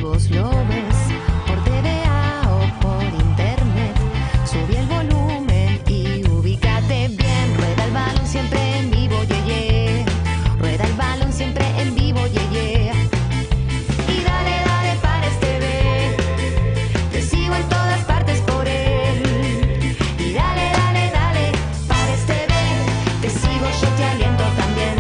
vos lo ves por TVA o por internet. Subí el volumen y ubícate bien. Rueda el balón siempre en vivo, yeah, yeah. Rueda el balón siempre en vivo, yeah, yeah. Y dale, dale, Pares TV. Te sigo en todas partes por él. Y dale, dale, dale, Pares TV. Te sigo, yo te aliento también.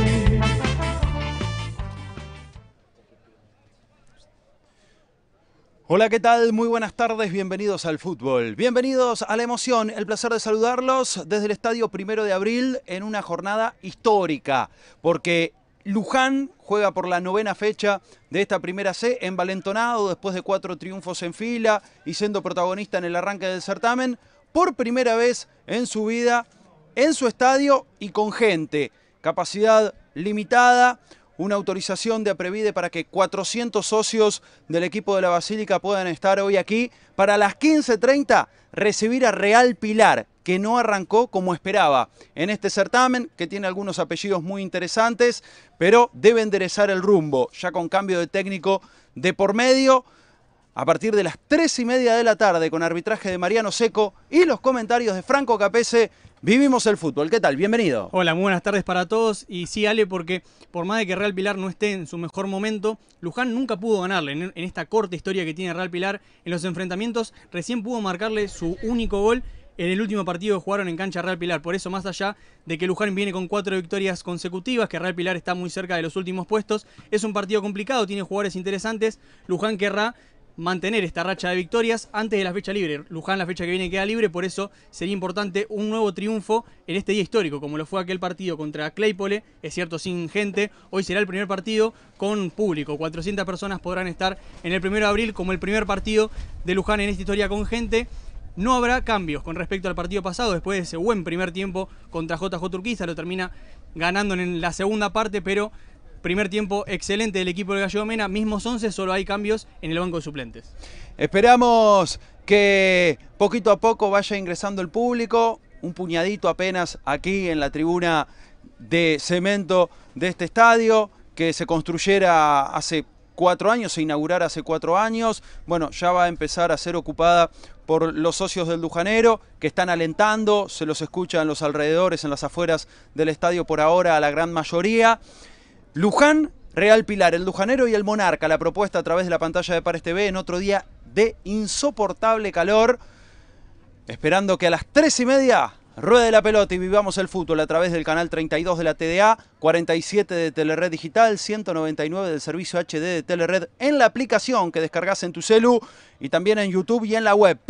Hola, ¿qué tal? Muy buenas tardes, bienvenidos al fútbol. Bienvenidos a la emoción, el placer de saludarlos desde el Estadio 1 de Abril en una jornada histórica, porque Luján juega por la 9ª fecha de esta primera C, envalentonado después de 4 triunfos en fila y siendo protagonista en el arranque del certamen, por primera vez en su vida, en su estadio y con gente, capacidad limitada. Una autorización de Aprevide para que 400 socios del equipo de la Basílica puedan estar hoy aquí para las 15:30 recibir a Real Pilar, que no arrancó como esperaba en este certamen, que tiene algunos apellidos muy interesantes, pero debe enderezar el rumbo, ya con cambio de técnico de por medio. A partir de las 3:30 de la tarde, con arbitraje de Mariano Seco y los comentarios de Franco Capese, vivimos el fútbol. ¿Qué tal? Bienvenido. Hola, muy buenas tardes para todos. Y sí, Ale, porque por más de que Real Pilar no esté en su mejor momento, Luján nunca pudo ganarle en esta corta historia que tiene Real Pilar en los enfrentamientos. Recién pudo marcarle su único gol en el último partido que jugaron en cancha Real Pilar. Por eso, más allá de que Luján viene con 4 victorias consecutivas, que Real Pilar está muy cerca de los últimos puestos, es un partido complicado, tiene jugadores interesantes. Luján querrá mantener esta racha de victorias antes de la fecha libre. Luján la fecha que viene queda libre, por eso sería importante un nuevo triunfo en este día histórico, como lo fue aquel partido contra Claypole, es cierto, sin gente. Hoy será el primer partido con público, 400 personas podrán estar en el 1 de abril como el primer partido de Luján en esta historia con gente. No habrá cambios con respecto al partido pasado, después de ese buen primer tiempo contra JJ Urquiza, lo termina ganando en la segunda parte, pero primer tiempo excelente del equipo de Gallego Mena, mismos 11, solo hay cambios en el banco de suplentes. Esperamos que poquito a poco vaya ingresando el público, un puñadito apenas aquí en la tribuna de cemento de este estadio, que se construyera hace 4 años, se inaugurara hace 4 años. Bueno, ya va a empezar a ser ocupada por los socios del Lujanero, que están alentando, se los escucha en los alrededores, en las afueras del estadio por ahora a la gran mayoría. Luján, Real Pilar, el Lujanero y el Monarca, la propuesta a través de la pantalla de Pares TV en otro día de insoportable calor, esperando que a las 3:30 ruede la pelota y vivamos el fútbol a través del canal 32 de la TDA, 47 de Telered Digital, 199 del servicio HD de Telered en la aplicación que descargas en tu celu y también en YouTube y en la web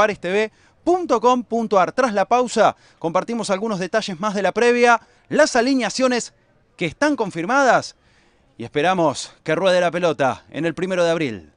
parestv.com.ar. Tras la pausa compartimos algunos detalles más de la previa, las alineaciones que están confirmadas y esperamos que ruede la pelota en el 1 de abril.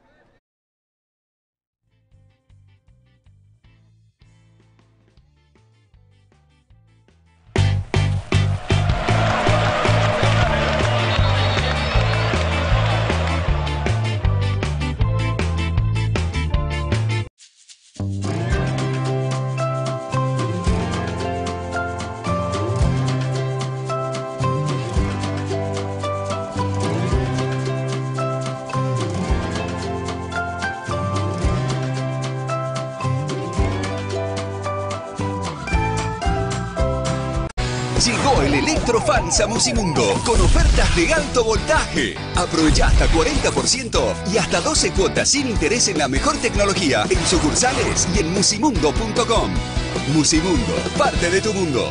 Llegó el Electrofans a Musimundo con ofertas de alto voltaje. Aprovecha hasta 40% y hasta 12 cuotas sin interés en la mejor tecnología en sucursales y en musimundo.com. Musimundo, parte de tu mundo.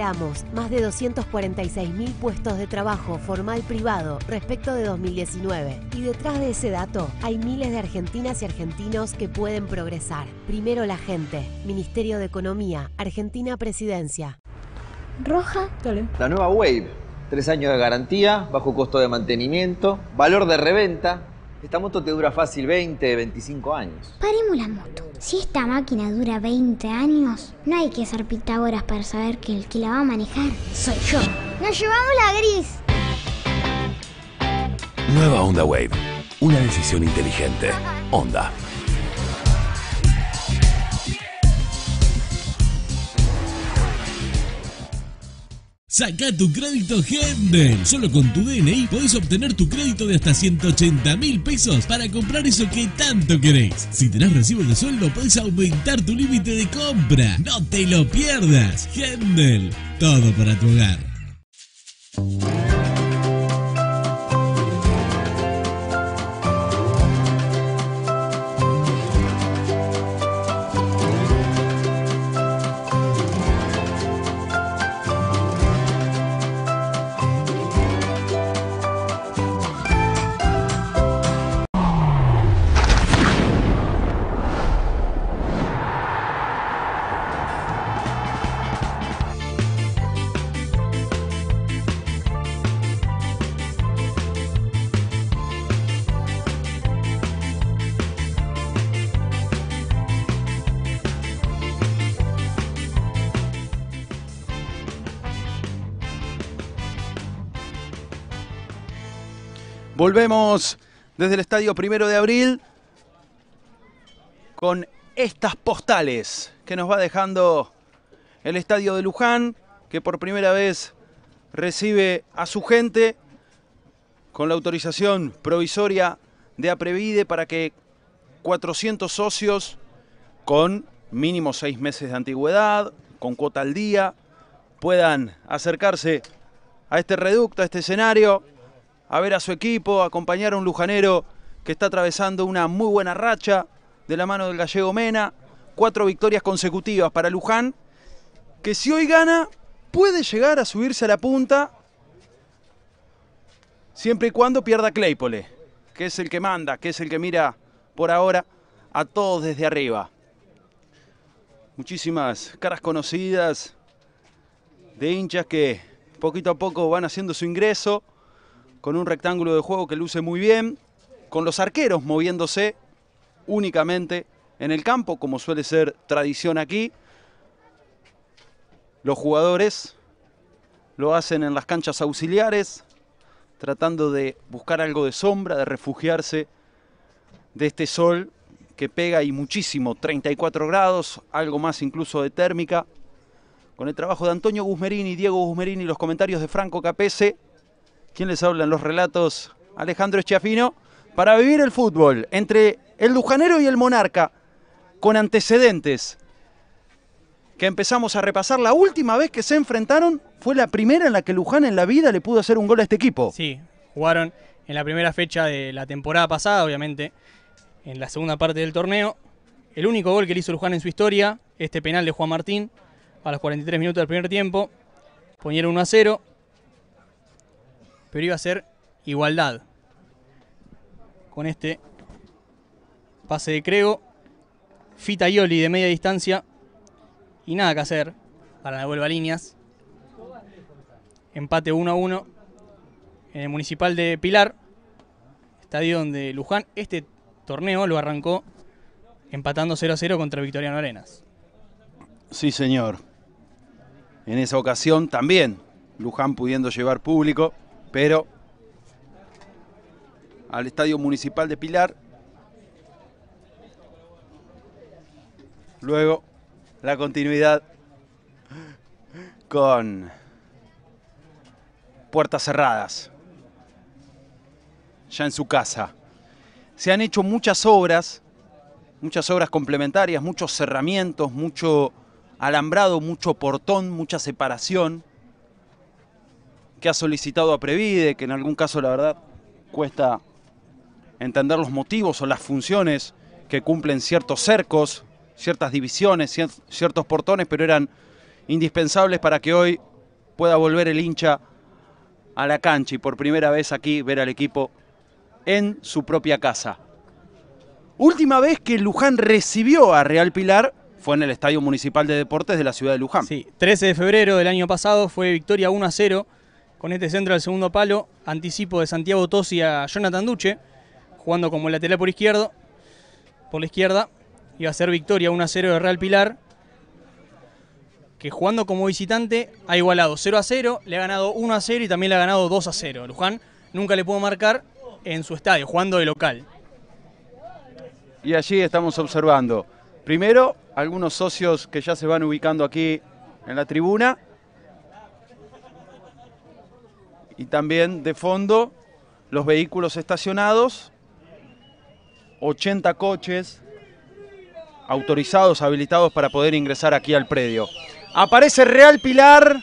Generamos más de 246.000 puestos de trabajo formal privado respecto de 2019. Y detrás de ese dato hay miles de argentinas y argentinos que pueden progresar. Primero la gente. Ministerio de Economía. Argentina Presidencia. Roja. Dale. La nueva Wave. 3 años de garantía, bajo costo de mantenimiento, valor de reventa. Esta moto te dura fácil 20, 25 años. Paremos la moto. Si esta máquina dura 20 años, no hay que ser Pitágoras para saber que el que la va a manejar soy yo. ¡Nos llevamos la gris! Nueva Honda Wave. Una decisión inteligente. Honda. Saca tu crédito Hendel. Solo con tu DNI podés obtener tu crédito de hasta 180.000 pesos para comprar eso que tanto querés. Si tenés recibo de sueldo, podés aumentar tu límite de compra. No te lo pierdas. Hendel. Todo para tu hogar. Volvemos desde el Estadio 1 de Abril con estas postales que nos va dejando el Estadio de Luján, que por primera vez recibe a su gente con la autorización provisoria de Aprevide para que 400 socios con mínimo 6 meses de antigüedad, con cuota al día, puedan acercarse a este reducto, a este escenario, a ver a su equipo, a acompañar a un lujanero que está atravesando una muy buena racha de la mano del gallego Mena. 4 victorias consecutivas para Luján, que si hoy gana puede llegar a subirse a la punta, siempre y cuando pierda Claypole, que es el que manda, que es el que mira por ahora a todos desde arriba. Muchísimas caras conocidas de hinchas que poquito a poco van haciendo su ingreso, con un rectángulo de juego que luce muy bien, con los arqueros moviéndose únicamente en el campo, como suele ser tradición aquí. Los jugadores lo hacen en las canchas auxiliares, tratando de buscar algo de sombra, de refugiarse de este sol que pega y muchísimo, 34 grados, algo más incluso de térmica. Con el trabajo de Antonio Guzmerini, Diego Guzmerini, los comentarios de Franco Capese. ¿Quién les habla en los relatos? Alejandro Schiaffino, para vivir el fútbol entre el lujanero y el monarca, con antecedentes que empezamos a repasar. La última vez que se enfrentaron fue la primera en la que Luján en la vida le pudo hacer un gol a este equipo. Sí, jugaron en la primera fecha de la temporada pasada, obviamente, en la segunda parte del torneo. El único gol que le hizo Luján en su historia, este penal de Juan Martín, a los 43 minutos del primer tiempo, ponieron 1-0. Pero iba a ser igualdad. Con este pase de Crego, Fita Ioli de media distancia y nada que hacer para la vuelva a líneas. Empate 1-1 en el Municipal de Pilar, estadio donde Luján este torneo lo arrancó empatando 0-0 contra Victoriano Arenas. Sí, señor. En esa ocasión también Luján pudiendo llevar público, pero al Estadio Municipal de Pilar. Luego la continuidad con puertas cerradas, ya en su casa. Se han hecho muchas obras complementarias, muchos cerramientos, mucho alambrado, mucho portón, mucha separación, que ha solicitado Aprevide, que en algún caso la verdad cuesta entender los motivos o las funciones que cumplen ciertos cercos, ciertas divisiones, ciertos portones, pero eran indispensables para que hoy pueda volver el hincha a la cancha y por primera vez aquí ver al equipo en su propia casa. Última vez que Luján recibió a Real Pilar fue en el Estadio Municipal de Deportes de la ciudad de Luján. Sí, 13 de febrero del año pasado fue victoria 1-0 con este centro al segundo palo, anticipo de Santiago Tosi a Jonathan Duche, jugando como lateral por la izquierda, iba a ser victoria 1-0 de Real Pilar, que jugando como visitante ha igualado 0-0, le ha ganado 1-0 y también le ha ganado 2-0. Luján nunca le pudo marcar en su estadio, jugando de local. Y allí estamos observando, primero, algunos socios que ya se van ubicando aquí en la tribuna. Y también de fondo, los vehículos estacionados. 80 coches autorizados, habilitados para poder ingresar aquí al predio. Aparece Real Pilar.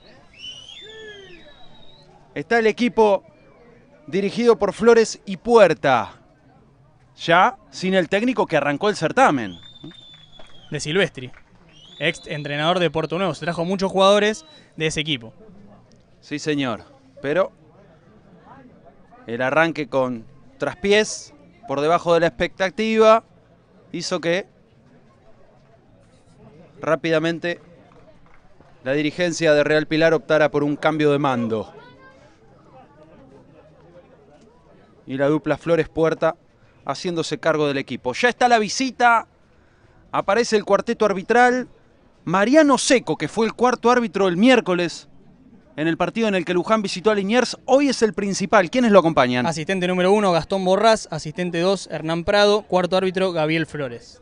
Está el equipo dirigido por Flores y Puerta. Ya sin el técnico que arrancó el certamen. De Silvestri, ex entrenador de Puerto Nuevo. Se trajo muchos jugadores de ese equipo. Sí, señor. Pero el arranque con traspiés por debajo de la expectativa hizo que rápidamente la dirigencia de Real Pilar optara por un cambio de mando. Y la dupla Flores-Puerta haciéndose cargo del equipo. Ya está la visita. Aparece el cuarteto arbitral. Mariano Seco, que fue el cuarto árbitro el miércoles en el partido en el que Luján visitó a Liniers, hoy es el principal. ¿Quiénes lo acompañan? Asistente número 1, Gastón Borrás. Asistente 2, Hernán Prado. Cuarto árbitro, Gabriel Flores.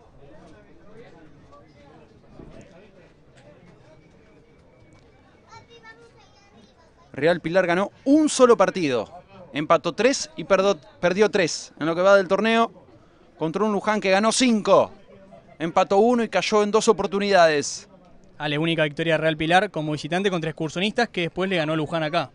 Real Pilar ganó un solo partido. Empató 3 y perdió 3 en lo que va del torneo. Contra un Luján que ganó 5. Empató 1 y cayó en 2 oportunidades. La única victoria de Real Pilar como visitante contra excursionistas, que después le ganó Luján acá.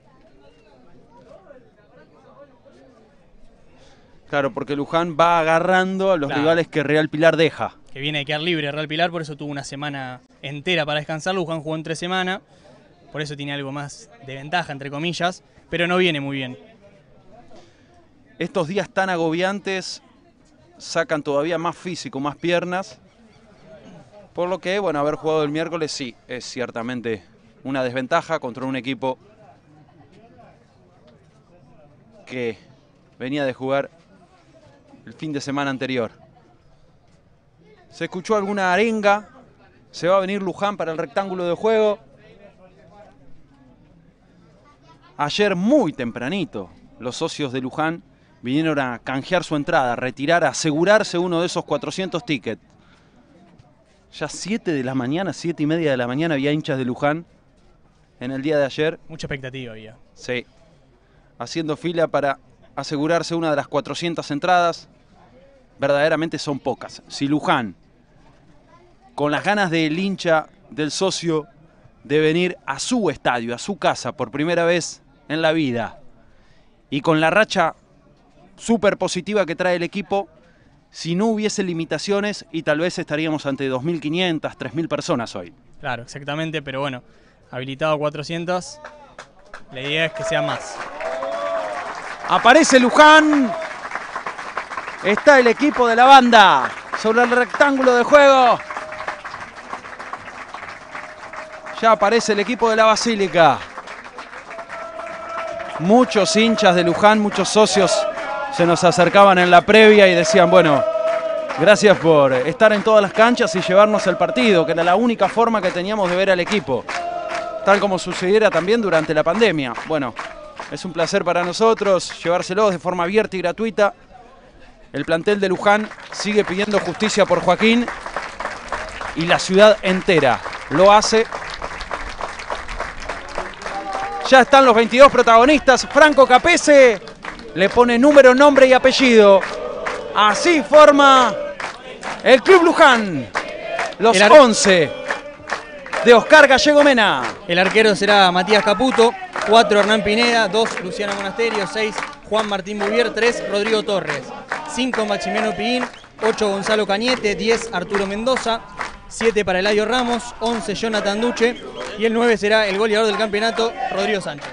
Claro, porque Luján va agarrando a los rivales que Real Pilar deja. Que viene de quedar libre Real Pilar, por eso tuvo una semana entera para descansar. Luján jugó en 3 semanas, por eso tiene algo más de ventaja, entre comillas, pero no viene muy bien. Estos días tan agobiantes sacan todavía más físico, más piernas. Por lo que, bueno, haber jugado el miércoles sí, es ciertamente una desventaja contra un equipo que venía de jugar el fin de semana anterior. Se escuchó alguna arenga, se va a venir Luján para el rectángulo de juego. Ayer muy tempranito los socios de Luján vinieron a canjear su entrada, a retirar, a asegurarse uno de esos 400 tickets. Ya 7 de la mañana, 7 y media de la mañana había hinchas de Luján en el día de ayer. Mucha expectativa había. Sí, haciendo fila para asegurarse una de las 400 entradas. Verdaderamente son pocas. Si Luján, con las ganas del hincha, del socio, de venir a su estadio, a su casa por primera vez en la vida, y con la racha súper positiva que trae el equipo, si no hubiese limitaciones y tal vez estaríamos ante 2.500, 3.000 personas hoy. Claro, exactamente, pero bueno, habilitado 400, la idea es que sea más. Aparece Luján, está el equipo de la banda sobre el rectángulo de juego. Ya aparece el equipo de la Basílica. Muchos hinchas de Luján, muchos socios se nos acercaban en la previa y decían, bueno, gracias por estar en todas las canchas y llevarnos el partido, que era la única forma que teníamos de ver al equipo, tal como sucediera también durante la pandemia. Bueno, es un placer para nosotros llevárselos de forma abierta y gratuita. El plantel de Luján sigue pidiendo justicia por Joaquín y la ciudad entera lo hace. Ya están los 22 protagonistas. Franco Capese le pone número, nombre y apellido. Así forma el Club Luján. Los 11 de Oscar Gallego Mena. El arquero será Matías Caputo, 4 Hernán Pineda, 2 Luciano Monasterio, 6 Juan Martín Bouvier, 3 Rodrigo Torres, 5 Maximiano Piguín, 8 Gonzalo Cañete, 10 Arturo Mendoza, 7 para Eladio Ramos, 11 Jonathan Duche, Y el 9 será el goleador del campeonato, Rodrigo Sánchez.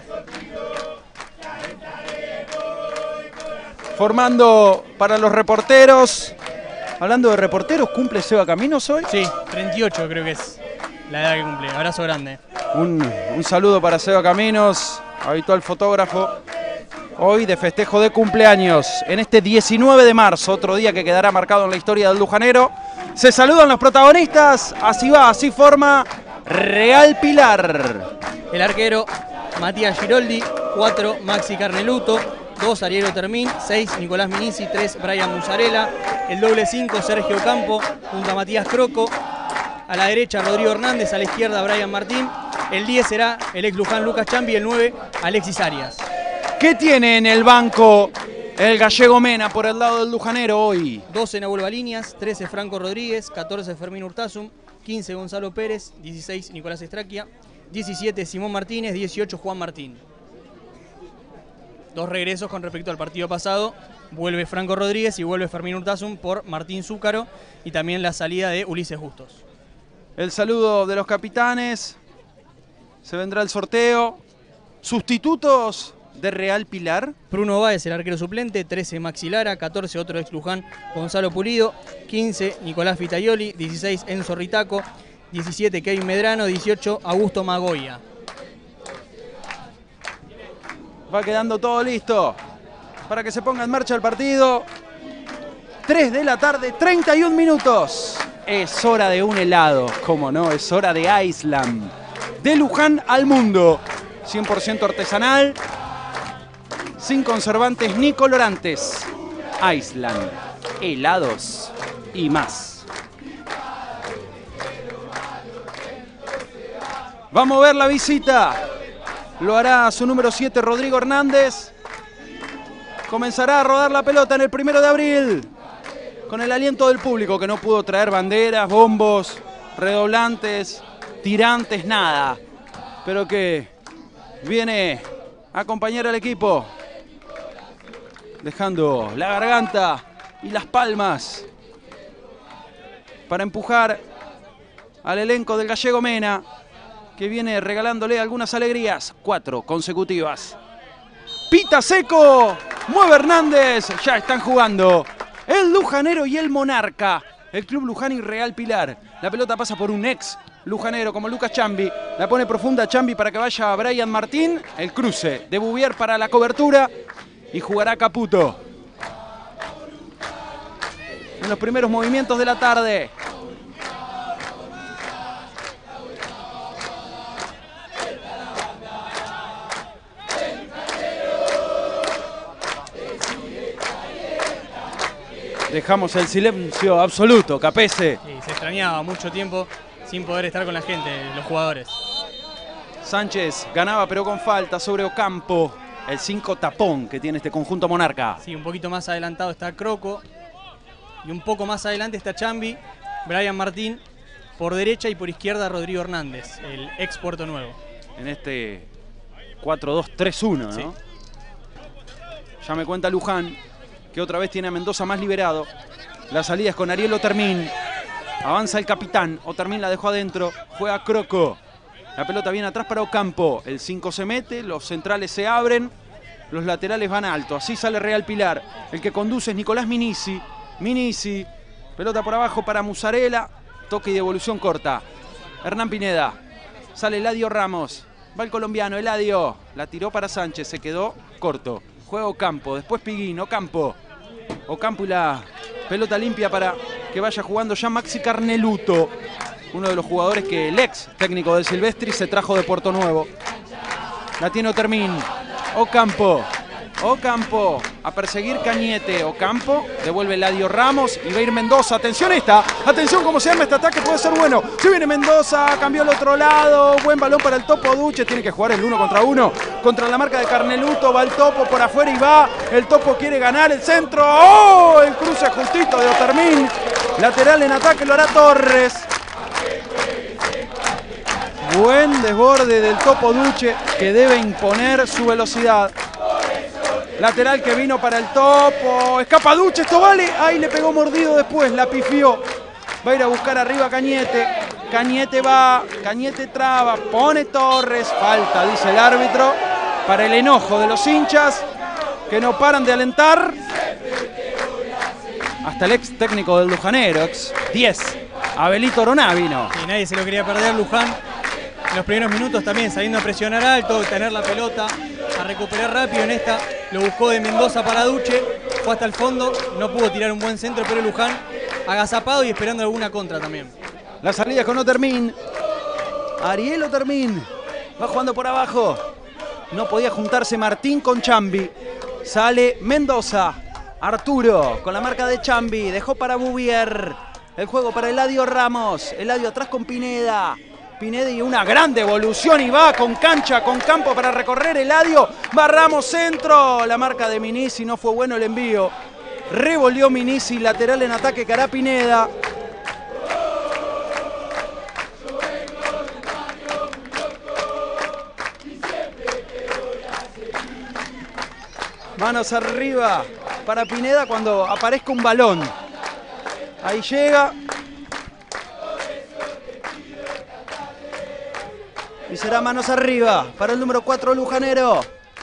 Formando para los reporteros. Hablando de reporteros, ¿cumple Seba Caminos hoy? Sí, 38 creo que es la edad que cumple. Abrazo grande. Un saludo para Seba Caminos, habitual fotógrafo. Hoy de festejo de cumpleaños, en este 19 de marzo, otro día que quedará marcado en la historia del lujanero. Se saludan los protagonistas, así va, así forma Real Pilar. El arquero Matías Giroldi, 4 Maxi Carneluto, 2 Ariel Termín, 6 Nicolás Minisi, 3 Brian Musarela, el doble 5 Sergio Campo, junto a Matías Croco, a la derecha Rodrigo Hernández, a la izquierda Brian Martín, el 10 será el ex Luján Lucas Chambi, el 9 Alexis Arias. ¿Qué tiene en el banco el gallego Mena por el lado del lujanero hoy? 12 Nahuel Baliñas, 13 Franco Rodríguez, 14 Fermín Urtasum, 15 Gonzalo Pérez, 16 Nicolás Estraquia, 17 Simón Martínez, 18 Juan Martín. 2 regresos con respecto al partido pasado. Vuelve Franco Rodríguez y vuelve Fermín Urtasum por Martín Zúcaro y también la salida de Ulises Bustos. El saludo de los capitanes. Se vendrá el sorteo. Sustitutos de Real Pilar. Bruno Báez, el arquero suplente, 13 Maxi Lara, 14 otro ex Luján Gonzalo Pulido, 15 Nicolás Vitaioli, 16 Enzo Ritaco, 17 Kevin Medrano, 18 Augusto Magoya. Va quedando todo listo para que se ponga en marcha el partido. 3 de la tarde, 31 minutos. Es hora de un helado, como no, es hora de Iceland. De Luján al mundo. 100% artesanal, sin conservantes ni colorantes. Iceland, helados y más. Vamos a ver la visita. Lo hará su número 7, Rodrigo Hernández. Comenzará a rodar la pelota en el 1 de abril. Con el aliento del público que no pudo traer banderas, bombos, redoblantes, tirantes, nada. Pero que viene a acompañar al equipo. Dejando la garganta y las palmas para empujar al elenco del gallego Mena, que viene regalándole algunas alegrías. 4 consecutivas. Pita seco. Mueve Hernández. Ya están jugando el lujanero y el monarca. El Club Luján y Real Pilar. La pelota pasa por un ex lujanero como Lucas Chambi. La pone profunda Chambi para que vaya a Brian Martín. El cruce de Bouvier para la cobertura. Y jugará Caputo. En los primeros movimientos de la tarde. Dejamos el silencio absoluto, Capese. Sí, se extrañaba mucho tiempo sin poder estar con la gente, los jugadores. Sánchez ganaba pero con falta sobre Ocampo. El 5 tapón que tiene este conjunto monarca. Sí, un poquito más adelantado está Croco. Y un poco más adelante está Chambi, Brian Martín. Por derecha y por izquierda Rodrigo Hernández, el ex Puerto Nuevo. En este 4-2-3-1, ¿no? Sí. Ya me cuenta Luján que otra vez tiene a Mendoza más liberado. La salida es con Ariel Otermín. Avanza el capitán. Otermín la dejó adentro. Juega Croco. La pelota viene atrás para Ocampo. El 5 se mete. Los centrales se abren. Los laterales van alto. Así sale Real Pilar. El que conduce es Nicolás Minisi. Minisi. Pelota por abajo para Musarela. Toque y devolución corta. Hernán Pineda. Sale Eladio Ramos. Va el colombiano. Eladio. La tiró para Sánchez. Se quedó corto. Juega Ocampo, después Piguín, Ocampo y la pelota limpia para que vaya jugando ya Maxi Carneluto, uno de los jugadores que el ex técnico del Silvestri se trajo de Puerto Nuevo. La tiene Otermín, Ocampo a perseguir Cañete. Ocampo devuelve Eladio Ramos y va a ir Mendoza. Atención esta, atención cómo se arma este ataque, puede ser bueno. Se viene Mendoza, cambió al otro lado, buen balón para el Topo Duche. Tiene que jugar el 1 contra 1 contra la marca de Carneluto. Va el Topo por afuera y va. El Topo quiere ganar el centro. ¡Oh! El cruce justito de Otermín. Lateral en ataque lo hará Torres. Buen desborde del Topo Duche que debe imponer su velocidad. Lateral que vino para el Topo. Escapa Duche, esto vale. Ahí le pegó mordido después, la pifió. Va a ir a buscar arriba Cañete. Cañete va, Cañete traba, pone Torres, falta, dice el árbitro, para el enojo de los hinchas que no paran de alentar. Hasta el ex técnico del Lujanero, ex 10, Abelito Oroná vino. Y nadie se lo quería perder, Luján. En los primeros minutos también saliendo a presionar alto, tener la pelota, a recuperar rápido. En esta lo buscó de Mendoza para Duche, fue hasta el fondo, no pudo tirar un buen centro, pero Luján agazapado y esperando alguna contra también. La salida con Otermin. Ariel Otermin va jugando por abajo. No podía juntarse Martín con Chambi. Sale Mendoza. Arturo con la marca de Chambi. Dejó para Bouvier. El juego para Eladio Ramos. Eladio atrás con Pineda. Pineda y una gran devolución y va con cancha, con campo para recorrer Eladio. Va Ramos centro. La marca de Minisi, no fue bueno el envío. Revolvió Minisi, lateral en ataque que hará Pineda. Manos arriba para Pineda cuando aparezca un balón. Ahí llega. Y será manos arriba para el número 4 Lujanero.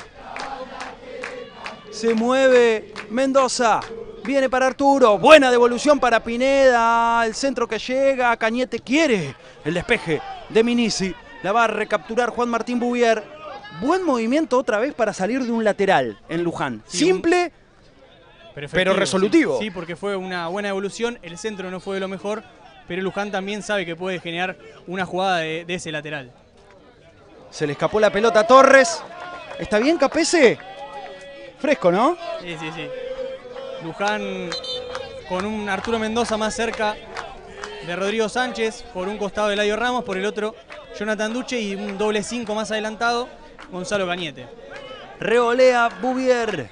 Se mueve Mendoza. Viene para Arturo. Buena devolución para Pineda. El centro que llega. Cañete quiere el despeje de Minisi. La va a recapturar Juan Martín Bouvier. Buen movimiento otra vez para salir de un lateral en Luján. Sí, simple, pero resolutivo. Sí, porque fue una buena evolución. El centro no fue de lo mejor, pero Luján también sabe que puede generar una jugada de ese lateral. Se le escapó la pelota a Torres. ¿Está bien, Capese? Fresco, ¿no? Sí, sí, sí. Luján con un Arturo Mendoza más cerca de Rodrigo Sánchez. Por un costado Eladio Ramos, por el otro Jonathan Duche y un doble 5 más adelantado Gonzalo Cañete. Revolea Bouvier.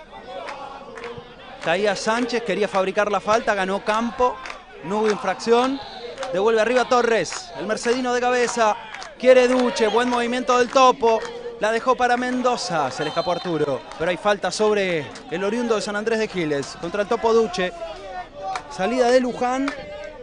Caía Sánchez, quería fabricar la falta, ganó campo. No hubo infracción. Devuelve arriba Torres. El mercedino de cabeza. Quiere Duche, buen movimiento del Topo. La dejó para Mendoza, se le escapó Arturo. Pero hay falta sobre el oriundo de San Andrés de Giles. Contra el Topo Duche. Salida de Luján.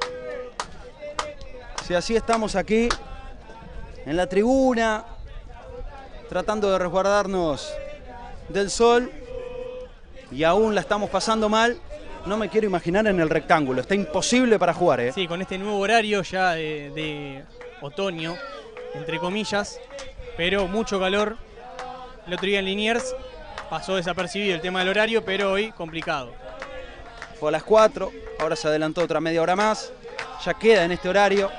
Si así estamos aquí, en la tribuna, tratando de resguardarnos del sol. Y aún la estamos pasando mal. No me quiero imaginar en el rectángulo. Está imposible para jugar, ¿eh? Sí, con este nuevo horario ya de otoño, entre comillas, pero mucho calor. El otro día en Liniers pasó desapercibido el tema del horario, pero hoy complicado. Fue a las 4, ahora se adelantó otra media hora más. Ya queda en este horario,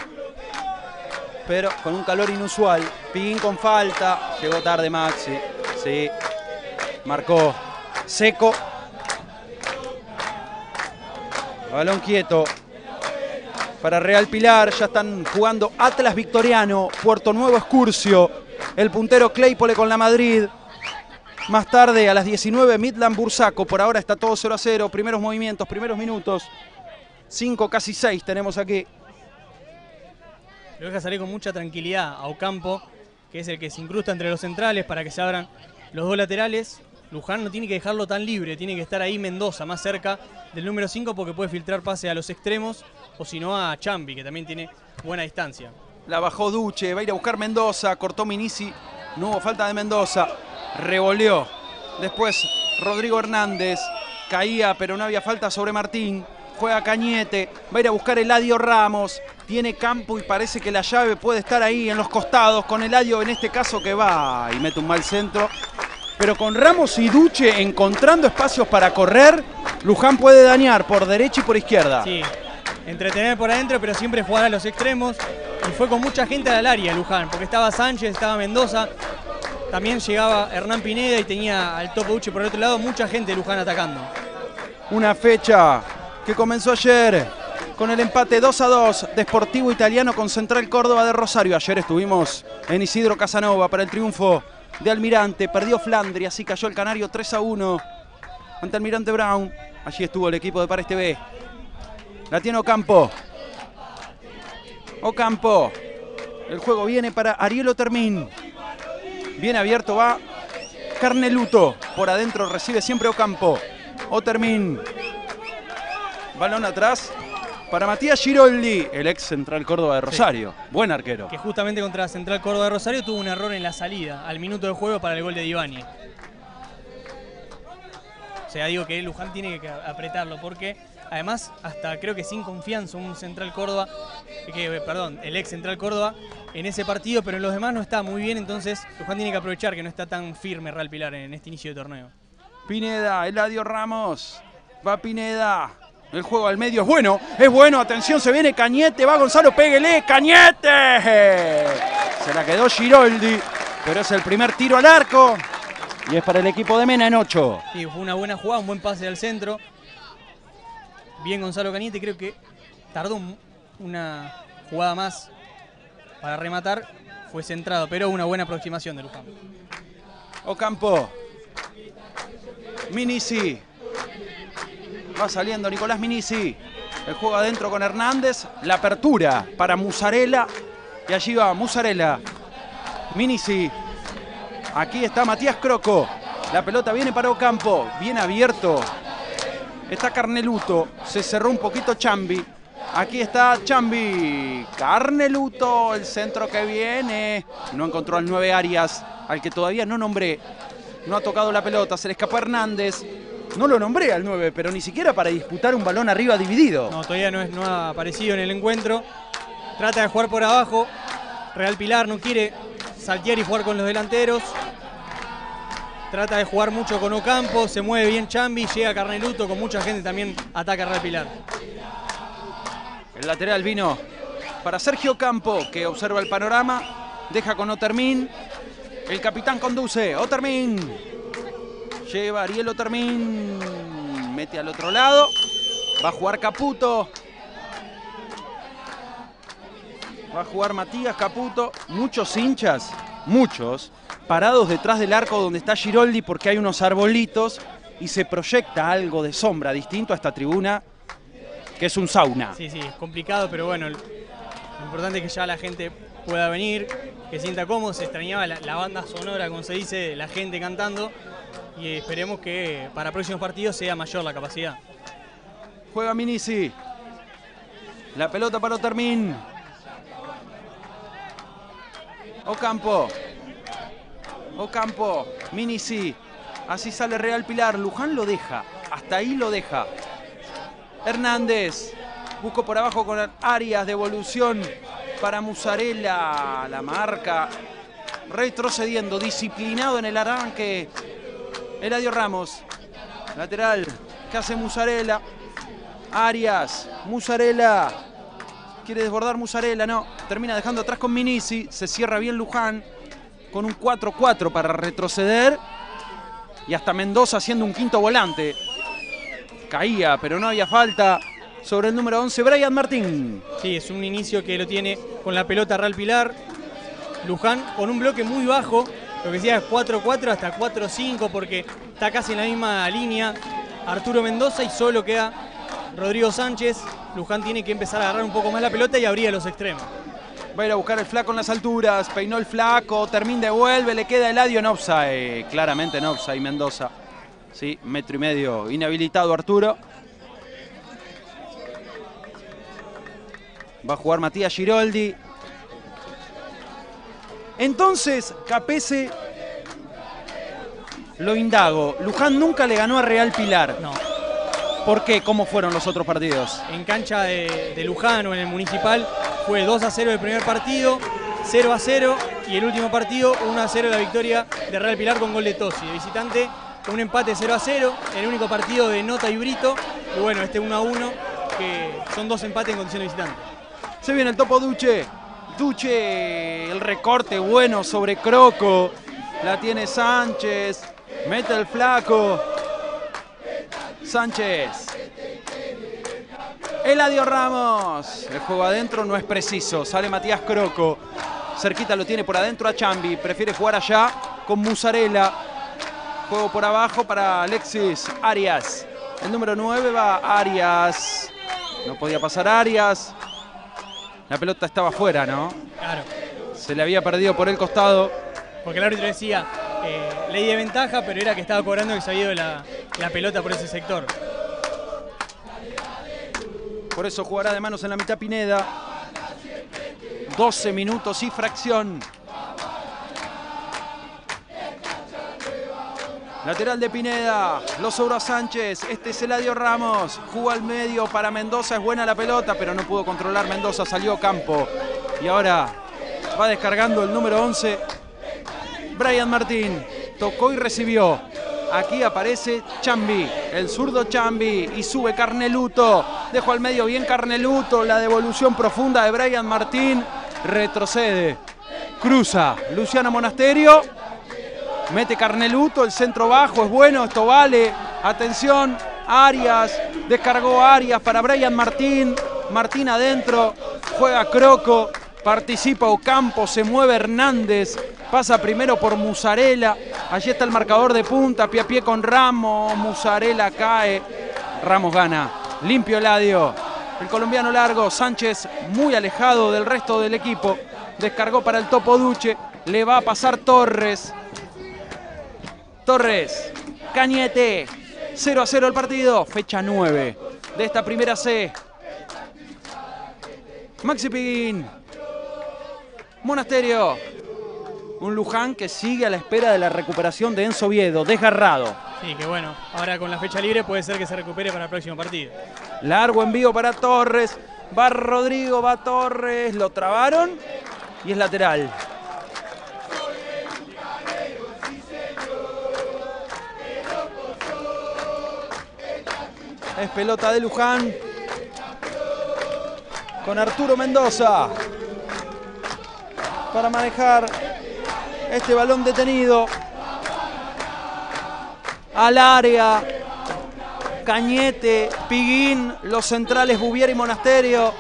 pero con un calor inusual. Piguín con falta, llegó tarde Maxi. Sí, marcó Seco. Balón quieto para Real Pilar. Ya están jugando Atlas Victoriano, Puerto Nuevo Excursio. El puntero Claypole con la Madrid. Más tarde a las 19 Midland Bursaco. Por ahora está todo 0-0. Primeros movimientos, primeros minutos. 5, casi 6 tenemos aquí. Lo deja salir con mucha tranquilidad a Ocampo, que es el que se incrusta entre los centrales para que se abran los dos laterales. Luján no tiene que dejarlo tan libre, tiene que estar ahí Mendoza más cerca del número 5 porque puede filtrar pase a los extremos o si no a Chambi, que también tiene buena distancia. La bajó Duche, va a ir a buscar Mendoza, cortó Minisi, no hubo falta de Mendoza, revoleó. Después Rodrigo Hernández, caía pero no había falta sobre Martín, juega Cañete, va a ir a buscar Eladio Ramos, tiene campo y parece que la llave puede estar ahí en los costados con Eladio en este caso que va y mete un mal centro. Pero con Ramos y Duche encontrando espacios para correr, Luján puede dañar por derecha y por izquierda. Sí, entretener por adentro, pero siempre jugar a los extremos. Y fue con mucha gente al área Luján, porque estaba Sánchez, estaba Mendoza. También llegaba Hernán Pineda y tenía al Topo Duche por el otro lado. Mucha gente Luján atacando. Una fecha que comenzó ayer con el empate 2-2 de Sportivo Italiano con Central Córdoba de Rosario. Ayer estuvimos en Isidro Casanova para el triunfo de Almirante, perdió Flandria, así cayó el Canario 3-1 ante Almirante Brown. Allí estuvo el equipo de Pares TV. La tiene Ocampo. Ocampo. El juego viene para Ariel Otermin. Bien abierto va Carneluto. Por adentro recibe siempre Ocampo. Otermin. Balón atrás para Matías Giroldi, el ex Central Córdoba de Rosario. Sí. Buen arquero. Que justamente contra Central Córdoba de Rosario tuvo un error en la salida, al minuto de juego para el gol de Divani. O sea, digo que Luján tiene que apretarlo porque además hasta creo que sin confianza un Central Córdoba, el ex Central Córdoba en ese partido, pero en los demás no está muy bien, entonces Luján tiene que aprovechar que no está tan firme Real Pilar en este inicio de torneo. Pineda, Eladio Ramos, va Pineda. El juego al medio es bueno, atención, se viene Cañete, va Gonzalo, péguele, Cañete. Se la quedó Giroldi, pero es el primer tiro al arco y es para el equipo de Mena en 8. Sí, fue una buena jugada, un buen pase al centro. Bien Gonzalo Cañete, creo que tardó una jugada más para rematar, fue centrado, pero una buena aproximación de Luján. Ocampo, Minisi. Va saliendo Nicolás Minisi. El juego adentro con Hernández. La apertura para Musarela. Y allí va Musarela. Minisi. Aquí está Matías Croco. La pelota viene para Ocampo. Bien abierto. Está Carneluto. Se cerró un poquito Chambi. Aquí está Chambi. Carneluto. El centro que viene. No encontró al 9 Arias. Al que todavía no nombré. No ha tocado la pelota. Se le escapó a Hernández. No lo nombré al 9, pero ni siquiera para disputar un balón arriba dividido. No, todavía no ha aparecido en el encuentro. Trata de jugar por abajo. Real Pilar no quiere saltear y jugar con los delanteros. Trata de jugar mucho con Ocampo. Se mueve bien Chambi. Llega Carneluto. Con mucha gente también ataca a Real Pilar. El lateral vino para Sergio Ocampo, que observa el panorama. Deja con Otermin. El capitán conduce. Otermin. Lleva Ariel Otermin, mete al otro lado, va a jugar Caputo, va a jugar Matías Caputo, muchos hinchas, parados detrás del arco donde está Giroldi porque hay unos arbolitos y se proyecta algo de sombra distinto a esta tribuna que es un sauna. Sí, es complicado, pero bueno, lo importante es que ya la gente pueda venir, que sienta cómodo, se extrañaba la banda sonora, como se dice, la gente cantando. Y esperemos que para próximos partidos sea mayor la capacidad. Juega Minisi. La pelota para Otermin. Ocampo. Minisi. Así sale Real Pilar. Luján lo deja. Hasta ahí lo deja. Hernández. Busco por abajo con Arias. Devolución para Musarela. La marca. Retrocediendo. Disciplinado en el arranque. Eladio Ramos, lateral, que hace Musarela, Arias, Musarela, quiere desbordar Musarela, no, termina dejando atrás con Minisi, se cierra bien Luján, con un 4-4 para retroceder, y hasta Mendoza haciendo un quinto volante, caía, pero no había falta sobre el número 11, Brian Martín. Sí, es un inicio que lo tiene con la pelota Real Pilar, Luján con un bloque muy bajo, lo que decía es 4-4 hasta 4-5 porque está casi en la misma línea Arturo Mendoza y solo queda Rodrigo Sánchez. Luján tiene que empezar a agarrar un poco más la pelota y abrir a los extremos. Va a ir a buscar el Flaco en las alturas, peinó el Flaco, Termín devuelve, le queda Eladio en offside, claramente en offside Mendoza. Sí, 1,5 metros inhabilitado Arturo. Va a jugar Matías Giroldi. Entonces, Capese, lo indago. Luján nunca le ganó a Real Pilar. No. ¿Por qué? ¿Cómo fueron los otros partidos? En cancha de Luján o en el Municipal fue 2-0 el primer partido, 0-0 y el último partido 1-0 la victoria de Real Pilar con gol de Tosi. De visitante, un empate 0-0, el único partido de Nota y Brito. Y bueno, este 1-1, que son 2 empates en condición de visitante. Se viene el Topo Duche. Duche, el recorte bueno sobre Croco. La tiene Sánchez. Mete el Flaco. Sánchez. Eladio Ramos. El juego adentro no es preciso. Sale Matías Croco. Cerquita lo tiene por adentro a Chambi. Prefiere jugar allá con Musarela. Juego por abajo para Alexis Arias. El número 9 va Arias. No podía pasar Arias. La pelota estaba afuera, ¿no? Claro. Se le había perdido por el costado. Porque el árbitro decía, ley de ventaja, pero era que estaba cobrando que se había ido la pelota por ese sector. Por eso jugará de manos en la mitad Pineda. 12 minutos y fracción. Lateral de Pineda, lo sobró a Sánchez, este es Eladio Ramos, jugó al medio para Mendoza, es buena la pelota, pero no pudo controlar Mendoza, salió Campo. Y ahora va descargando el número 11, Brian Martín, tocó y recibió. Aquí aparece Chambi, el zurdo Chambi, y sube Carneluto, dejó al medio bien Carneluto, la devolución profunda de Brian Martín, retrocede, cruza Luciano Monasterio, mete Carneluto, el centro bajo, es bueno, esto vale. Atención, Arias, descargó Arias para Brian Martín. Martín adentro, juega Croco, participa Ocampo, se mueve Hernández. Pasa primero por Musarela. Allí está el marcador de punta, pie a pie con Ramos. Musarela cae. Ramos gana. Limpio Eladio. El colombiano largo. Sánchez muy alejado del resto del equipo. Descargó para el Topo Duche. Le va a pasar Torres. Torres, Cañete, 0-0 el partido, fecha 9 de esta primera C. Maxi Piguín, Monasterio, un Luján que sigue a la espera de la recuperación de Enzo Oviedo, desgarrado. Sí, que bueno, ahora con la fecha libre puede ser que se recupere para el próximo partido. Largo envío para Torres, va Rodrigo, va Torres, lo trabaron y es lateral. Es pelota de Luján con Arturo Mendoza para manejar este balón detenido al área. Cañete, Piguín, los centrales Bouvier y Monasterio.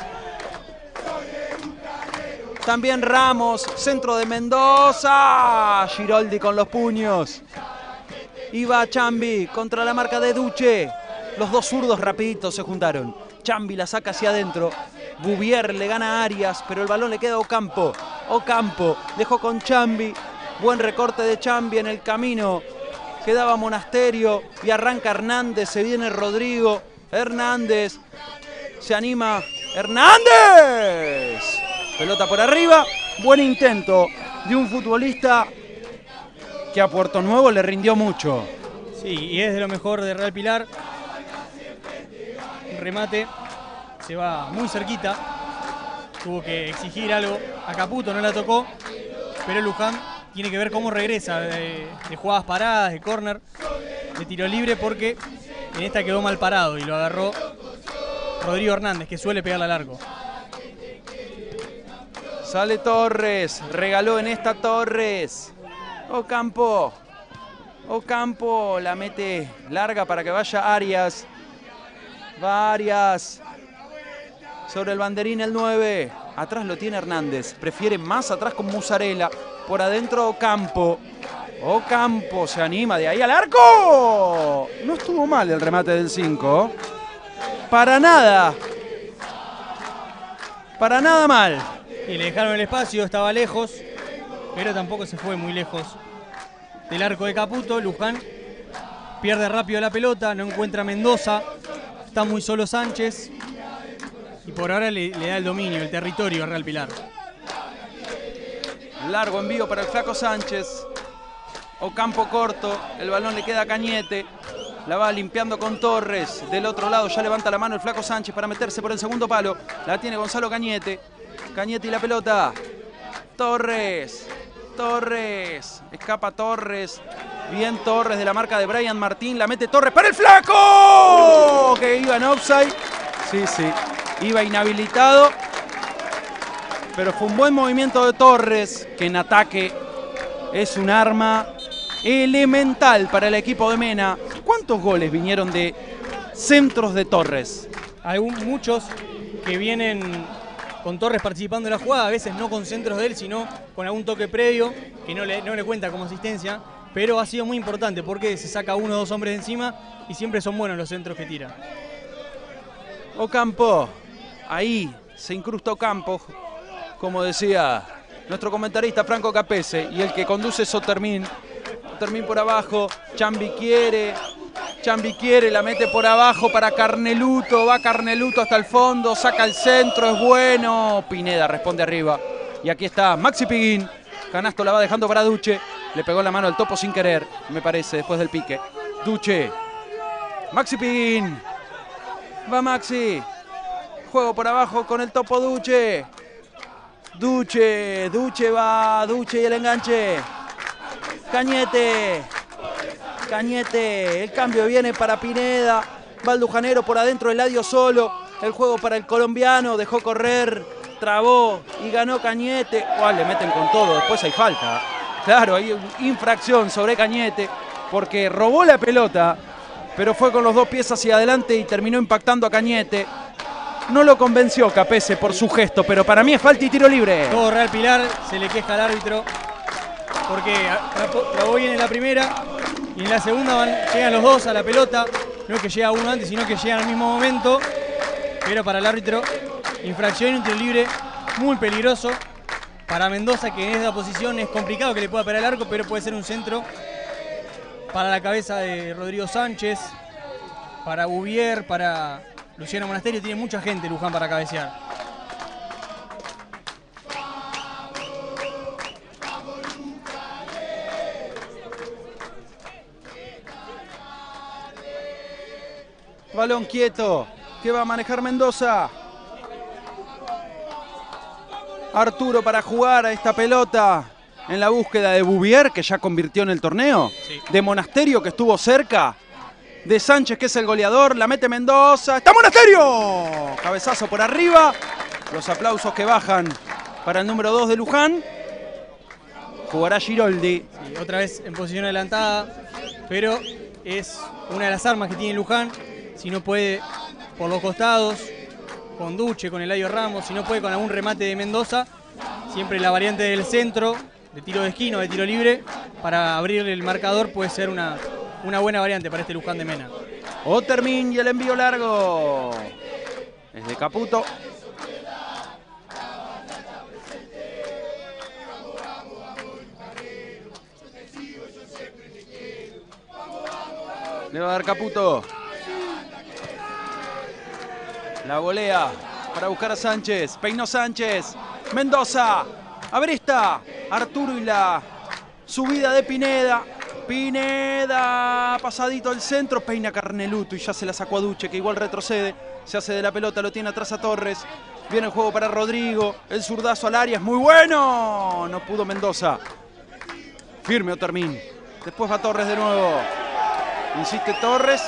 También Ramos, centro de Mendoza. Giroldi con los puños. Iba Chambi contra la marca de Duche. Los dos zurdos rapiditos se juntaron. Chambi la saca hacia adentro. Bouvier le gana a Arias, pero el balón le queda a Ocampo. Ocampo dejó con Chambi. Buen recorte de Chambi en el camino. Quedaba Monasterio y arranca Hernández. Se viene Rodrigo. Hernández. Se anima. ¡Hernández! Pelota por arriba. Buen intento de un futbolista que a Puerto Nuevo le rindió mucho. Sí, y es de lo mejor de Real Pilar. Remate, se va muy cerquita, tuvo que exigir algo a Caputo, no la tocó, pero Luján tiene que ver cómo regresa de jugadas paradas, de córner, de tiro libre, porque en esta quedó mal parado y lo agarró Rodrigo Hernández, que suele pegarla al arco. Sale Torres, regaló en esta Torres. Ocampo, Ocampo la mete larga para que vaya Arias. Va Arias. Sobre el banderín el 9. Atrás lo tiene Hernández. Prefiere más atrás con Musarela. Por adentro Ocampo. Ocampo se anima de ahí al arco. No estuvo mal el remate del 5. Para nada. Para nada mal. Y le dejaron el espacio, estaba lejos, pero tampoco se fue muy lejos del arco de Caputo. Luján pierde rápido la pelota, no encuentra a Mendoza. Está muy solo Sánchez y por ahora le da el dominio, el territorio a Real Pilar. Largo envío para el flaco Sánchez. Ocampo corto, el balón le queda a Cañete. La va limpiando con Torres. Del otro lado ya levanta la mano el flaco Sánchez para meterse por el segundo palo. La tiene Gonzalo Cañete. Cañete y la pelota. Torres. Torres. Escapa Torres. Bien Torres de la marca de Brian Martín. La mete Torres para el flaco. Que iba en offside. Sí, sí. Iba inhabilitado. Pero fue un buen movimiento de Torres. Que en ataque es un arma elemental para el equipo de Mena. ¿Cuántos goles vinieron de centros de Torres? Hay muchos que vienen con Torres participando en la jugada. A veces no con centros de él, sino con algún toque previo que no le cuenta como asistencia. Pero ha sido muy importante porque se saca uno o dos hombres de encima y siempre son buenos los centros que tira. Ocampo, ahí se incrusta Ocampo, como decía nuestro comentarista Franco Capese, y el que conduce Sotermín. Sotermín por abajo, Chambi quiere, Chambi quiere, la mete por abajo para Carneluto. Va Carneluto hasta el fondo, saca el centro, es bueno. Pineda responde arriba. Y aquí está Maxi Piguín. Canasto la va dejando para Duche. Le pegó la mano al topo sin querer, me parece, después del pique. Duche. Maxi Piguín. Va Maxi. Juego por abajo con el topo Duche. Duche va. Duche y el enganche. Cañete. El cambio viene para Pineda. Va el lujanero por adentro, Eladio solo. El juego para el colombiano. Dejó correr, trabó y ganó Cañete. Le meten con todo, después hay falta. Claro, hay infracción sobre Cañete porque robó la pelota, pero fue con los dos pies hacia adelante y terminó impactando a Cañete. No lo convenció Capese por su gesto, pero para mí es falta y tiro libre. Todo Real Pilar, se le queja al árbitro porque trabó bien en la primera y en la segunda llegan los dos a la pelota. No es que llega uno antes, sino que llegan al mismo momento. Pero para el árbitro, infracción y un tiro libre muy peligroso. Para Mendoza, que en esa posición es complicado que le pueda pegar el arco, pero puede ser un centro para la cabeza de Rodrigo Sánchez, para Bouvier, para Luciano Monasterio. Tiene mucha gente Luján para cabecear. Balón quieto, que va a manejar Mendoza. Arturo para jugar a esta pelota en la búsqueda de Bouvier, que ya convirtió en el torneo. Sí. De Monasterio, que estuvo cerca. De Sánchez, que es el goleador. La mete Mendoza. ¡Está Monasterio! Cabezazo por arriba. Los aplausos que bajan para el número 2 de Luján. Jugará Giroldi. Sí, otra vez en posición adelantada, pero es una de las armas que tiene Luján. Si no puede por los costados, con Duche, con Eladio Ramos, si no puede con algún remate de Mendoza, siempre la variante del centro, de tiro de esquina o de tiro libre, para abrir el marcador puede ser una buena variante para este Luján de Mena. Otermin y el envío largo. Es de Caputo. Le va a dar Caputo. La volea para buscar a Sánchez. Peinó Sánchez. Mendoza. Abresta. Arturo y la subida de Pineda. Pineda. Pasadito el centro. Peina Carneluto y ya se la sacó a Duche, que igual retrocede. Se hace de la pelota. Lo tiene atrás a Torres. Viene el juego para Rodrigo. El zurdazo al área es muy bueno. No pudo Mendoza. Firme Otermin. Después va Torres de nuevo. Insiste Torres.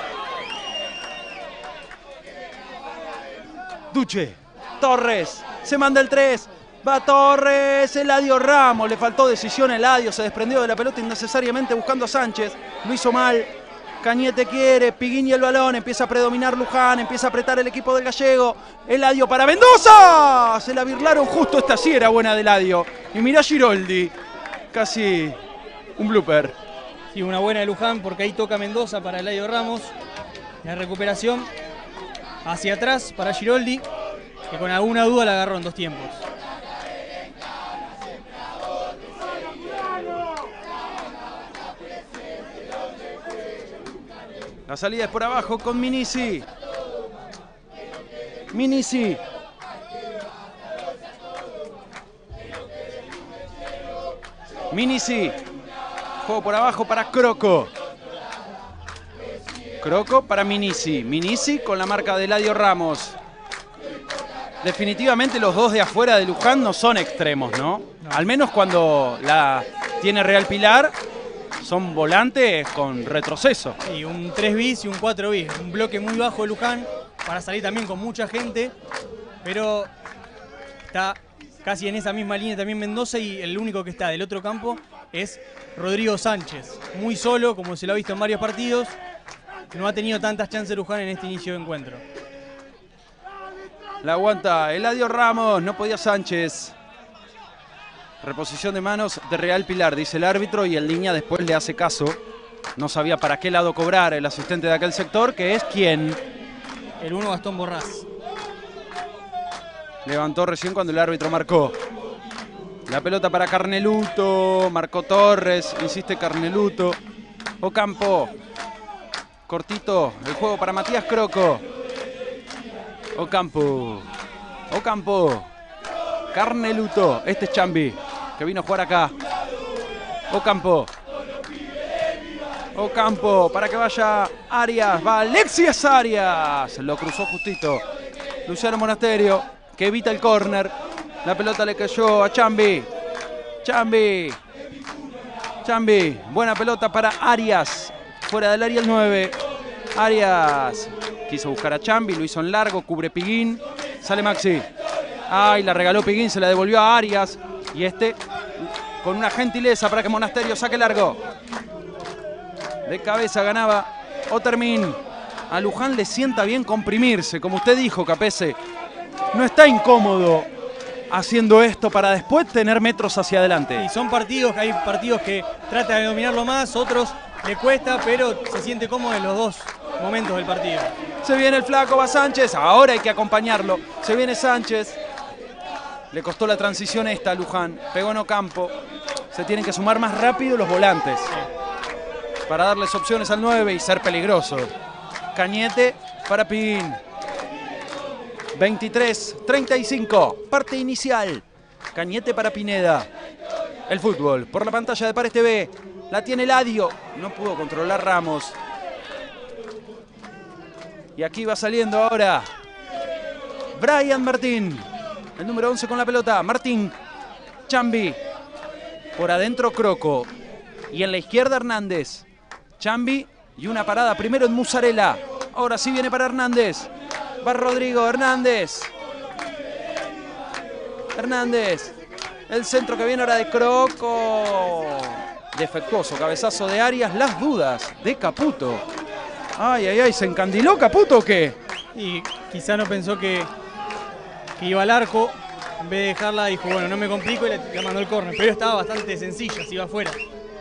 Duche, Torres, se manda el 3, va Torres, Eladio Ramos, le faltó decisión a Eladio, se desprendió de la pelota innecesariamente buscando a Sánchez, lo hizo mal, Cañete quiere, Piguín y el balón, empieza a predominar Luján, empieza a apretar el equipo del gallego, Eladio para Mendoza, se la birlaron justo, esta sí era buena de Eladio, y mirá Giroldi, casi un blooper. Sí, una buena de Luján porque ahí toca Mendoza para Eladio Ramos, la recuperación hacia atrás para Giroldi, que con alguna duda la agarró en dos tiempos. La salida es por abajo con Minisi. Minisi. Minisi. Juego por abajo para Croco. Croco para Minisi. Minisi con la marca de Eladio Ramos. Definitivamente los dos de afuera de Luján no son extremos, ¿no? Al menos cuando la tiene Real Pilar, son volantes con retroceso. Sí, un 3 bis y un 4 bis. Un bloque muy bajo de Luján para salir también con mucha gente, pero está casi en esa misma línea también Mendoza y el único que está del otro campo es Rodrigo Sánchez. Muy solo, como se lo ha visto en varios partidos. No ha tenido tantas chances Luján en este inicio de encuentro. La aguanta Eladio Ramos, no podía Sánchez. Reposición de manos de Real Pilar, dice el árbitro, y en línea después le hace caso. No sabía para qué lado cobrar el asistente de aquel sector, que es ¿quién? El 1 Gastón Borrás. Levantó recién cuando el árbitro marcó. La pelota para Carneluto, marcó Torres, insiste Carneluto. Ocampo. cortito el juego para Matías Croco. Ocampo. Ocampo. Carneluto. Este es Chambi, que vino a jugar acá. Ocampo. Ocampo para que vaya Arias. Va Alexias Arias. Lo cruzó justito Luciano Monasterio, que evita el córner. La pelota le cayó a Chambi. Chambi. Chambi. Buena pelota para Arias. Fuera del área el 9. Arias quiso buscar a Chambi. Lo hizo en largo. Cubre Piguín. Sale Maxi. Ay, la regaló Piguín. Se la devolvió a Arias. Y este con una gentileza para que Monasterio saque largo. De cabeza ganaba Otermin. A Luján le sienta bien comprimirse. Como usted dijo, Capese. No está incómodo haciendo esto para después tener metros hacia adelante. Y son partidos, hay partidos que trata de dominarlo más, otros le cuesta, pero se siente cómodo en los dos momentos del partido. Se viene el flaco, va Sánchez, ahora hay que acompañarlo. Se viene Sánchez. Le costó la transición esta a Luján. Pegó en Ocampo. Se tienen que sumar más rápido los volantes para darles opciones al 9 y ser peligroso. Cañete para Piguín. 23-35, parte inicial. Cañete para Pineda. El fútbol por la pantalla de Pares TV. La tiene Ladio. No pudo controlar Ramos. Y aquí va saliendo ahora Brian Martín. El número 11 con la pelota. Martín. Chambi. Por adentro Croco. Y en la izquierda Hernández. Chambi y una parada primero en Musarela. Ahora sí viene para Hernández. Va Rodrigo Hernández. Hernández. El centro que viene ahora de Croco. Defectuoso cabezazo de Arias. Las dudas de Caputo. Ay, ay, ay. ¿Se encandiló Caputo o qué? Y quizá no pensó que iba al arco. En vez de dejarla dijo, bueno, no me complico y le mandó el córner. Pero estaba bastante sencilla, se iba afuera.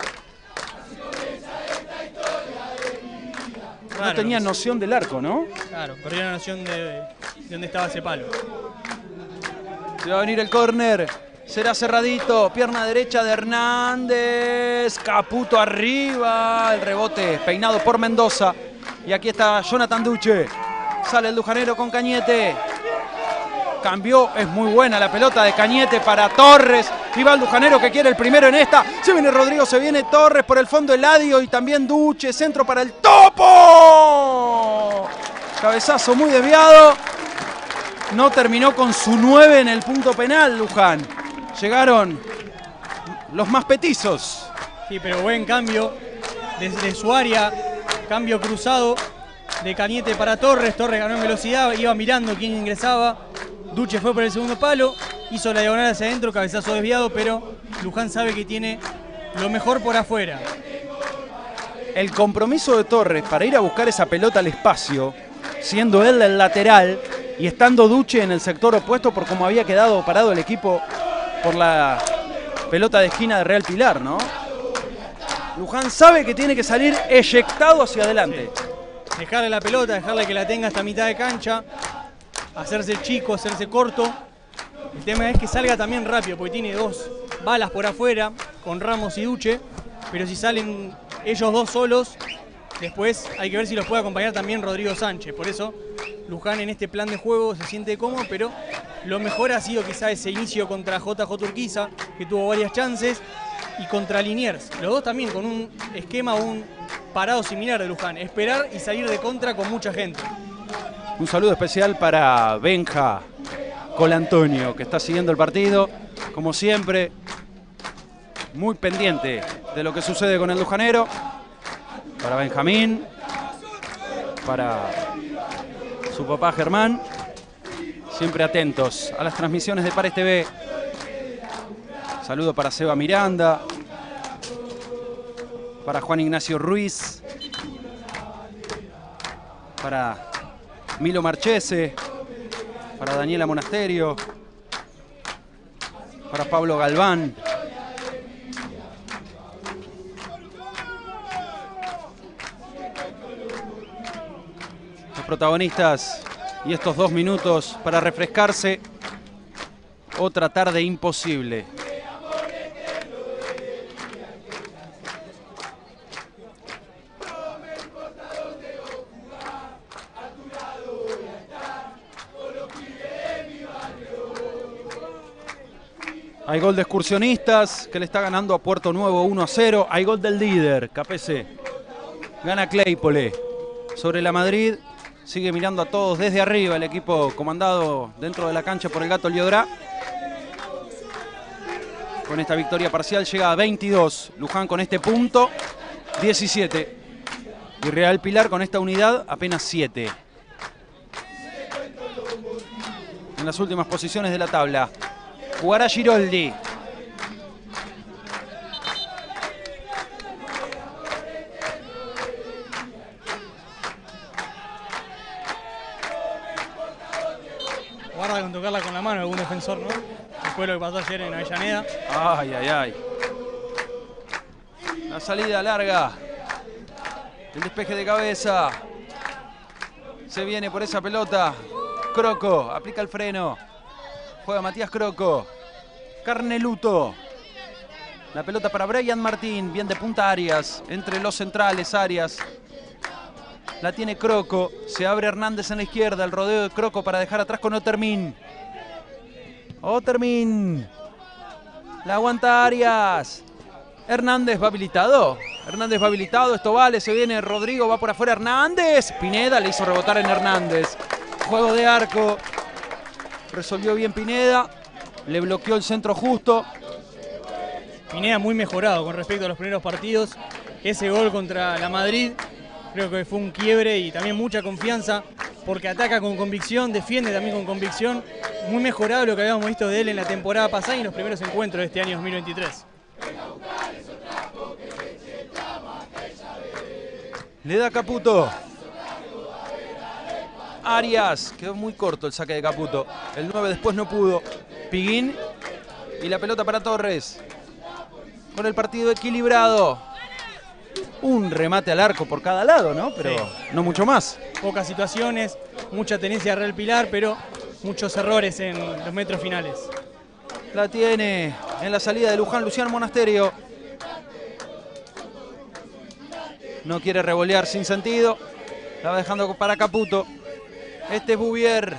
No tenía noción del arco, ¿no? Claro, perdió la noción de dónde estaba ese palo. Se va a venir el córner. Será cerradito. Pierna derecha de Hernández. Caputo arriba. El rebote peinado por Mendoza. Y aquí está Jonathan Duche. Sale el lujanero con Cañete. Cambió. Es muy buena la pelota de Cañete para Torres. Y va el lujanero que quiere el primero en esta. Se viene Rodrigo, se viene Torres por el fondo Eladio y también Duche. Centro para el Topo. Cabezazo muy desviado. No terminó con su 9 en el punto penal, Luján. Llegaron los más petizos. Sí, pero buen cambio desde su área. Cambio cruzado de Cañete para Torres. Torres ganó en velocidad, iba mirando quién ingresaba. Duche fue por el segundo palo. Hizo la diagonal hacia adentro, cabezazo desviado, pero Luján sabe que tiene lo mejor por afuera. El compromiso de Torres para ir a buscar esa pelota al espacio, siendo él el lateral y estando Duche en el sector opuesto por cómo había quedado parado el equipo por la pelota de esquina de Real Pilar, ¿no? Luján sabe que tiene que salir eyectado hacia adelante. Sí. Dejarle la pelota, dejarle que la tenga hasta mitad de cancha, hacerse chico, hacerse corto. El tema es que salga también rápido, porque tiene dos balas por afuera, con Ramos y Duche, pero si salen ellos dos solos, después hay que ver si los puede acompañar también Rodrigo Sánchez. Por eso Luján en este plan de juego se siente cómodo, pero lo mejor ha sido quizá ese inicio contra JJ Urquiza, que tuvo varias chances, y contra Liniers. Los dos también con un esquema, un parado similar de Luján. Esperar y salir de contra con mucha gente. Un saludo especial para Benja Colantonio, que está siguiendo el partido, como siempre, muy pendiente de lo que sucede con el lujanero. Para Benjamín, para su papá Germán, siempre atentos a las transmisiones de Pares TV. Saludo para Seba Miranda, para Juan Ignacio Ruiz, para Milo Marchese, para Daniela Monasterio, para Pablo Galván. Los protagonistas y estos 2 minutos para refrescarse. Otra tarde imposible. Hay gol de Excursionistas, que le está ganando a Puerto Nuevo 1-0. Hay gol del líder, KPC. Gana Claypole sobre la Madrid. Sigue mirando a todos desde arriba el equipo comandado dentro de la cancha por el Gato Liodrá. Con esta victoria parcial llega a 22. Luján con este punto, 17. Y Real Pilar con esta unidad, apenas 7. En las últimas posiciones de la tabla. Jugará Giroldi. Guarda con tocarla con la mano algún defensor, ¿no? Después de lo que pasó ayer en Avellaneda. Ay, ay, ay. La salida larga. El despeje de cabeza. Se viene por esa pelota. Croco, aplica el freno. Juega Matías Croco. Carneluto. La pelota para Brian Martín. Bien de punta Arias. Entre los centrales Arias. La tiene Croco. Se abre Hernández en la izquierda. El rodeo de Croco para dejar atrás con Otermin. Otermin. La aguanta Arias. Hernández va habilitado. Hernández va habilitado. Esto vale. Se viene Rodrigo. Va por afuera Hernández. Pineda le hizo rebotar en Hernández. Juego de arco. Resolvió bien Pineda. Le bloqueó el centro justo. Pineda muy mejorado con respecto a los primeros partidos. Ese gol contra la Madrid creo que fue un quiebre y también mucha confianza porque ataca con convicción, defiende también con convicción. Muy mejorado lo que habíamos visto de él en la temporada pasada y en los primeros encuentros de este año 2023. Le da Caputo. Arias, quedó muy corto el saque de Caputo. El 9 después no pudo. Piguín y la pelota para Torres. Con el partido equilibrado. Un remate al arco por cada lado, ¿no? Pero sí, no mucho más. Pocas situaciones, mucha tenencia de Real Pilar, pero muchos errores en los metros finales. La tiene en la salida de Luján Luciano Monasterio. No quiere revolear sin sentido. La va dejando para Caputo. Este es Bouvier.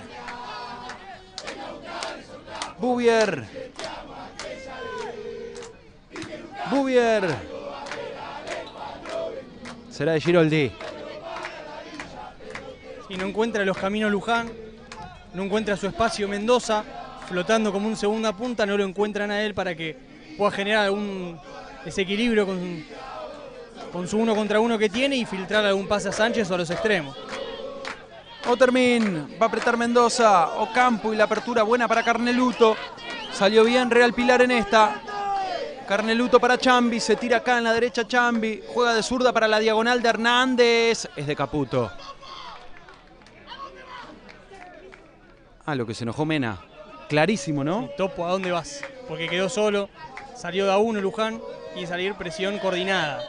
Bouvier. Bouvier. Será de Giroldi. Y no encuentra los caminos Luján. No encuentra su espacio Mendoza. Flotando como un segunda punta. No lo encuentran a él para que pueda generar algún desequilibrio con su 1 contra 1 que tiene y filtrar algún pase a Sánchez o a los extremos. Otermin, va a apretar Mendoza, Ocampo y la apertura buena para Carneluto. Salió bien Real Pilar en esta. Carneluto para Chambi, se tira acá en la derecha Chambi. Juega de zurda para la diagonal de Hernández. Es de Caputo. Ah, lo que se enojó Mena. Clarísimo, ¿no? Sí, Topo, ¿a dónde vas? Porque quedó solo, salió de a uno Luján y salir presión coordinada.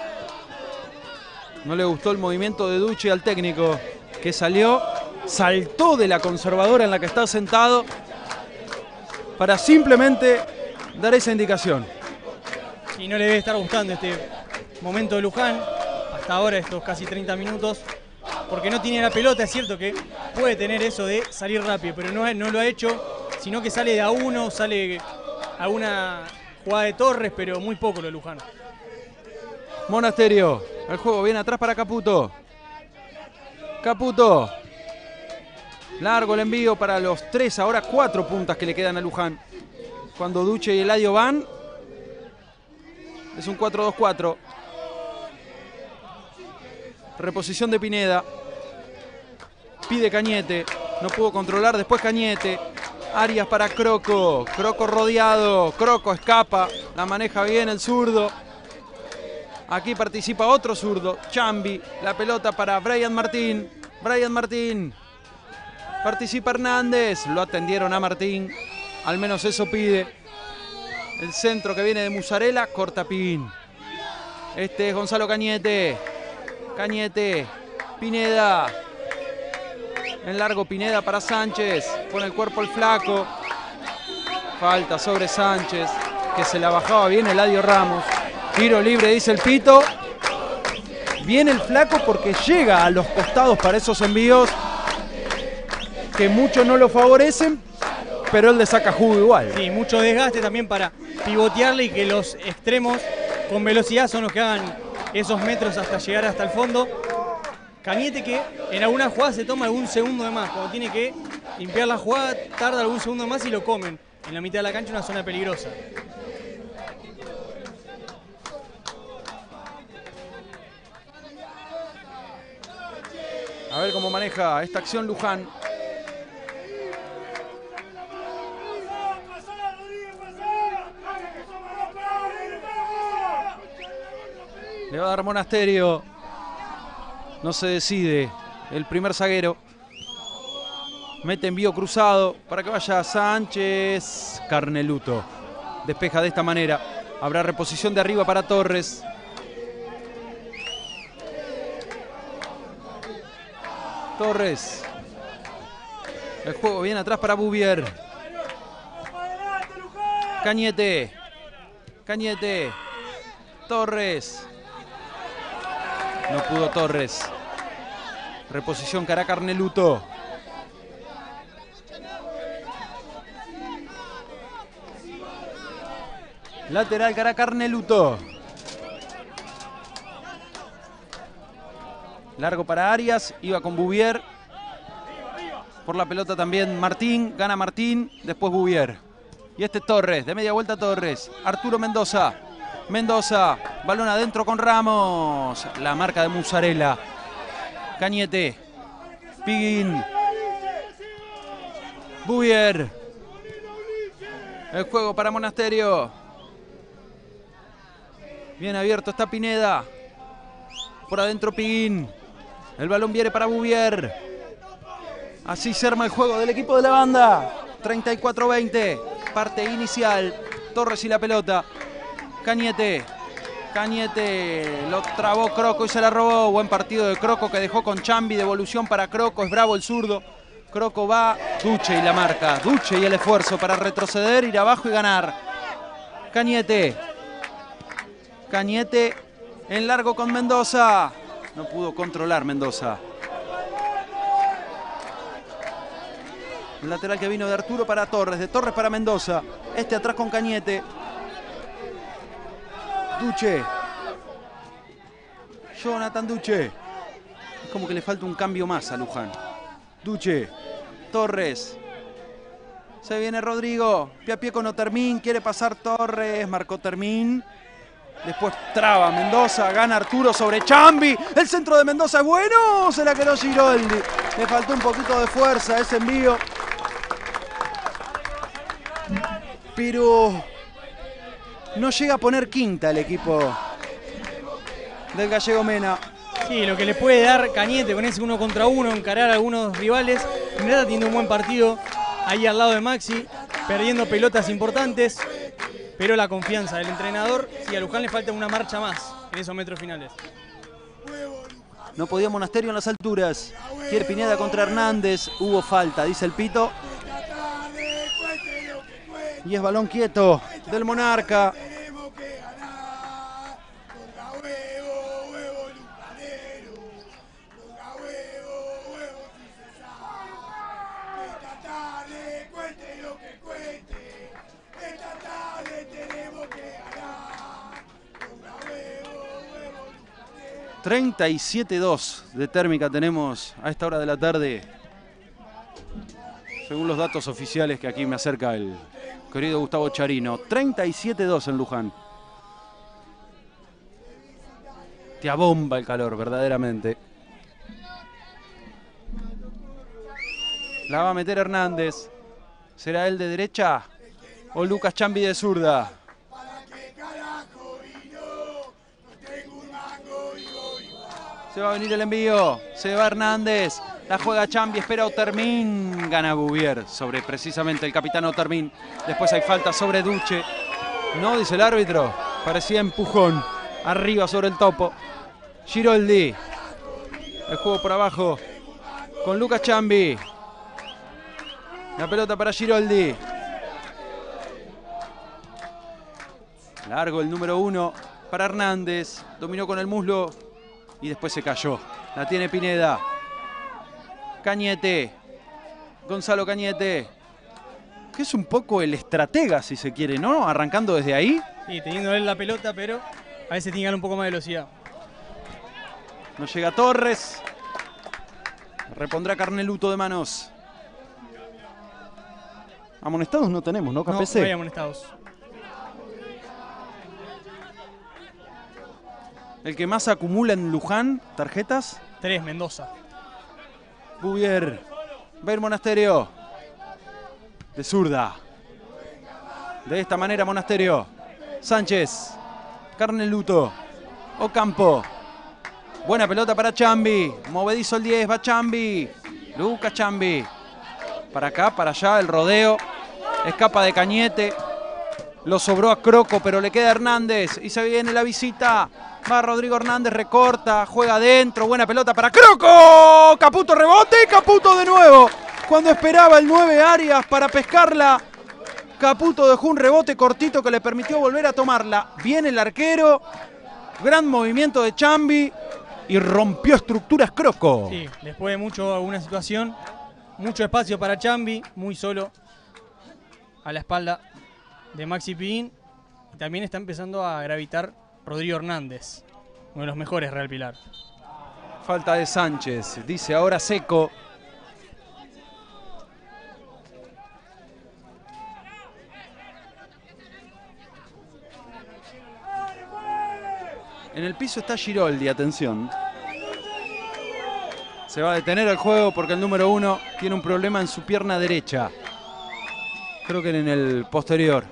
No le gustó el movimiento de Ducci al técnico, que salió, saltó de la conservadora en la que está sentado para simplemente dar esa indicación. Y no le debe estar gustando este momento de Luján, hasta ahora estos casi 30 minutos, porque no tiene la pelota. Es cierto que puede tener eso de salir rápido, pero no lo ha hecho, sino que sale de a uno, sale a una jugada de Torres, pero muy poco lo de Luján. Monasterio, el juego viene atrás para Caputo. Caputo. Largo el envío para los 3, ahora 4 puntas que le quedan a Luján. Cuando Duche y Eladio van, es un 4-2-4. Reposición de Pineda. Pide Cañete. No pudo controlar, después Cañete. Arias para Croco. Croco rodeado. Croco escapa. La maneja bien el zurdo. Aquí participa otro zurdo, Chambi. La pelota para Brian Martín. Brian Martín. Participa Hernández. Lo atendieron a Martín. Al menos eso pide. El centro que viene de Musarela. Corta Piguín. Este es Gonzalo Cañete. Cañete. Pineda. En largo Pineda para Sánchez. Pone el cuerpo el flaco. Falta sobre Sánchez. Que se la bajaba bien Eladio Ramos. Tiro libre, dice el pito. Viene el flaco porque llega a los costados para esos envíos que muchos no lo favorecen. pero él le saca jugo igual. Sí, mucho desgaste también para pivotearle y que los extremos con velocidad son los que hagan esos metros hasta llegar hasta el fondo. Cañete que en algunas jugadas se toma algún segundo de más. Cuando tiene que limpiar la jugada, tarda algún segundo de más y lo comen. En la mitad de la cancha, una zona peligrosa. A ver cómo maneja esta acción Luján. Le va a dar Monasterio. No se decide el primer zaguero. Mete envío cruzado para que vaya Sánchez. Carneluto despeja de esta manera. Habrá reposición de arriba para Torres. Torres. El juego viene atrás para Bouvier. Cañete. Cañete. Torres. No pudo Torres. Reposición que hará Carneluto. Lateral que hará Carneluto. Largo para Arias. Iba con Bouvier. Por la pelota también Martín. Gana Martín. Después Bouvier. Y este Torres. De media vuelta Torres. Arturo Mendoza. Mendoza. Balón adentro con Ramos. La marca de Musarela. Cañete. Piguín. Bouvier. El juego para Monasterio. Bien abierto está Pineda. Por adentro Piguín. El balón viene para Bouvier. Así se arma el juego del equipo de la banda. 34-20. Parte inicial. Torres y la pelota. Cañete. Cañete. Lo trabó Croco y se la robó. Buen partido de Croco que dejó con Chambi. Devolución para Croco. Es bravo el zurdo. Croco va. Duche y la marca. Duche y el esfuerzo para retroceder, ir abajo y ganar. Cañete. Cañete en largo con Mendoza. No pudo controlar Mendoza. El lateral que vino de Arturo para Torres. De Torres para Mendoza. Este atrás con Cañete. Duche. Jonathan Duche. Es como que le falta un cambio más a Luján. Duche. Torres. Se viene Rodrigo. Pie a pie con Otermín. Quiere pasar Torres. Marcó Otermín. Después traba Mendoza. Gana Arturo sobre Chambi. El centro de Mendoza es bueno. Se la quedó Giroldi. Le faltó un poquito de fuerza ese envío. Pero no llega a poner quinta el equipo del Gallego Mena. Sí, lo que le puede dar Cañete con ese 1 contra 1, encarar a algunos rivales. Está teniendo un buen partido ahí al lado de Maxi, perdiendo pelotas importantes, pero la confianza del entrenador, sí, a Luján le falta una marcha más en esos metros finales. No podía Monasterio en las alturas. Quiere Pineda contra Hernández. Hubo falta, dice el pito. Y es balón quieto del Monarca. ...37,2 de térmica tenemos a esta hora de la tarde. Según los datos oficiales que aquí me acerca el querido Gustavo Charino. 37,2 en Luján. Te abomba el calor, verdaderamente. La va a meter Hernández. ¿Será él de derecha o Lucas Chambi de zurda? Se va a venir el envío. Se va Hernández. La juega Chambi. Espera Otermín. Gana Bouvier sobre precisamente el capitán Otermín. Después hay falta sobre Duche. No, dice el árbitro. Parecía empujón. Arriba sobre el topo. Giroldi. El juego por abajo con Lucas Chambi. La pelota para Giroldi. Largo el número 1 para Hernández. Dominó con el muslo. Y después se cayó. La tiene Pineda. Cañete. Gonzalo Cañete. que es un poco el estratega, si se quiere, ¿no? Arrancando desde ahí. Sí, teniendo él la pelota, pero a veces tiene que dar un poco más de velocidad. No llega Torres. Repondrá Carneluto de manos. Amonestados no tenemos, ¿no, KPC? No hay amonestados. El que más acumula en Luján, tarjetas. 3, Mendoza. Bouvier. Va a ir Monasterio. De zurda. De esta manera Monasterio. Sánchez. Carneluto. Ocampo. Buena pelota para Chambi. Movedizo el 10, va Chambi. Lucas Chambi. Para acá, para allá, el rodeo. Escapa de Cañete. Lo sobró a Croco, pero le queda Hernández. Y se viene la visita. Va Rodrigo Hernández, recorta, juega adentro. Buena pelota para Croco. Caputo rebote y Caputo de nuevo. Cuando esperaba el 9 Arias para pescarla, Caputo dejó un rebote cortito que le permitió volver a tomarla. Viene el arquero. Gran movimiento de Chambi. Y rompió estructuras Croco. Sí, después de alguna situación, mucho espacio para Chambi, muy solo a la espalda de Maxi Pidín. Y también está empezando a gravitar Rodrigo Hernández, uno de los mejores Real Pilar. Falta de Sánchez, dice ahora Seco. En el piso está Giroldi, atención. Se va a detener el juego porque el número 1 tiene un problema en su pierna derecha. Creo que en el posterior.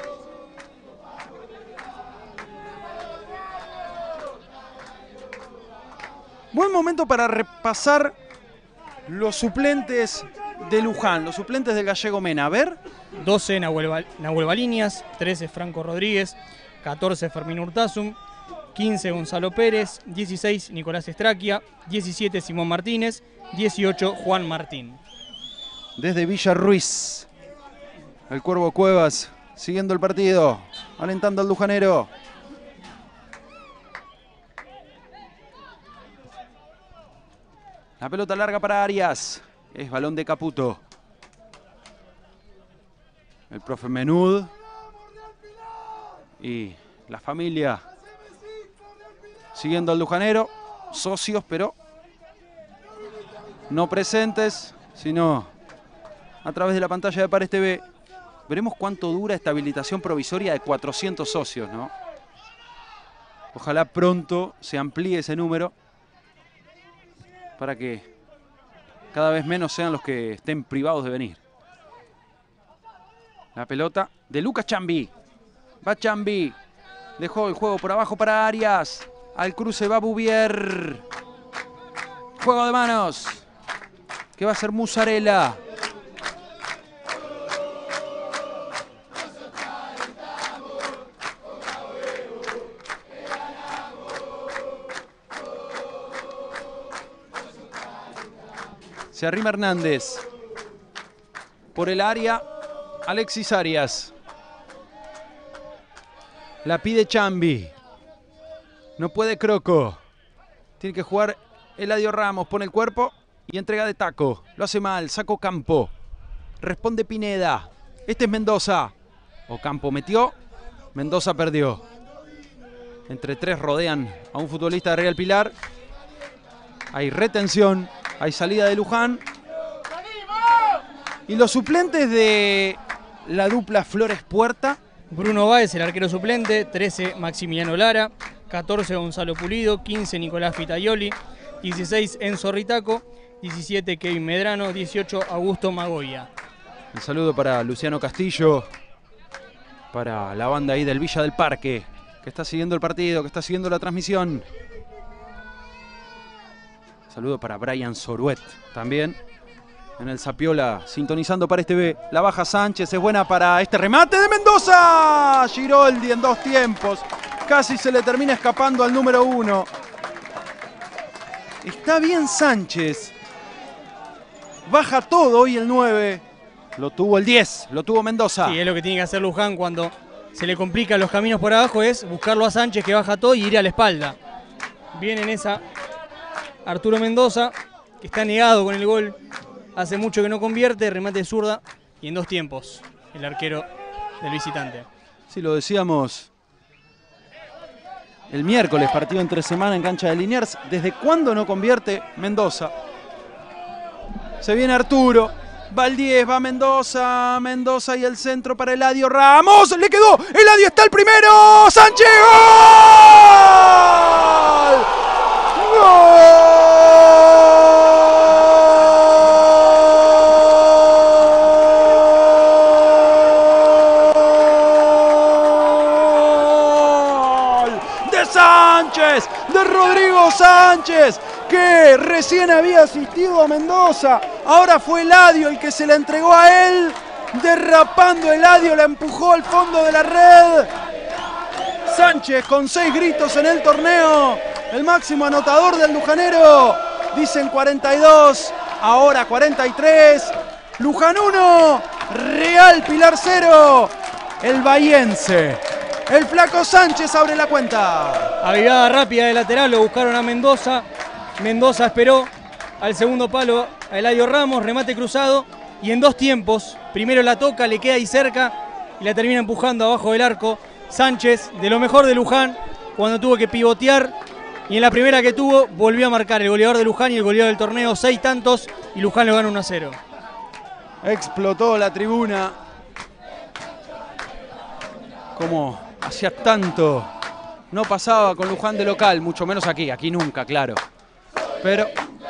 Buen momento para repasar los suplentes de Luján, los suplentes del Gallego Mena. A ver. 12 Nahuel Baliñas, 13 Franco Rodríguez, 14 Fermín Urtasum, 15 Gonzalo Pérez, 16 Nicolás Estraquia, 17 Simón Martínez, 18 Juan Martín. Desde Villa Ruiz, el Cuervo Cuevas siguiendo el partido, alentando al lujanero. La pelota larga para Arias, es balón de Caputo. El profe Menud y la familia siguiendo al lujanero, socios pero no presentes, sino a través de la pantalla de Pares TV. Veremos cuánto dura esta habilitación provisoria de 400 socios, ¿no? Ojalá pronto se amplíe ese número para que cada vez menos sean los que estén privados de venir. La pelota de Lucas Chambi. Va Chambi. Dejó el juego por abajo para Arias. Al cruce va Bouvier. Juego de manos. Que va a ser Musarela. Se arrima Hernández. Por el área, Alexis Arias. La pide Chambi. No puede Croco. Tiene que jugar Eladio Ramos. Pone el cuerpo y entrega de taco. Lo hace mal. Saca Ocampo. Responde Pineda. Este es Mendoza. Ocampo metió. Mendoza perdió. Entre tres rodean a un futbolista de Real Pilar. Hay retención. Hay salida de Luján. Y los suplentes de la dupla Flores Puerta. Bruno Báez, el arquero suplente. 13 Maximiliano Lara. 14 Gonzalo Pulido. 15 Nicolás Fitaioli. 16 Enzo Ritaco. 17 Kevin Medrano. 18 Augusto Magoya. Un saludo para Luciano Castillo. Para la banda ahí del Villa del Parque, que está siguiendo el partido, que está siguiendo la transmisión. Saludo para Brian Soruet también. En el Zapiola, sintonizando Pares TV. La baja Sánchez, es buena para este remate de Mendoza. Giroldi en dos tiempos. Casi se le termina escapando al número 1. Está bien Sánchez. Baja todo hoy el 9. Lo tuvo el 10, lo tuvo Mendoza. Sí, es lo que tiene que hacer Luján cuando se le complican los caminos por abajo, es buscarlo a Sánchez que baja todo y ir a la espalda. Viene en esa Arturo Mendoza, que está negado con el gol. Hace mucho que no convierte, remate de zurda y en dos tiempos. el arquero del visitante. Sí, lo decíamos el miércoles, partido entre semana en cancha de Liniers. ¿Desde cuándo no convierte Mendoza? Se viene Arturo, va el 10, va Mendoza, Mendoza y el centro para Eladio Ramos. ¡Le quedó! ¡Eladio está el primero! ¡Sánchez! ¡Gol! ¡Gol! Sánchez, de Rodrigo Sánchez, que recién había asistido a Mendoza. Ahora fue Eladio el que se la entregó a él. Derrapando Eladio, la empujó al fondo de la red. Sánchez con 6 gritos en el torneo. El máximo anotador del lujanero. Dicen 42, ahora 43. Luján 1, Real Pilar 0. El bahiense, el flaco Sánchez, abre la cuenta. Avivada rápida de lateral, lo buscaron a Mendoza. Mendoza esperó al segundo palo a Eladio Ramos, remate cruzado. Y en 2 tiempos, primero la toca, le queda ahí cerca y la termina empujando abajo del arco. Sánchez, de lo mejor de Luján, cuando tuvo que pivotear. Y en la primera que tuvo, volvió a marcar el goleador de Luján y el goleador del torneo. 6 tantos y Luján lo gana 1-0. Explotó la tribuna. Como hacía tanto no pasaba con Luján de local, mucho menos aquí nunca, claro. Pero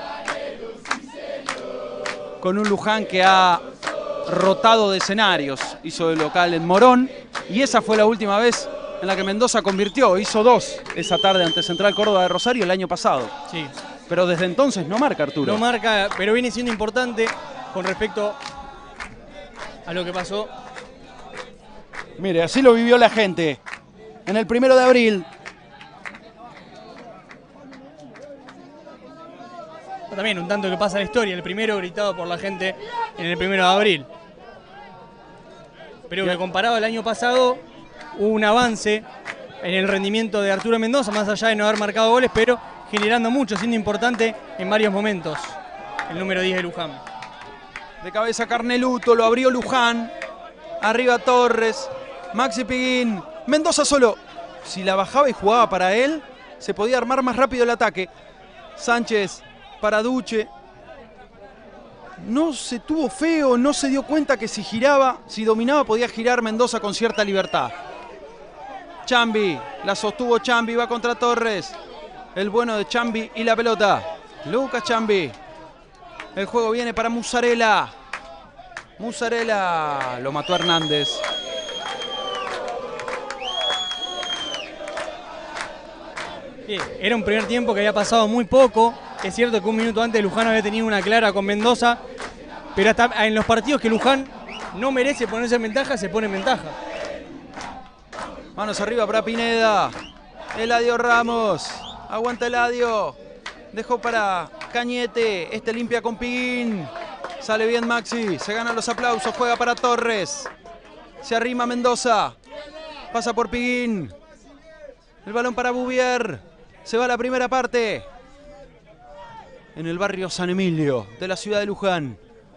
con un Luján que ha rotado de escenarios, hizo de local en Morón y esa fue la última vez en la que Mendoza convirtió, hizo 2 esa tarde ante Central Córdoba de Rosario el año pasado. Sí. Pero desde entonces no marca, Arturo. No marca, pero viene siendo importante con respecto a lo que pasó. Mire, así lo vivió la gente en el 1 de abril. También un tanto que pasa la historia, el primero gritado por la gente en el 1 de abril. Pero que comparado al año pasado, hubo un avance en el rendimiento de Arturo Mendoza, más allá de no haber marcado goles, pero generando mucho, siendo importante en varios momentos, el número 10 de Luján. De cabeza Carneluto, lo abrió Luján, arriba Torres, Maxi Piguín, Mendoza solo. Si la bajaba y jugaba para él, se podía armar más rápido el ataque. Sánchez para Duche. No se tuvo feo, no se dio cuenta que si giraba, si dominaba, podía girar Mendoza con cierta libertad. Chambi, la sostuvo Chambi, va contra Torres. El bueno de Chambi y la pelota. Lucas Chambi. El juego viene para Musarela. Musarela lo mató Hernández. Era un primer tiempo que había pasado muy poco. Es cierto que un minuto antes Luján había tenido una clara con Mendoza, pero hasta en los partidos que Luján no merece ponerse en ventaja, se pone en ventaja. Manos arriba para Pineda. Eladio Ramos. Aguanta Eladio. Dejó para Cañete. Este limpia con Piguín. Sale bien Maxi. Se ganan los aplausos. Juega para Torres. Se arrima Mendoza. Pasa por Piguín. El balón para Bouvier. Se va a la primera parte. En el barrio San Emilio de la ciudad de Luján.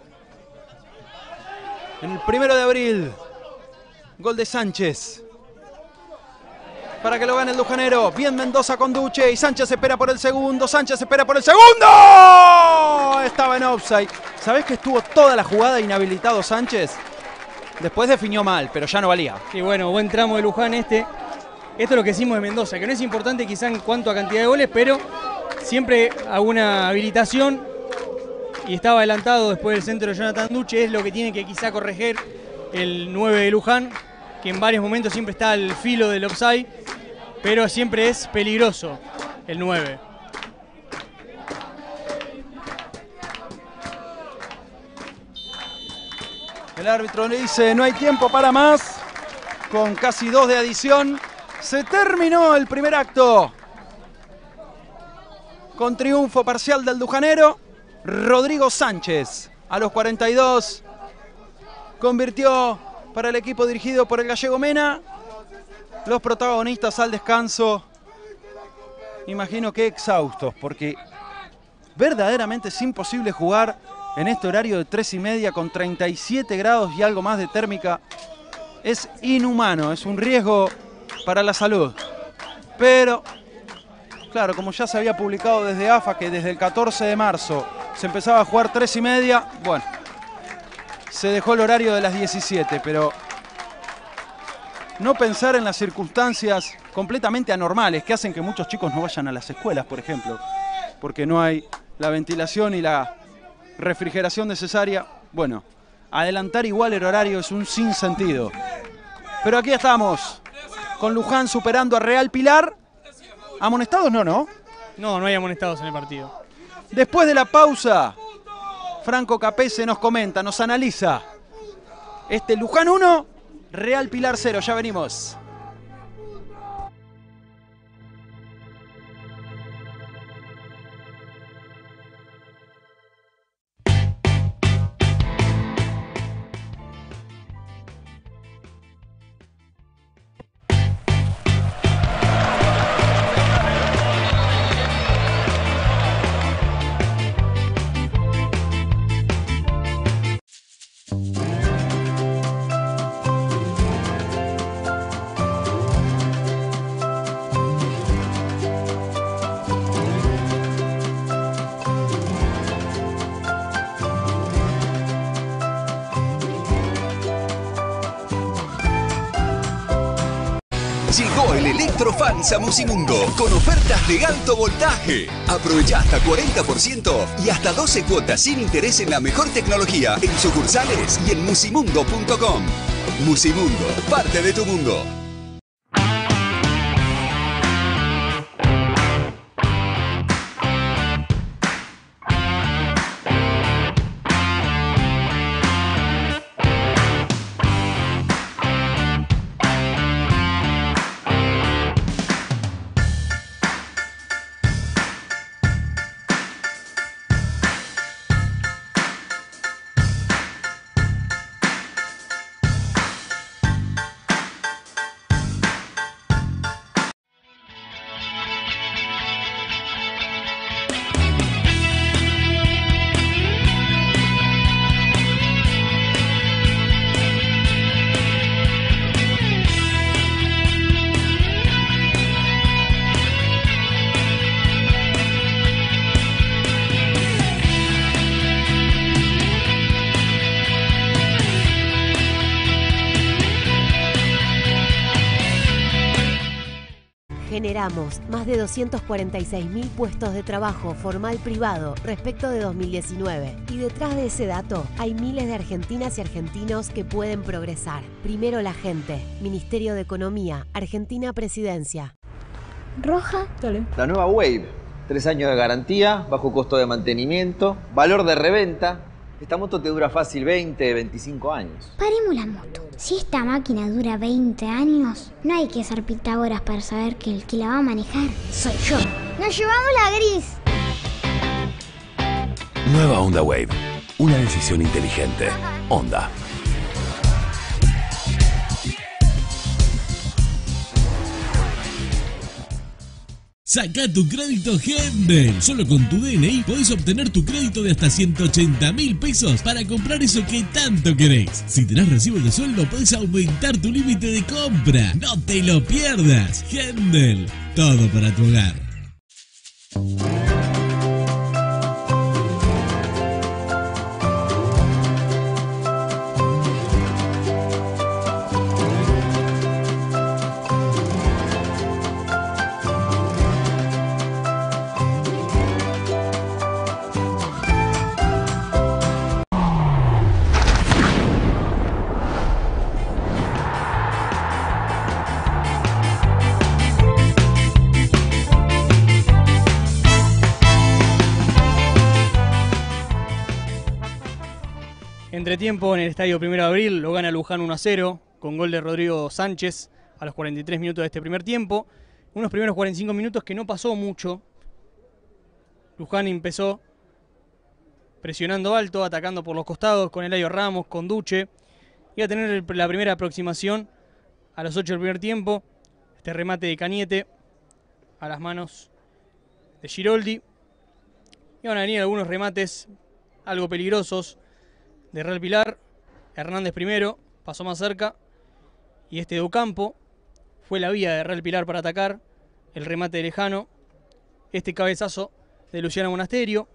En el 1 de abril. Gol de Sánchez. Para que lo gane el lujanero. Bien Mendoza con Duche. Y Sánchez espera por el segundo. Sánchez espera por el segundo. Estaba en offside. ¿Sabés que estuvo toda la jugada inhabilitado Sánchez? Después definió mal, pero ya no valía. Y bueno, buen tramo de Luján este. Esto es lo que decimos de Mendoza, que no es importante quizá en cuanto a cantidad de goles, pero siempre alguna habilitación. Y estaba adelantado después del centro de Jonathan Duche. Es lo que tiene que quizá corregir el 9 de Luján, que en varios momentos siempre está al filo del offside, pero siempre es peligroso el 9. El árbitro le dice no hay tiempo para más. Con casi 2 de adición se terminó el primer acto. Con triunfo parcial del lujanero. Rodrigo Sánchez a los 42 convirtió para el equipo dirigido por el gallego Mena. Los protagonistas al descanso, imagino que exhaustos, porque verdaderamente es imposible jugar en este horario de 3:30 con 37 grados y algo más de térmica es inhumano, es un riesgo para la salud. Pero, claro, como ya se había publicado desde AFA que desde el 14 de marzo se empezaba a jugar 3:30, bueno, se dejó el horario de las 17, pero no pensar en las circunstancias completamente anormales que hacen que muchos chicos no vayan a las escuelas, por ejemplo, porque no hay la ventilación y la refrigeración necesaria. Bueno, adelantar igual el horario es un sinsentido. Pero aquí estamos, con Luján superando a Real Pilar. ¿Amonestados? No, ¿no? No, no hay amonestados en el partido. Después de la pausa, Franco Capese nos comenta, nos analiza este Luján 1, Real Pilar 0. Ya venimos. Llegó el Electrofansa Musimundo con ofertas de alto voltaje. Aprovecha hasta 40% y hasta 12 cuotas sin interés en la mejor tecnología en sucursales y en musimundo.com. Musimundo, parte de tu mundo. Generamos más de 246.000 puestos de trabajo formal privado respecto de 2019. Y detrás de ese dato hay miles de argentinas y argentinos que pueden progresar. Primero la gente. Ministerio de Economía, Argentina Presidencia. Roja. Dale. La nueva Wave, 3 años de garantía, bajo costo de mantenimiento, valor de reventa. Esta moto te dura fácil 20, 25 años. Paremos la moto. Si esta máquina dura 20 años, no hay que ser Pitágoras para saber que el que la va a manejar soy yo. ¡Nos llevamos la gris! Nueva Honda Wave. Una decisión inteligente. Honda. Saca tu crédito Hendel. Solo con tu DNI podés obtener tu crédito de hasta 180.000 pesos para comprar eso que tanto querés. Si tenés recibo de sueldo, podés aumentar tu límite de compra. No te lo pierdas. Hendel. Todo para tu hogar. Entretiempo en el estadio 1 de abril, lo gana Luján 1-0 con gol de Rodrigo Sánchez a los 43 minutos de este primer tiempo. Unos primeros 45 minutos que no pasó mucho. Luján empezó presionando alto, atacando por los costados con Eladio Ramos, con Duche. Iba a tener la primera aproximación a los 8 del primer tiempo. Este remate de Cañete a las manos de Giroldi. Iban a venir algunos remates algo peligrosos de Real Pilar. Hernández primero, pasó más cerca. Y este de Ocampo fue la vía de Real Pilar para atacar. El remate de Lejano. Este cabezazo de Luciano Monasterio.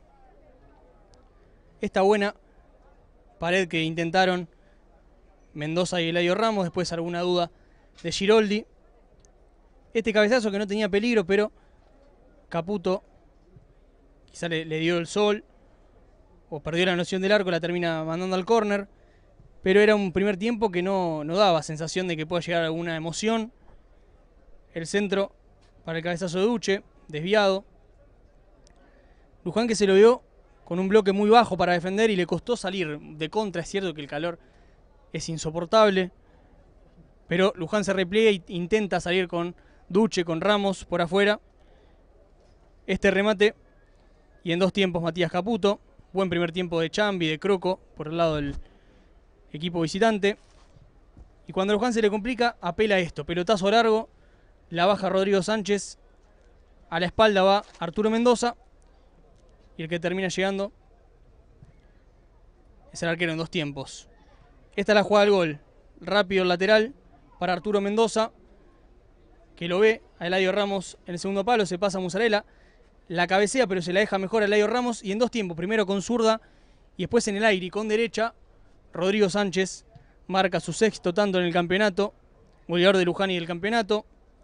Esta buena pared que intentaron Mendoza y Eladio Ramos. Después alguna duda de Giroldi. Este cabezazo que no tenía peligro, pero Caputo quizá le dio el sol o perdió la noción del arco, la termina mandando al córner. Pero era un primer tiempo que no daba sensación de que pueda llegar alguna emoción. El centro para el cabezazo de Duche, desviado. Luján que se lo vio con un bloque muy bajo para defender y le costó salir de contra. Es cierto que el calor es insoportable, pero Luján se repliega e intenta salir con Duche, con Ramos por afuera. Este remate y en 2 tiempos Matías Caputo. Buen primer tiempo de Chambi, de Croco por el lado del equipo visitante. Y cuando a Luján se le complica, apela a esto. Pelotazo largo, la baja Rodrigo Sánchez. A la espalda va Arturo Mendoza. Y el que termina llegando es el arquero en 2 tiempos. Esta es la jugada del gol. Rápido el lateral para Arturo Mendoza, que lo ve a Eladio Ramos en el segundo palo. Se pasa a Musarela, la cabecea pero se la deja mejor a Eladio Ramos. Y en 2 tiempos, primero con zurda y después en el aire y con derecha, Rodrigo Sánchez marca su 6º tanto en el campeonato. Goleador de Luján y del campeonato.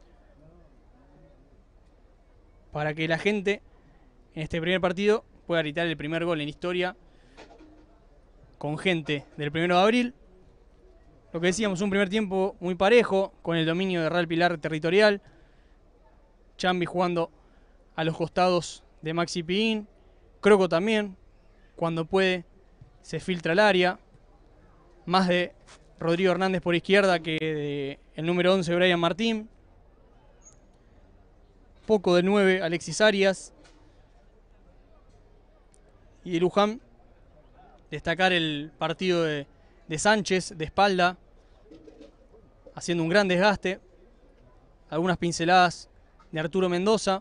Para que la gente en este primer partido pueda gritar el primer gol en historia con gente del 1 de abril. Lo que decíamos, un primer tiempo muy parejo, con el dominio de Real Pilar territorial. Chambi jugando a los costados de Maxi Piín. Croco también, cuando puede, se filtra al área. Más de Rodrigo Hernández por izquierda que de el número 11, Brian Martín. Poco del 9, Alexis Arias. Y de Luján, destacar el partido de Sánchez, de espalda, haciendo un gran desgaste. Algunas pinceladas de Arturo Mendoza,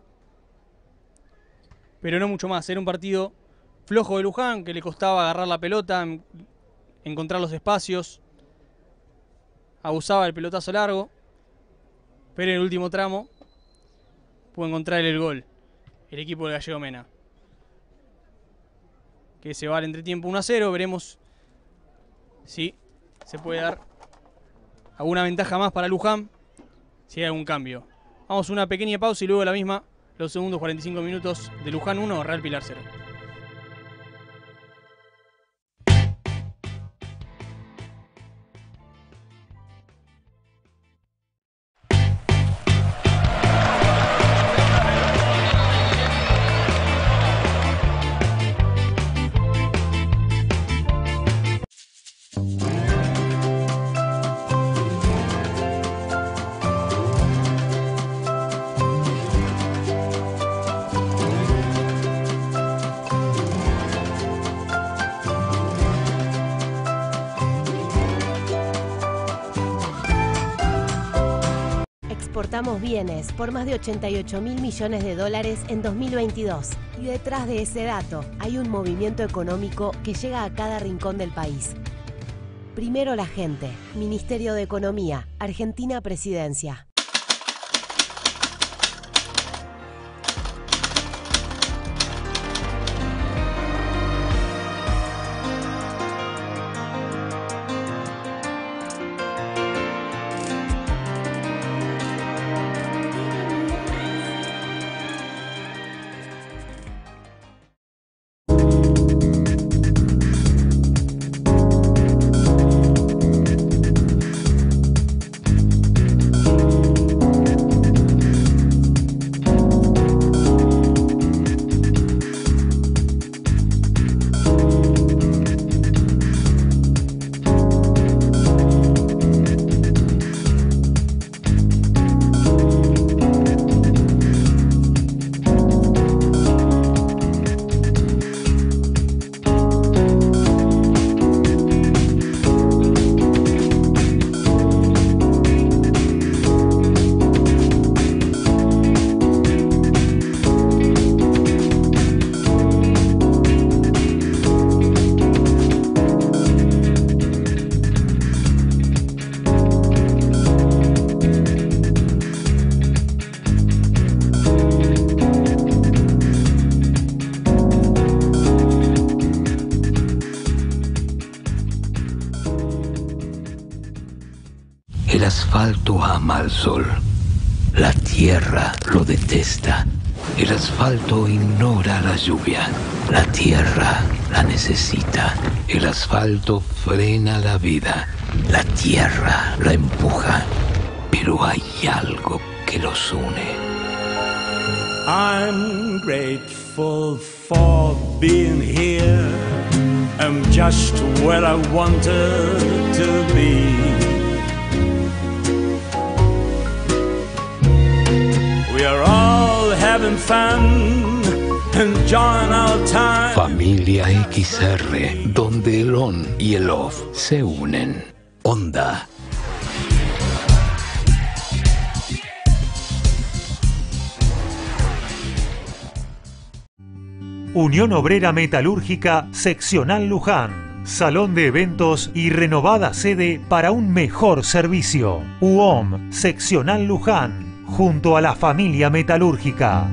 pero no mucho más. Era un partido flojo de Luján, que le costaba agarrar la pelota, encontrar los espacios. Abusaba del pelotazo largo, pero en el último tramo pudo encontrar el gol el equipo de Gallego Mena, que se va al entretiempo 1-0. Veremos si se puede dar alguna ventaja más para Luján, si hay algún cambio. Vamos a una pequeña pausa y luego la misma, los segundos 45 minutos de Luján 1, Real Pilar 0. Exportamos bienes por más de 88 mil millones de dólares en 2022. Y detrás de ese dato hay un movimiento económico que llega a cada rincón del país. Primero la gente. Ministerio de Economía. Argentina Presidencia. asfalto ama al sol. La tierra lo detesta. El asfalto ignora la lluvia. La tierra la necesita. El asfalto frena la vida. La tierra la empuja. Pero hay algo que los une. I'm grateful for being here. I'm just where I wanted to be. We are all having fun, enjoying our time. Familia XR, donde el on y el off se unen. Onda. Unión Obrera Metalúrgica Seccional Luján. Salón de eventos y renovada sede para un mejor servicio. UOM Seccional Luján, junto a la familia metalúrgica.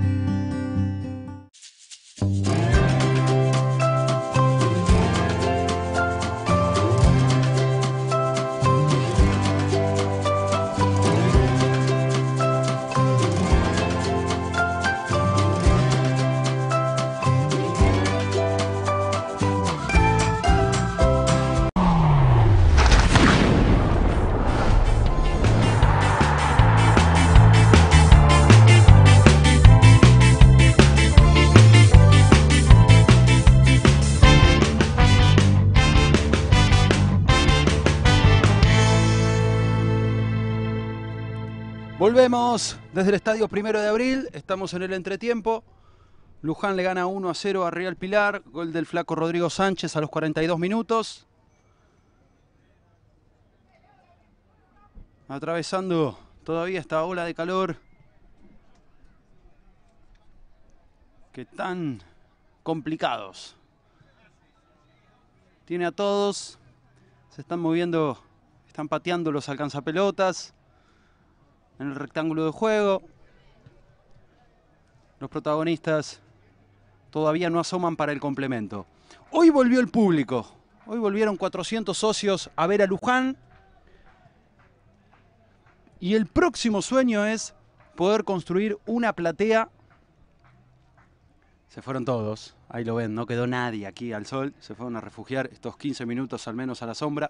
Volvemos desde el estadio 1 de abril, estamos en el entretiempo. Luján le gana 1-0 a Real Pilar, gol del flaco Rodrigo Sánchez a los 42 minutos. Atravesando todavía esta ola de calor que tan complicados. Tiene a todos, se están moviendo, están pateando los alcanzapelotas en el rectángulo de juego. Los protagonistas todavía no asoman para el complemento. Hoy volvió el público. Hoy volvieron 400 socios a ver a Luján. Y el próximo sueño es poder construir una platea. Se fueron todos. Ahí lo ven, no quedó nadie aquí al sol. Se fueron a refugiar estos 15 minutos al menos a la sombra.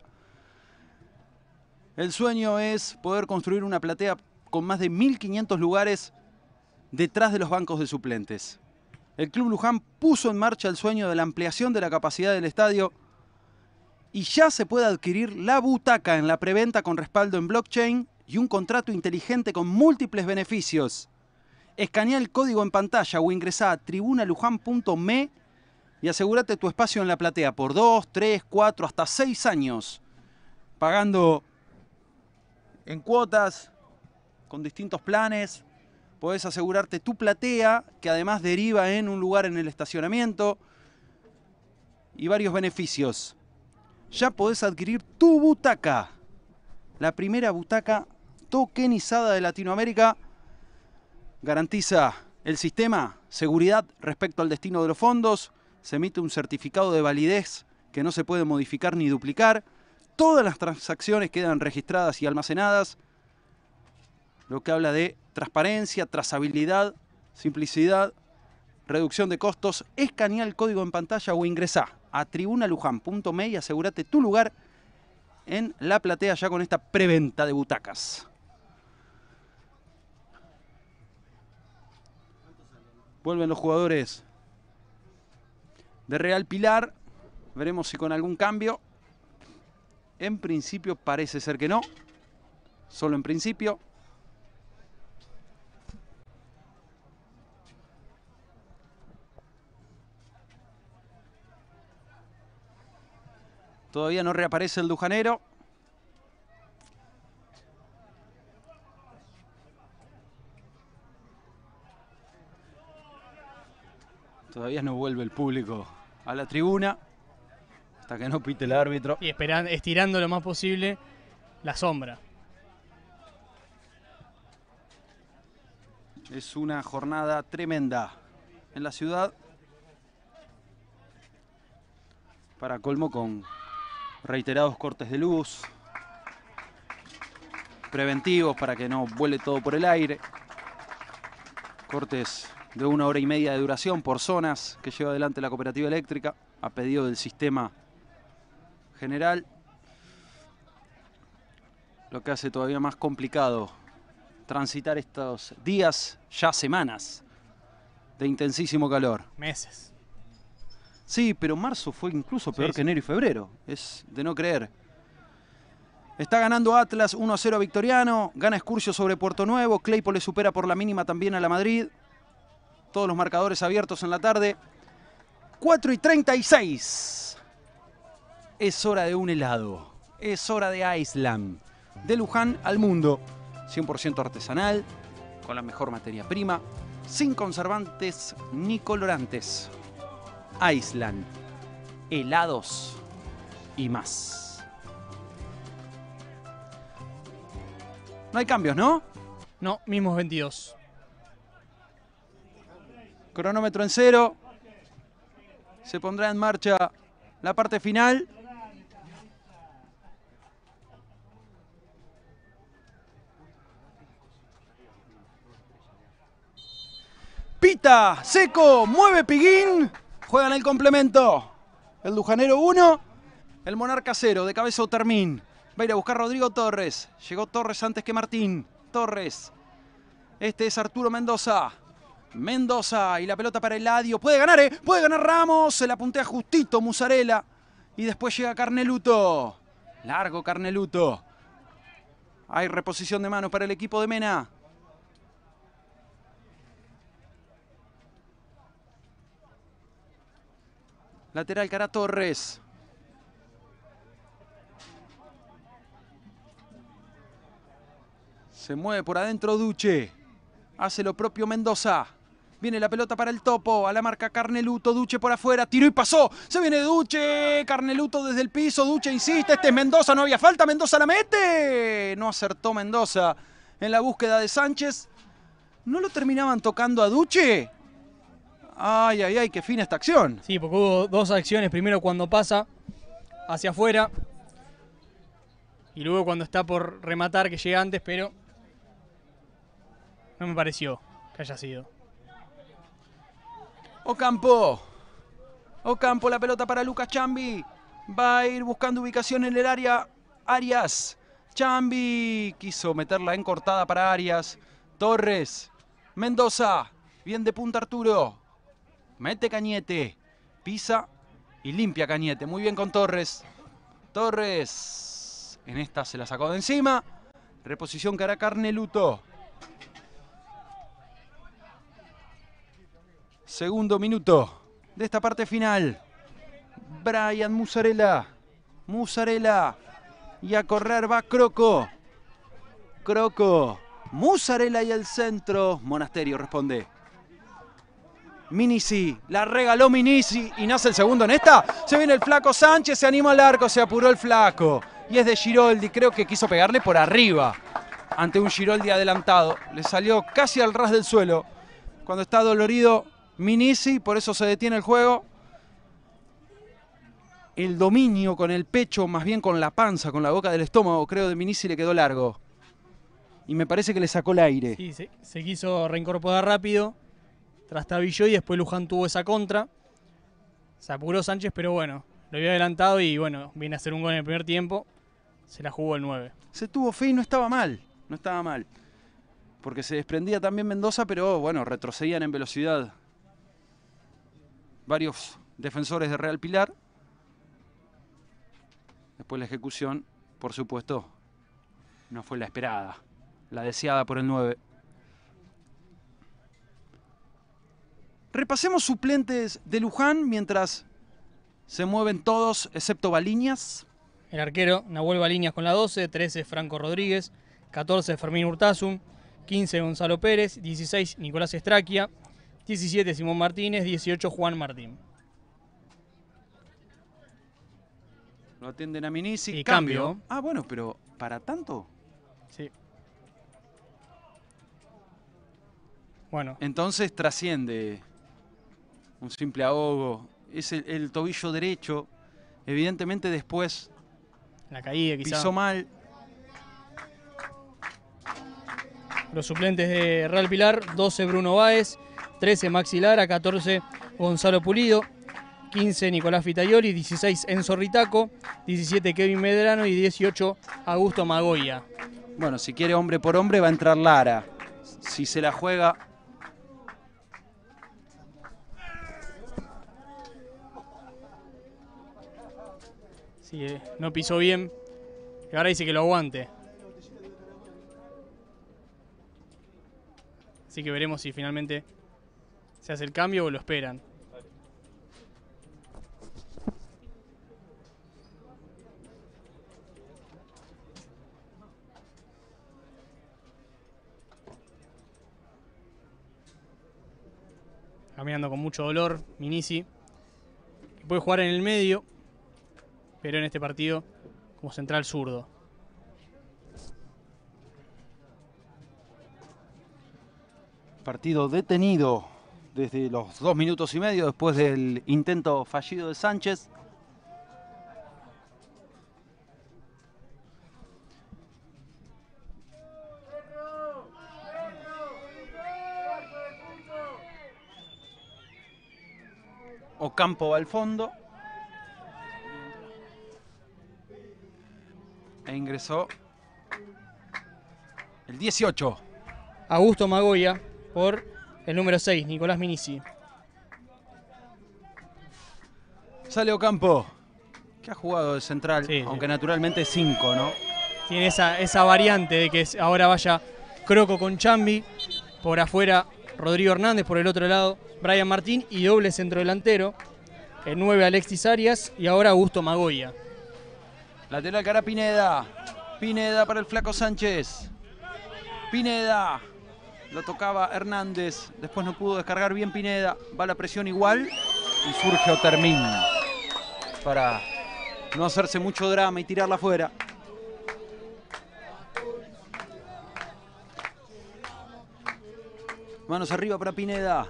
El sueño es poder construir una platea con más de 1.500 lugares detrás de los bancos de suplentes. El Club Luján puso en marcha el sueño de la ampliación de la capacidad del estadio y ya se puede adquirir la butaca en la preventa con respaldo en blockchain y un contrato inteligente con múltiples beneficios. Escanea el código en pantalla o ingresá a tribunalujan.me y asegúrate tu espacio en la platea por 2, 3, 4, hasta 6 años, pagando en cuotas, con distintos planes. Podés asegurarte tu platea, que además deriva en un lugar en el estacionamiento y varios beneficios. Ya podés adquirir tu butaca, la primera butaca tokenizada de Latinoamérica. Garantiza el sistema seguridad respecto al destino de los fondos. Se emite un certificado de validez que no se puede modificar ni duplicar. Todas las transacciones quedan registradas y almacenadas, lo que habla de transparencia, trazabilidad, simplicidad, reducción de costos. Escanea el código en pantalla o ingresá a tribunalujan.me y asegúrate tu lugar en la platea ya con esta preventa de butacas. Vuelven los jugadores de Real Pilar. Veremos si con algún cambio. En principio parece ser que no. Solo en principio. Todavía no reaparece el lujanero. Todavía no vuelve el público a la tribuna hasta que no pite el árbitro. Y estirando lo más posible la sombra. Es una jornada tremenda en la ciudad. Para colmo con reiterados cortes de luz. preventivos para que no vuele todo por el aire. Cortes de 1 hora y media de duración por zonas que lleva adelante la cooperativa eléctrica a pedido del sistema general. Lo que hace todavía más complicado transitar estos días, ya semanas, de intensísimo calor. Meses. Sí, pero marzo fue incluso peor Sí, que enero y febrero. Es de no creer. Está ganando Atlas 1-0 a Victoriano. Gana Excursio sobre Puerto Nuevo. Claypole le supera por la mínima también a la Madrid. Todos los marcadores abiertos en la tarde. 4:36. Es hora de un helado. Es hora de Iceland. De Luján al mundo. 100% artesanal. Con la mejor materia prima. Sin conservantes ni colorantes. Iceland. Helados y más. No hay cambios, ¿no? No, mismos 22. Cronómetro en 0. Se pondrá en marcha la parte final. Pita, Seco, mueve Piguín. Juegan el complemento. El Lujanero 1, el Monarca 0. De cabeza Otermín. Va a ir a buscar Rodrigo Torres. Llegó Torres antes que Martín. Torres. Este es Arturo Mendoza. Mendoza y la pelota para Eladio. Puede ganar, ¿eh? Puede ganar Ramos. Se la puntea justito Musarela. Y después llega Carneluto. Largo Carneluto. Hay reposición de manos para el equipo de Mena. Lateral cara Torres. Se mueve por adentro Duche. Hace lo propio Mendoza. Viene la pelota para el Topo. A la marca Carneluto. Duche por afuera. Tiró y pasó. Se viene Duche. Carneluto desde el piso. Duche insiste. Este es Mendoza. No había falta. Mendoza la mete. No acertó Mendoza en la búsqueda de Sánchez. ¿No lo terminaban tocando a Duche? Ay, ay, ay. Qué fina esta acción. Sí, porque hubo dos acciones. Primero cuando pasa hacia afuera. Y luego cuando está por rematar, que llega antes, pero no me pareció que haya sido. Ocampo. Ocampo, la pelota para Lucas Chambi. Va a ir buscando ubicación en el área. Arias. Chambi quiso meterla en cortada para Arias. Torres. Mendoza. Bien de punta Arturo. Mete Cañete. Pisa y limpia Cañete. Muy bien con Torres. Torres. En esta se la sacó de encima. Reposición que hará Carneluto. Segundo minuto de esta parte final. Brian Musarela. Musarela. Y a correr va Croco. Croco. Musarela y el centro. Monasterio responde. Minisi. La regaló Minisi. Y nace el segundo en esta. Se viene el flaco Sánchez. Se anima al arco. Se apuró el flaco. Y es de Giroldi. Creo que quiso pegarle por arriba. Ante un Giroldi adelantado. Le salió casi al ras del suelo. Cuando está dolorido Minisi, por eso se detiene el juego. El dominio con el pecho, más bien con la panza, con la boca del estómago, creo, de Minisi le quedó largo. Y me parece que le sacó el aire. Sí, se quiso reincorporar rápido. Trastabilló y después Luján tuvo esa contra. Se apuró Sánchez, pero bueno, lo había adelantado y bueno, viene a hacer un gol en el primer tiempo. Se la jugó el 9. Se tuvo fe y no estaba mal. No estaba mal. Porque se desprendía también Mendoza, pero bueno, retrocedían en velocidad varios defensores de Real Pilar. Después la ejecución, por supuesto, no fue la esperada, la deseada por el 9. Repasemos suplentes de Luján mientras se mueven todos, excepto Baliñas. El arquero Nahuel Baliñas con la 12, 13 Franco Rodríguez, 14 Fermín Urtasun, 15 Gonzalo Pérez, 16 Nicolás Estraquia, 17 Simón Martínez, 18 Juan Martín. Lo atienden a Minisi. Y cambio. Ah, bueno, pero ¿para tanto? Sí. Bueno. Entonces trasciende un simple ahogo. Es el tobillo derecho. Evidentemente después la caída quizá. Pisó mal. Los suplentes de Real Pilar: 12 Bruno Báez, 13 Maxi Lara, 14 Gonzalo Pulido, 15 Nicolás Fitaioli, 16 Enzo Ritaco, 17 Kevin Medrano y 18 Augusto Magoya. Bueno, si quiere hombre por hombre va a entrar Lara. Si se la juega... Sí, no pisó bien. Y ahora dice que lo aguante. Así que veremos si finalmente se hace el cambio o lo esperan. Caminando con mucho dolor, Minisi, que puede jugar en el medio, pero en este partido como central zurdo. Partido detenido desde los 2 minutos y medio después del intento fallido de Sánchez. Ocampo va al fondo. E ingresó el 18. Augusto Magoya por el número 6, Nicolás Minisi. Sale Ocampo, que ha jugado de central, sí, aunque naturalmente 5, ¿no? Tiene esa variante de que ahora vaya Croco con Chambi, por afuera Rodrigo Hernández, por el otro lado Brian Martín y doble centro delantero. El 9 Alexis Arias y ahora Augusto Magoya. Lateral cara Pineda. Pineda para el flaco Sánchez. Pineda. Lo tocaba Hernández. Después no pudo descargar bien Pineda. Va la presión igual. Y surge Otermin. Para no hacerse mucho drama y tirarla afuera. Manos arriba para Pineda.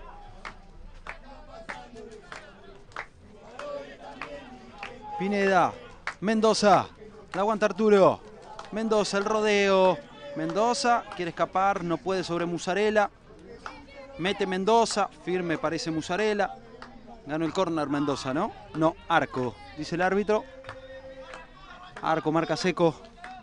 Pineda, Mendoza, la aguanta Arturo. Mendoza, el rodeo. Mendoza quiere escapar, no puede sobre Musarela. Mete Mendoza, firme parece Musarela. Ganó el córner Mendoza, ¿no? No, arco, dice el árbitro. Arco, marca seco.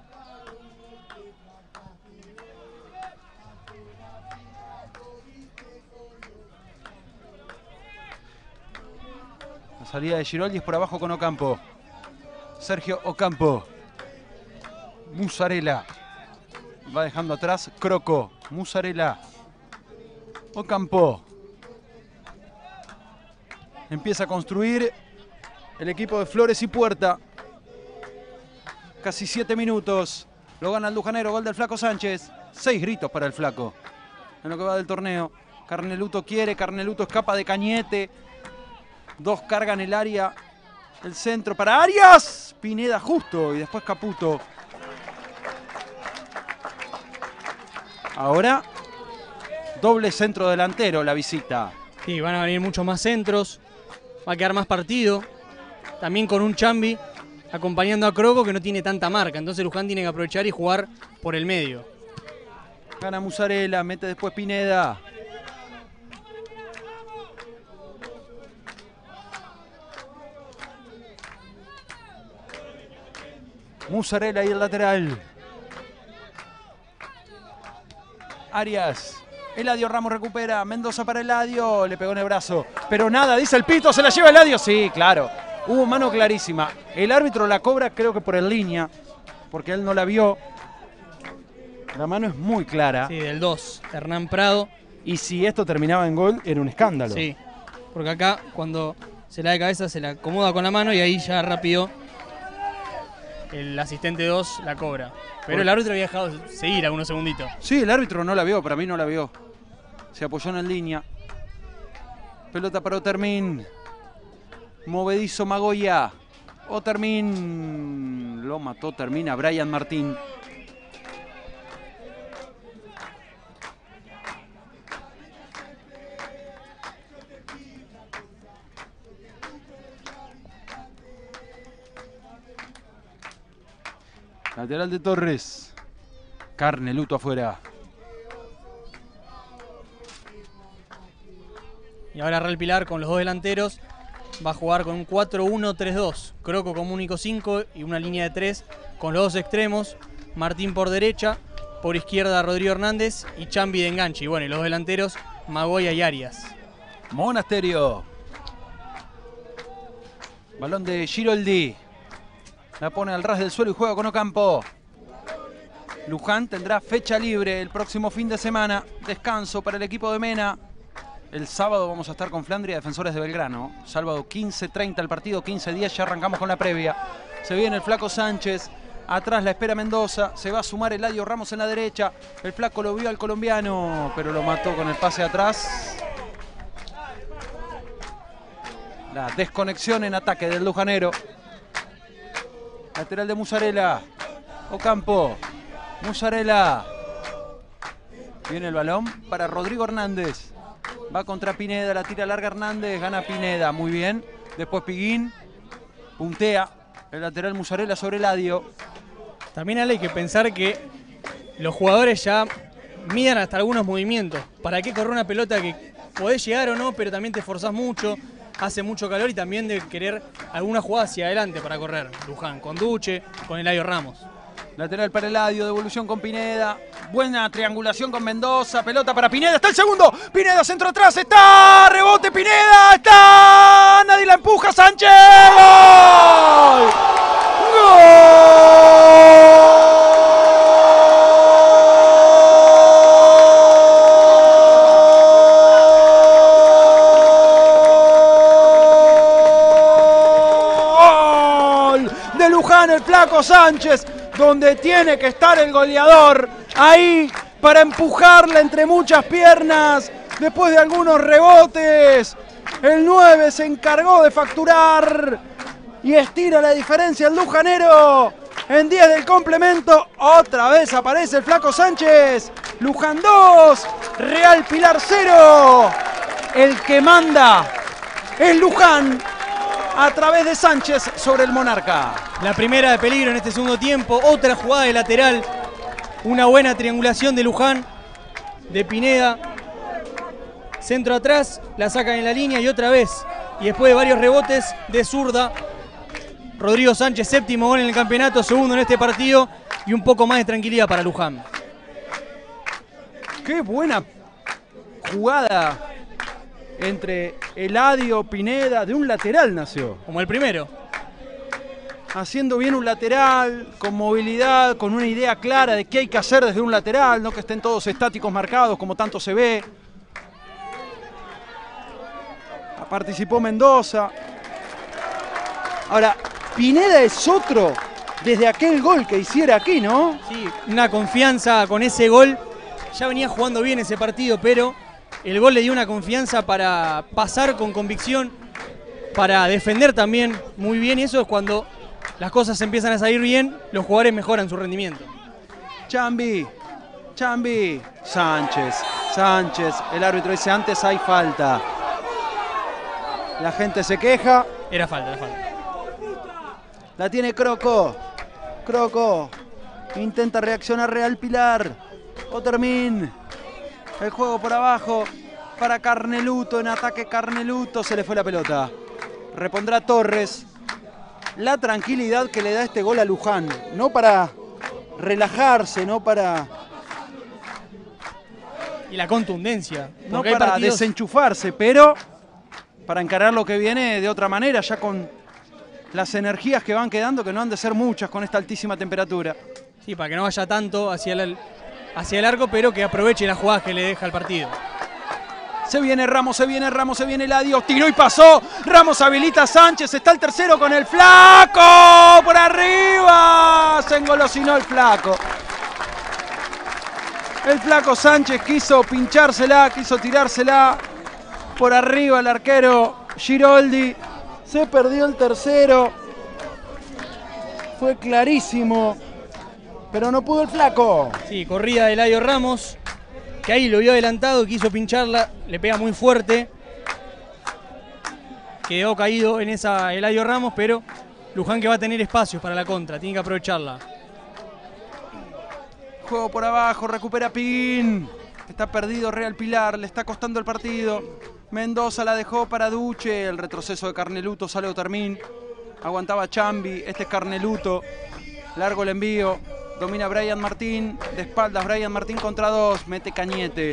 La salida de Giroldi es por abajo con Ocampo. Sergio Ocampo. Musarela. Va dejando atrás Croco. Musarela. Ocampo. Empieza a construir el equipo de Flores y Puerta. Casi 7 minutos. Lo gana el Lujanero. Gol del flaco Sánchez. 6 gritos para el flaco en lo que va del torneo. Carneluto quiere. Carneluto escapa de Cañete. 2 cargan el área. El centro para Arias. Pineda justo y después Caputo. Ahora doble centro delantero la visita. Sí, van a venir muchos más centros. Va a quedar más partido. También con un Chambi acompañando a Croco que no tiene tanta marca. Entonces Luján tiene que aprovechar y jugar por el medio. Gana Musarela, mete después Pineda. Musarela y el lateral. Arias. Eladio Ramos recupera. Mendoza para Eladio. Le pegó en el brazo. Pero nada, dice el pito. ¿Se la lleva Eladio? Sí, claro. Hubo mano clarísima. El árbitro la cobra creo que por el línea. Porque él no la vio. La mano es muy clara. Sí, del 2. Hernán Prado. Y si esto terminaba en gol, era un escándalo. Sí. Porque acá cuando se la da de cabeza se la acomoda con la mano y ahí ya rápido el asistente 2 la cobra. Pero el árbitro había dejado seguir algunos segunditos. Sí, el árbitro no la vio, para mí no la vio. Se apoyó en línea. Pelota para Otermin. Movedizo Magoya. Otermin. Lo mató, termina Brian Martín. Lateral de Torres. Carneluto afuera. Y ahora Real Pilar con los dos delanteros va a jugar con un 4-1-3-2. Croco como único 5 y una línea de 3 con los dos extremos. Martín por derecha, por izquierda Rodrigo Hernández y Chambi de enganche. Y bueno, y los delanteros Magoya y Arias. Monasterio. Balón de Giroldi. La pone al ras del suelo y juega con Ocampo. Luján tendrá fecha libre el próximo fin de semana. Descanso para el equipo de Mena. El sábado vamos a estar con Flandria, Defensores de Belgrano. Sábado 15:30 el partido, 15:10, ya arrancamos con la previa. Se viene el Flaco Sánchez. Atrás la espera Mendoza. Se va a sumar Eladio Ramos en la derecha. El Flaco lo vio al colombiano, pero lo mató con el pase atrás. La desconexión en ataque del lujanero. Lateral de Musarela. Ocampo. Musarela. Viene el balón para Rodrigo Hernández. Va contra Pineda, la tira larga Hernández, gana Pineda, muy bien. Después Piguín, puntea el lateral Musarela sobre Eladio. También hay que pensar que los jugadores ya midan hasta algunos movimientos. ¿Para qué correr una pelota que podés llegar o no, pero también te esforzás mucho, hace mucho calor y también de querer alguna jugada hacia adelante para correr? Luján con Duche, con Eladio Ramos. Lateral para Eladio, devolución con Pineda. Buena triangulación con Mendoza. Pelota para Pineda. Está el segundo. Pineda centro atrás. Está. Rebote Pineda. Está. Nadie la empuja. Sánchez. ¡Gol! ¡Gol! De Luján, el Flaco Sánchez. Donde tiene que estar el goleador, ahí para empujarla entre muchas piernas, después de algunos rebotes, el 9 se encargó de facturar y estira la diferencia el lujanero. En 10 del complemento, otra vez aparece el Flaco Sánchez, Luján 2, Real Pilar 0, el que manda es Luján, a través de Sánchez sobre el Monarca. La primera de peligro en este segundo tiempo, otra jugada de lateral, una buena triangulación de Luján, de Pineda, centro atrás, la sacan en la línea y otra vez, y después de varios rebotes de zurda, Rodrigo Sánchez, séptimo gol en el campeonato, segundo en este partido y un poco más de tranquilidad para Luján. Qué buena jugada entre Eladio, Pineda, de un lateral nació. Como el primero. Haciendo bien un lateral, con movilidad, con una idea clara de qué hay que hacer desde un lateral, no que estén todos estáticos marcados como tanto se ve. Participó Mendoza. Ahora, Pineda es otro desde aquel gol que hiciera aquí, ¿no? Sí, una confianza con ese gol. Ya venía jugando bien ese partido, pero el gol le dio una confianza para pasar con convicción, para defender también muy bien. Y eso es cuando las cosas empiezan a salir bien, los jugadores mejoran su rendimiento. Chambi, Sánchez, el árbitro dice antes hay falta. La gente se queja. Era falta. La tiene Croco. Intenta reaccionar Real Pilar. Otermin. El juego por abajo para Carneluto. En ataque Carneluto. Se le fue la pelota. Repondrá Torres. La tranquilidad que le da este gol a Luján. No para relajarse, no para... Y la contundencia. No para desenchufarse, pero para encarar lo que viene de otra manera, ya con las energías que van quedando, que no han de ser muchas con esta altísima temperatura. Sí, para que no vaya tanto hacia el arco, pero que aproveche las jugadas que le deja el partido. Se viene Ramos, se viene Eladio, tiró y pasó. Ramos habilita a Sánchez, está el tercero con el Flaco. Por arriba, se engolosinó el Flaco. El Flaco Sánchez quiso pinchársela, quiso tirársela por arriba el arquero Giroldi. Se perdió el tercero. Fue clarísimo, pero no pudo el Flaco. Sí, corrida de Eladio Ramos, que ahí lo vio adelantado, quiso pincharla, le pega muy fuerte. Quedó caído en esa Eladio Ramos, pero Luján que va a tener espacios para la contra, tiene que aprovecharla. Juego por abajo, recupera Piguín. Está perdido Real Pilar, le está costando el partido. Mendoza la dejó para Duche. El retroceso de Carneluto, sale Otermin. Aguantaba Chambi. Este es Carneluto. Largo el envío. Domina Brian Martín. De espaldas Brian Martín contra 2. Mete Cañete.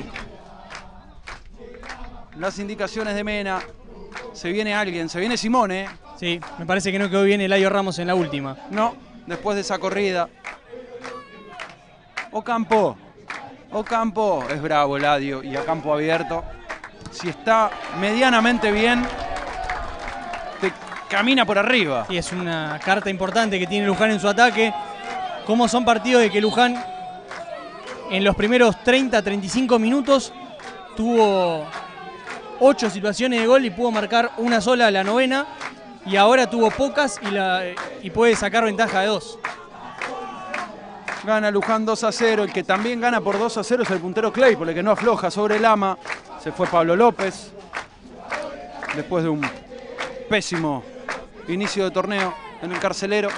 Las indicaciones de Mena. Se viene alguien. Se viene Simone. Sí, me parece que no quedó bien Eladio Ramos en la última. No, después de esa corrida. Ocampo. Ocampo. Es bravo Eladio. Y a campo abierto. Si está medianamente bien, te camina por arriba. Sí, es una carta importante que tiene Luján en su ataque. Como son partidos de que Luján en los primeros 30-35 minutos tuvo 8 situaciones de gol y pudo marcar una sola, la novena, y ahora tuvo pocas y puede sacar ventaja de 2. Gana Luján 2-0. El que también gana por 2-0 es el puntero Claypole, que no afloja sobre Lama. Se fue Pablo López. Después de un pésimo inicio de torneo en el Carcelero.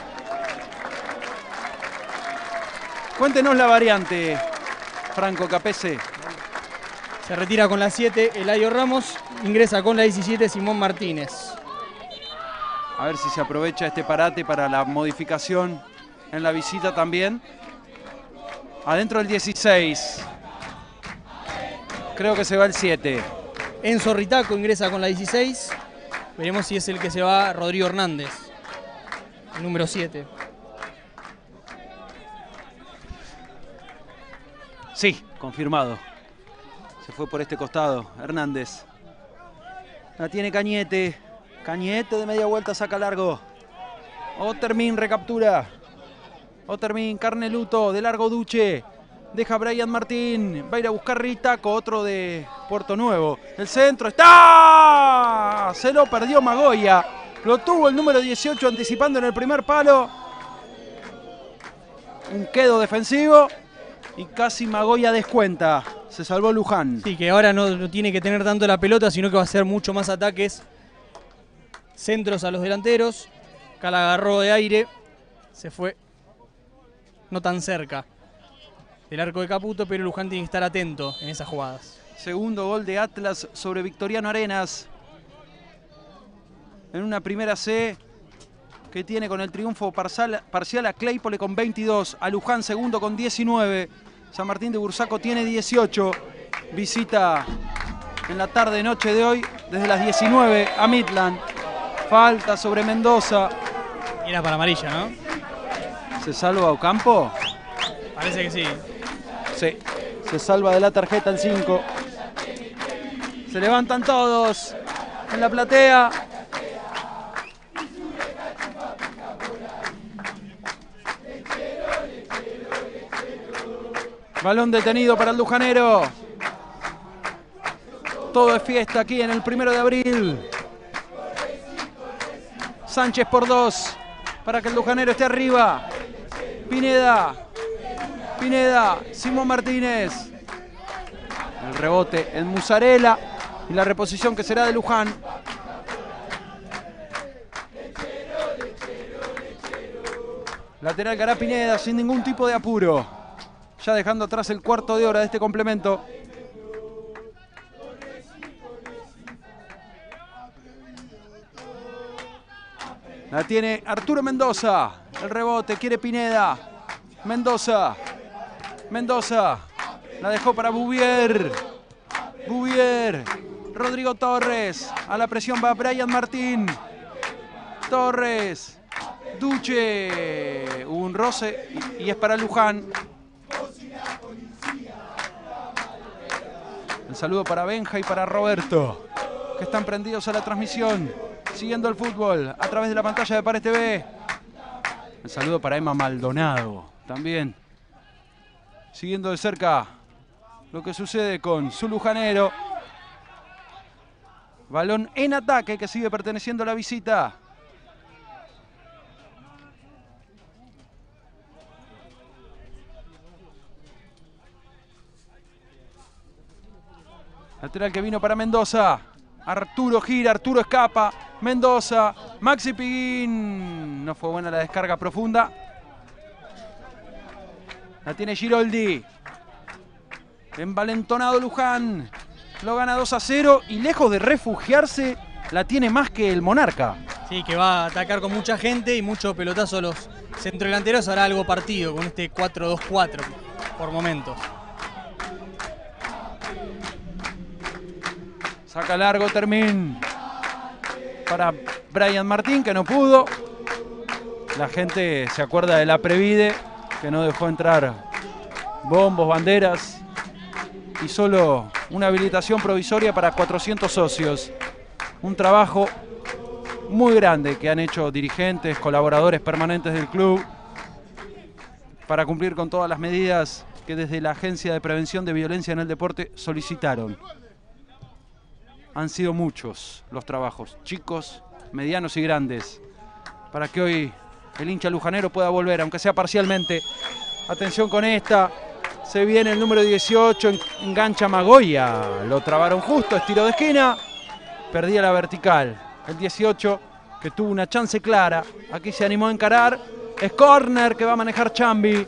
Cuéntenos la variante, Franco Capese. Se retira con la 7 Eladio Ramos. Ingresa con la 17 Simón Martínez. A ver si se aprovecha este parate para la modificación en la visita también. Adentro el 16. Creo que se va el 7. Enzo Ritaco ingresa con la 16. Veremos si es el que se va Rodrigo Hernández. El número 7. Sí, confirmado. Se fue por este costado Hernández. La tiene Cañete. Cañete de media vuelta saca largo. Otermin recaptura. Otermin, Carneluto, de largo Duche. Deja Brian Martín. Va a ir a buscar Ritaco, otro de Puerto Nuevo. El centro está. Se lo perdió Magoya. Lo tuvo el número 18 anticipando en el primer palo. Un quedo defensivo. Y casi Magoya descuenta. Se salvó Luján. Sí, que ahora no tiene que tener tanto la pelota, sino que va a hacer mucho más ataques. Centros a los delanteros. Acá la agarró de aire. Se fue no tan cerca del arco de Caputo, pero Luján tiene que estar atento en esas jugadas. Segundo gol de Atlas sobre Victoriano Arenas. En una primera C que tiene con el triunfo parcial a Claypole con 22. A Luján segundo con 19. San Martín de Bursaco tiene 18. Visita en la tarde-noche de hoy desde las 19 a Midland. Falta sobre Mendoza. Era para amarilla, ¿no? ¿Se salva Ocampo? Parece que sí. Sí. Se salva de la tarjeta el 5. Se levantan todos en la platea. Balón detenido para el lujanero. Todo es fiesta aquí en el 1 de abril. Sánchez por 2 para que el lujanero esté arriba. Pineda. Simón Martínez. El rebote en Musarela. Y la reposición que será de Luján. Lateral que hará Pineda sin ningún tipo de apuro. Ya dejando atrás el cuarto de hora de este complemento. La tiene Arturo Mendoza. El rebote quiere Pineda. Mendoza. La dejó para Bouvier. Rodrigo Torres. A la presión va Brian Martín. Torres. Duche. Hubo un roce y es para Luján. El saludo para Benja y para Roberto, que están prendidos a la transmisión, siguiendo el fútbol a través de la pantalla de Pares TV. El saludo para Emma Maldonado, también siguiendo de cerca lo que sucede con su lujanero. Balón en ataque que sigue perteneciendo a la visita. Lateral que vino para Mendoza. Arturo gira, Arturo escapa. Mendoza, Maxi Piguín. No fue buena la descarga profunda. La tiene Giroldi. Envalentonado Luján. lo gana 2-0 y lejos de refugiarse, la tiene más que el Monarca. Sí, que va a atacar con mucha gente y mucho pelotazo a los centrodelanteros. Hará algo partido con este 4-2-4 por momentos. Saca largo Termín para Brian Martín, que no pudo. La gente se acuerda de la Previde, que no dejó entrar bombos, banderas y solo una habilitación provisoria para 400 socios. Un trabajo muy grande que han hecho dirigentes, colaboradores permanentes del club para cumplir con todas las medidas que desde la Agencia de Prevención de Violencia en el Deporte solicitaron. Han sido muchos los trabajos, chicos, medianos y grandes, para que hoy el hincha lujanero pueda volver, aunque sea parcialmente. Atención con esta, se viene el número 18, engancha Magoya, lo trabaron justo, es tiro de esquina, perdía la vertical. El 18, que tuvo una chance clara, aquí se animó a encarar, es córner que va a manejar Chambi.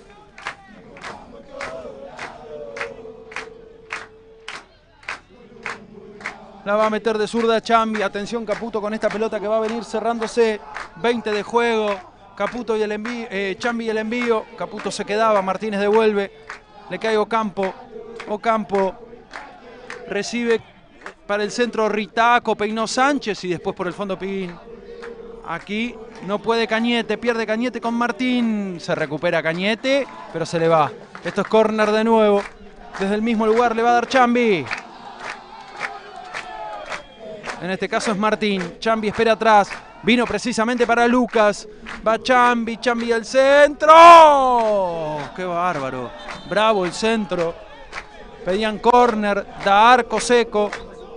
La va a meter de zurda Chambi. Atención Caputo con esta pelota que va a venir cerrándose. 20 de juego. Caputo y el envío, Chambi y el envío. Caputo se quedaba, Martínez devuelve. Le cae Ocampo. Ocampo recibe para el centro Ritaco, peinó Sánchez y después por el fondo Piguín. Aquí no puede Cañete, pierde Cañete con Martín. Se recupera Cañete, pero se le va. Esto es córner de nuevo. Desde el mismo lugar le va a dar Chambi. En este caso es Martín. Chambi espera atrás. Vino precisamente para Lucas. Va Chambi. Chambi al centro. ¡Qué bárbaro! Bravo el centro. Pedían córner. Da arco seco.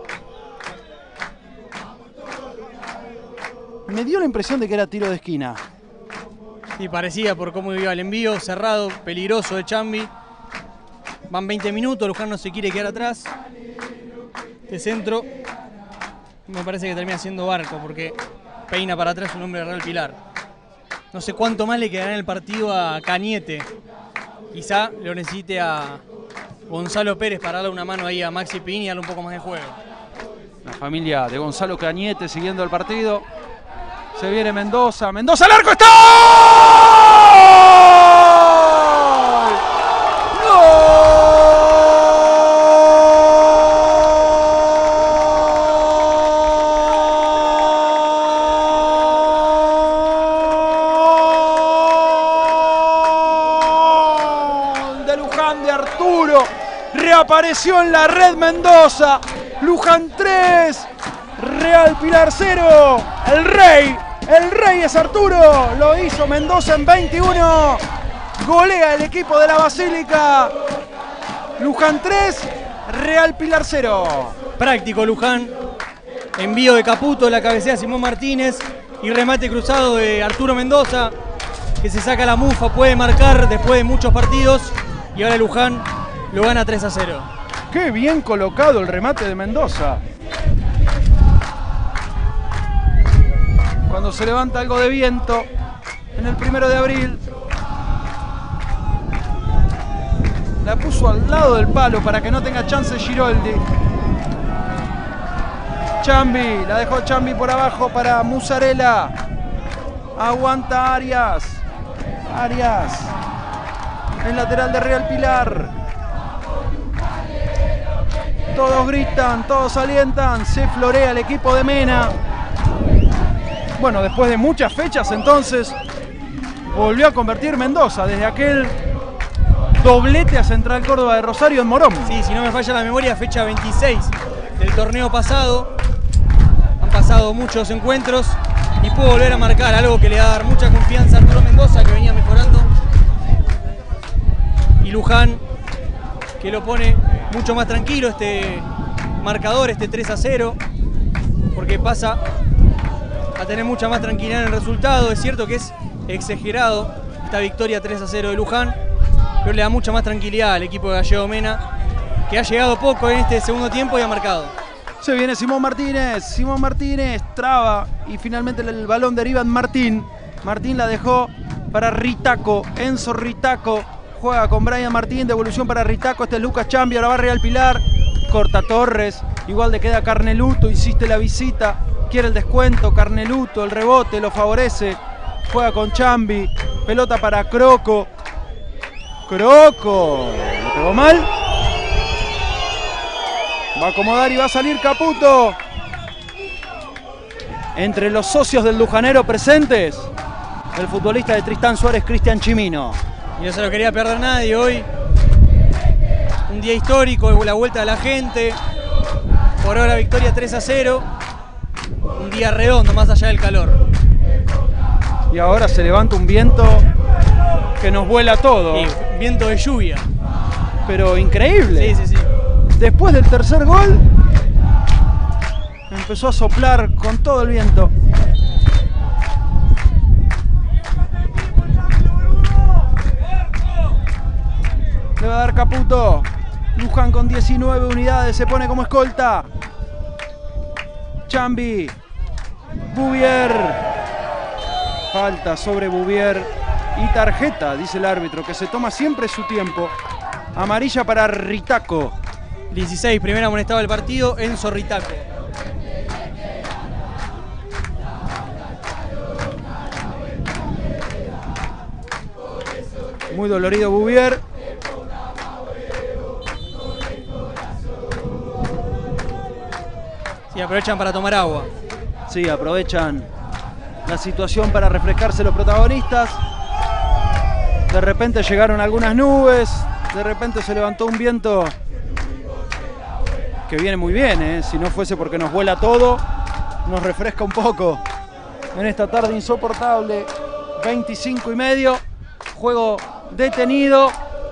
Me dio la impresión de que era tiro de esquina. Sí, parecía por cómo iba el envío. Cerrado, peligroso de Chambi. Van 20 minutos. Luján no se quiere quedar atrás. Este centro me parece que termina siendo Barco porque peina para atrás un hombre de Real Pilar. No sé cuánto más le quedará en el partido a Cañete. Quizá lo necesite a Gonzalo Pérez para darle una mano ahí a Maxi Pini y darle un poco más de juego. La familia de Gonzalo Cañete siguiendo el partido. Se viene Mendoza. ¡Mendoza al arco! ¡Está! Apareció en la red Mendoza. Luján 3, Real Pilar 0. El rey es Arturo. Lo hizo Mendoza en 21. Golea el equipo de la Basílica. Luján 3, Real Pilar 0. Práctico Luján. Envío de Caputo, la cabecea Simón Martínez y remate cruzado de Arturo Mendoza, que se saca la mufa, puede marcar después de muchos partidos y ahora Luján lo gana 3-0. Qué bien colocado el remate de Mendoza. Cuando se levanta algo de viento en el 1 de abril. La puso al lado del palo para que no tenga chance Giroldi. Chambi, la dejó Chambi por abajo para Musarela. Aguanta Arias. Arias. El lateral de Real Pilar. Todos gritan, todos alientan, se florea el equipo de Mena. Bueno, después de muchas fechas entonces, volvió a convertir Mendoza desde aquel doblete a Central Córdoba de Rosario en Morón. Sí, si no me falla la memoria, fecha 26 del torneo pasado. Han pasado muchos encuentros y pudo volver a marcar, algo que le va a dar mucha confianza a Arturo Mendoza, que venía mejorando. Y Luján, que lo pone mucho más tranquilo este marcador, este 3-0, porque pasa a tener mucha más tranquilidad en el resultado. Es cierto que es exagerado esta victoria 3-0 de Luján, pero le da mucha más tranquilidad al equipo de Gallego Mena, que ha llegado poco en este segundo tiempo y ha marcado. Se viene Simón Martínez traba y finalmente el balón deriva en Martín. Martín la dejó para Ritaco, Enzo Ritaco. Juega con Brian Martín, devolución para Ritaco, este es Lucas Chambi, ahora va Real Pilar. corta Torres, igual le queda Carneluto, insiste la visita, quiere el descuento, Carneluto, el rebote lo favorece, juega con Chambi, pelota para Croco, Croco, le pegó mal, va a acomodar y va a salir Caputo. Entre los socios del Lujanero presentes, el futbolista de Tristán Suárez, Cristian Chimino. Y no se lo quería perder nadie hoy. Un día histórico, la vuelta de la gente. Por ahora victoria 3-0. Un día redondo, más allá del calor. Y ahora se levanta un viento que nos vuela todo. Sí, viento de lluvia. Pero increíble. Sí, sí, sí. Después del tercer gol, empezó a soplar con todo el viento. Le va a dar Caputo. Luján con 19 unidades, se pone como escolta. Chambi. Bouvier. Falta sobre Bouvier. Y tarjeta, dice el árbitro, que se toma siempre su tiempo. Amarilla para Ritaco. 16, primer amonestado del partido, Enzo Ritaco. Muy dolorido Bouvier. Sí, aprovechan para tomar agua. Sí, aprovechan la situación para refrescarse los protagonistas. De repente llegaron algunas nubes. De repente se levantó un viento que viene muy bien, ¿eh? Si no fuese porque nos vuela todo, nos refresca un poco en esta tarde insoportable. 25:30, juego detenido.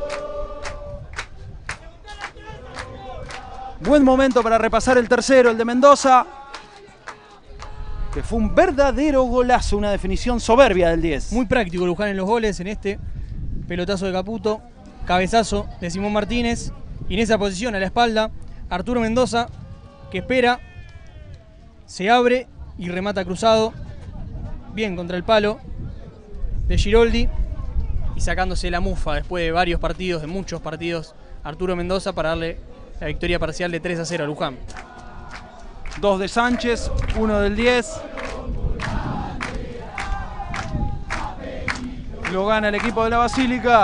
Buen momento para repasar el tercero, el de Mendoza, que fue un verdadero golazo, una definición soberbia del 10. Muy práctico Luján en los goles, en este pelotazo de Caputo, cabezazo de Simón Martínez, y en esa posición a la espalda, Arturo Mendoza, que espera, se abre y remata cruzado, bien contra el palo de Giroldi, y sacándose la mufa después de varios partidos, de muchos partidos, Arturo Mendoza, para darle la victoria parcial de 3-0 a Luján. 2 de Sánchez, 1 del 10. Lo gana el equipo de la Basílica,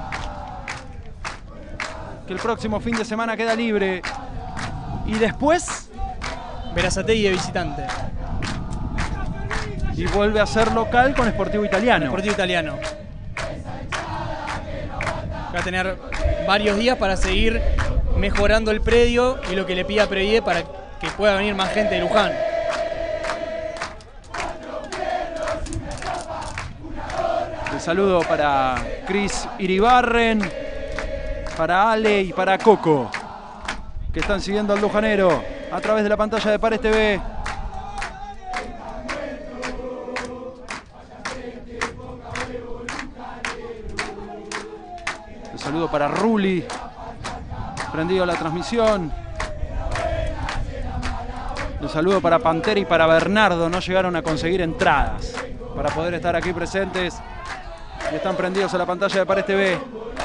que el próximo fin de semana queda libre. Y después Berazategui de visitante. Y vuelve a ser local con Sportivo Italiano. Sportivo Italiano. Va a tener varios días para seguir mejorando el predio y lo que le pida Previe para que pueda venir más gente de Luján. El saludo para Cris Iribarren, para Ale y para Coco, que están siguiendo al lujanero a través de la pantalla de Pares TV. El saludo para Ruli, prendido la transmisión. El saludo para Pantera y para Bernardo, no llegaron a conseguir entradas para poder estar aquí presentes y están prendidos a la pantalla de Pares TV.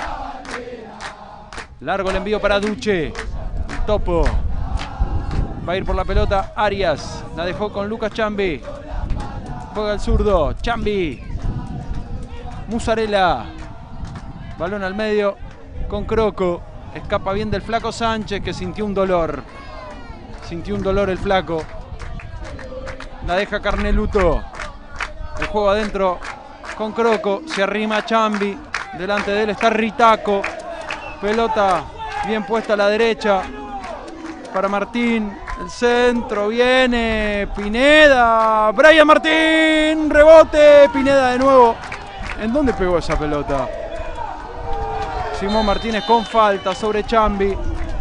Largo el envío para Duche. El topo. Va a ir por la pelota Arias. La dejó con Lucas Chambi. Juega el zurdo. Chambi. Musarela. Balón al medio con Croco. Escapa bien del flaco Sánchez, que sintió un dolor. Sintió un dolor el flaco. La deja Carneluto. El juego adentro con Croco. Se arrima Chambi. Delante de él está Ritaco. Pelota bien puesta a la derecha para Martín. El centro viene Pineda. Brian Martín. Rebote. Pineda de nuevo. ¿En dónde pegó esa pelota? Simón Martínez con falta sobre Chambi.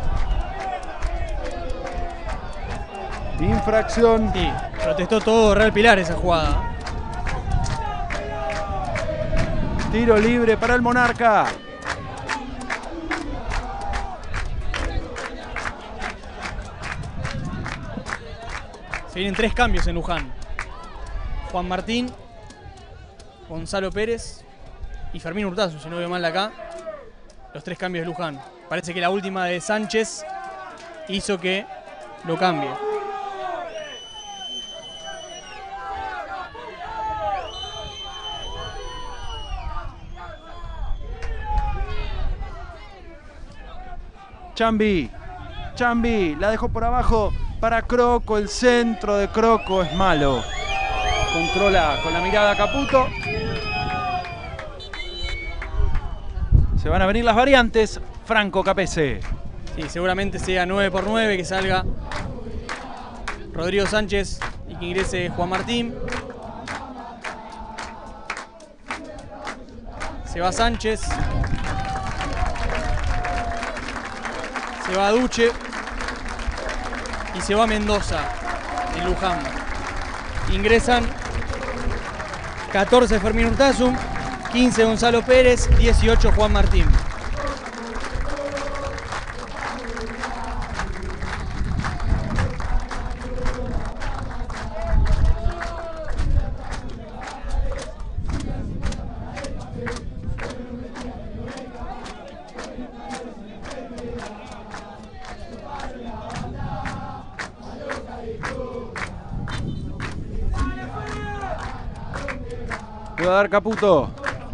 Infracción. Sí, protestó todo Real Pilar esa jugada. Tiro libre para el Monarca. Se vienen 3 cambios en Luján. Juan Martín, Gonzalo Pérez y Fermín Hurtazo, si no veo mal acá. Los 3 cambios de Luján. Parece que la última de Sánchez hizo que lo cambie. Chambi, la dejó por abajo para Croco, el centro de Croco es malo. Controla con la mirada Caputo. Se van a venir las variantes. Franco Capese. Sí, seguramente sea 9x9, que salga Rodrigo Sánchez y que ingrese Juan Martín. Se va Sánchez. Se va Duche. Y se va Mendoza en Luján. Ingresan 14 Fermín Urtasun, 15 Gonzalo Pérez, 18 Juan Martín. Le va a dar Caputo.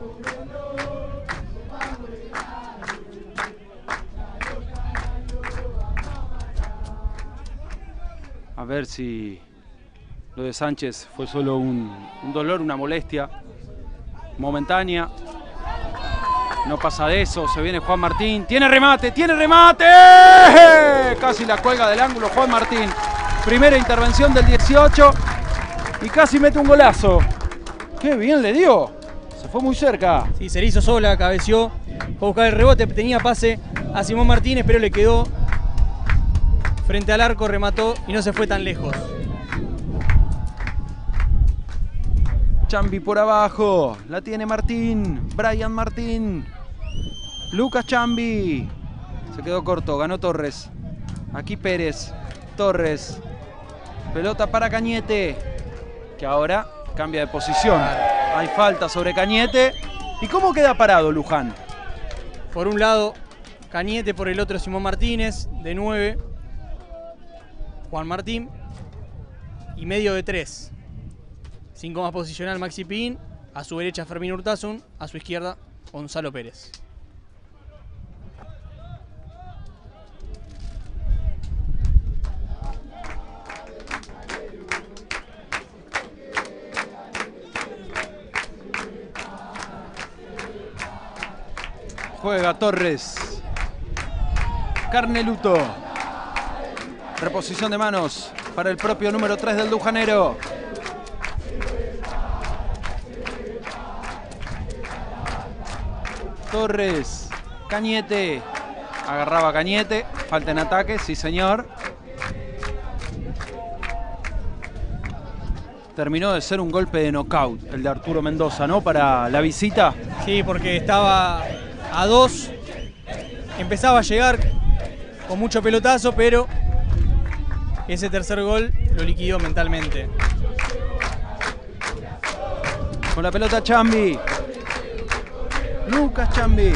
A ver si lo de Sánchez fue solo un dolor, una molestia momentánea. No pasa de eso, se viene Juan Martín. ¡Tiene remate! ¡Tiene remate! Casi la cuelga del ángulo Juan Martín. Primera intervención del 18 y casi mete un golazo. ¡Qué bien le dio! Se fue muy cerca. Sí, se le hizo sola, cabeció. Fue a buscar el rebote, tenía pase a Simón Martínez, pero le quedó frente al arco, remató y no se fue tan lejos. Chambi por abajo, la tiene Martín, Brian Martín. Lucas Chambi. Se quedó corto, ganó Torres. Aquí Pérez, Torres. Pelota para Cañete, que ahora cambia de posición. Hay falta sobre Cañete. ¿Y cómo queda parado Luján? Por un lado Cañete, por el otro Simón Martínez, de 9. Juan Martín y medio de 3. 5 más posicional Maxi Pin, a su derecha Fermín Urtasun, a su izquierda Gonzalo Pérez. Juega Torres. Carneluto. Reposición de manos para el propio número 3 del Lujanero. Torres. Cañete. Agarraba Cañete. Falta en ataque, sí señor. Terminó de ser un golpe de knockout el de Arturo Mendoza, ¿no? Para la visita. Sí, porque estaba a 2. Empezaba a llegar con mucho pelotazo, pero ese tercer gol lo liquidó mentalmente. Con la pelota Chambi. Lucas Chambi.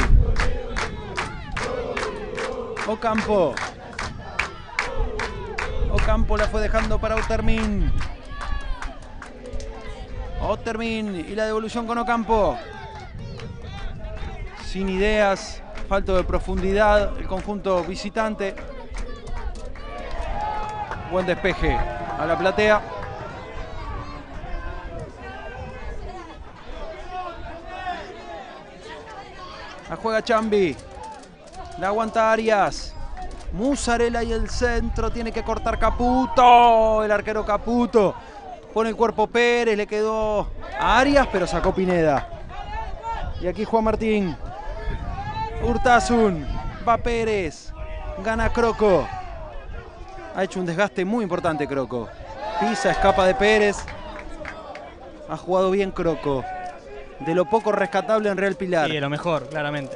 Ocampo. Ocampo la fue dejando para Otermin. Otermin y la devolución con Ocampo. Sin ideas, falto de profundidad el conjunto visitante. Buen despeje a la platea. La juega Chambi. La aguanta Arias. Musarela y el centro. Tiene que cortar Caputo. El arquero Caputo. Pone el cuerpo Pérez. Le quedó a Arias, pero sacó Pineda. Y aquí Juan Martín. Urtasun. Va Pérez. Gana Croco. Ha hecho un desgaste muy importante Croco. Pisa, escapa de Pérez. Ha jugado bien Croco. De lo poco rescatable en Real Pilar. Sí, de lo mejor, claramente.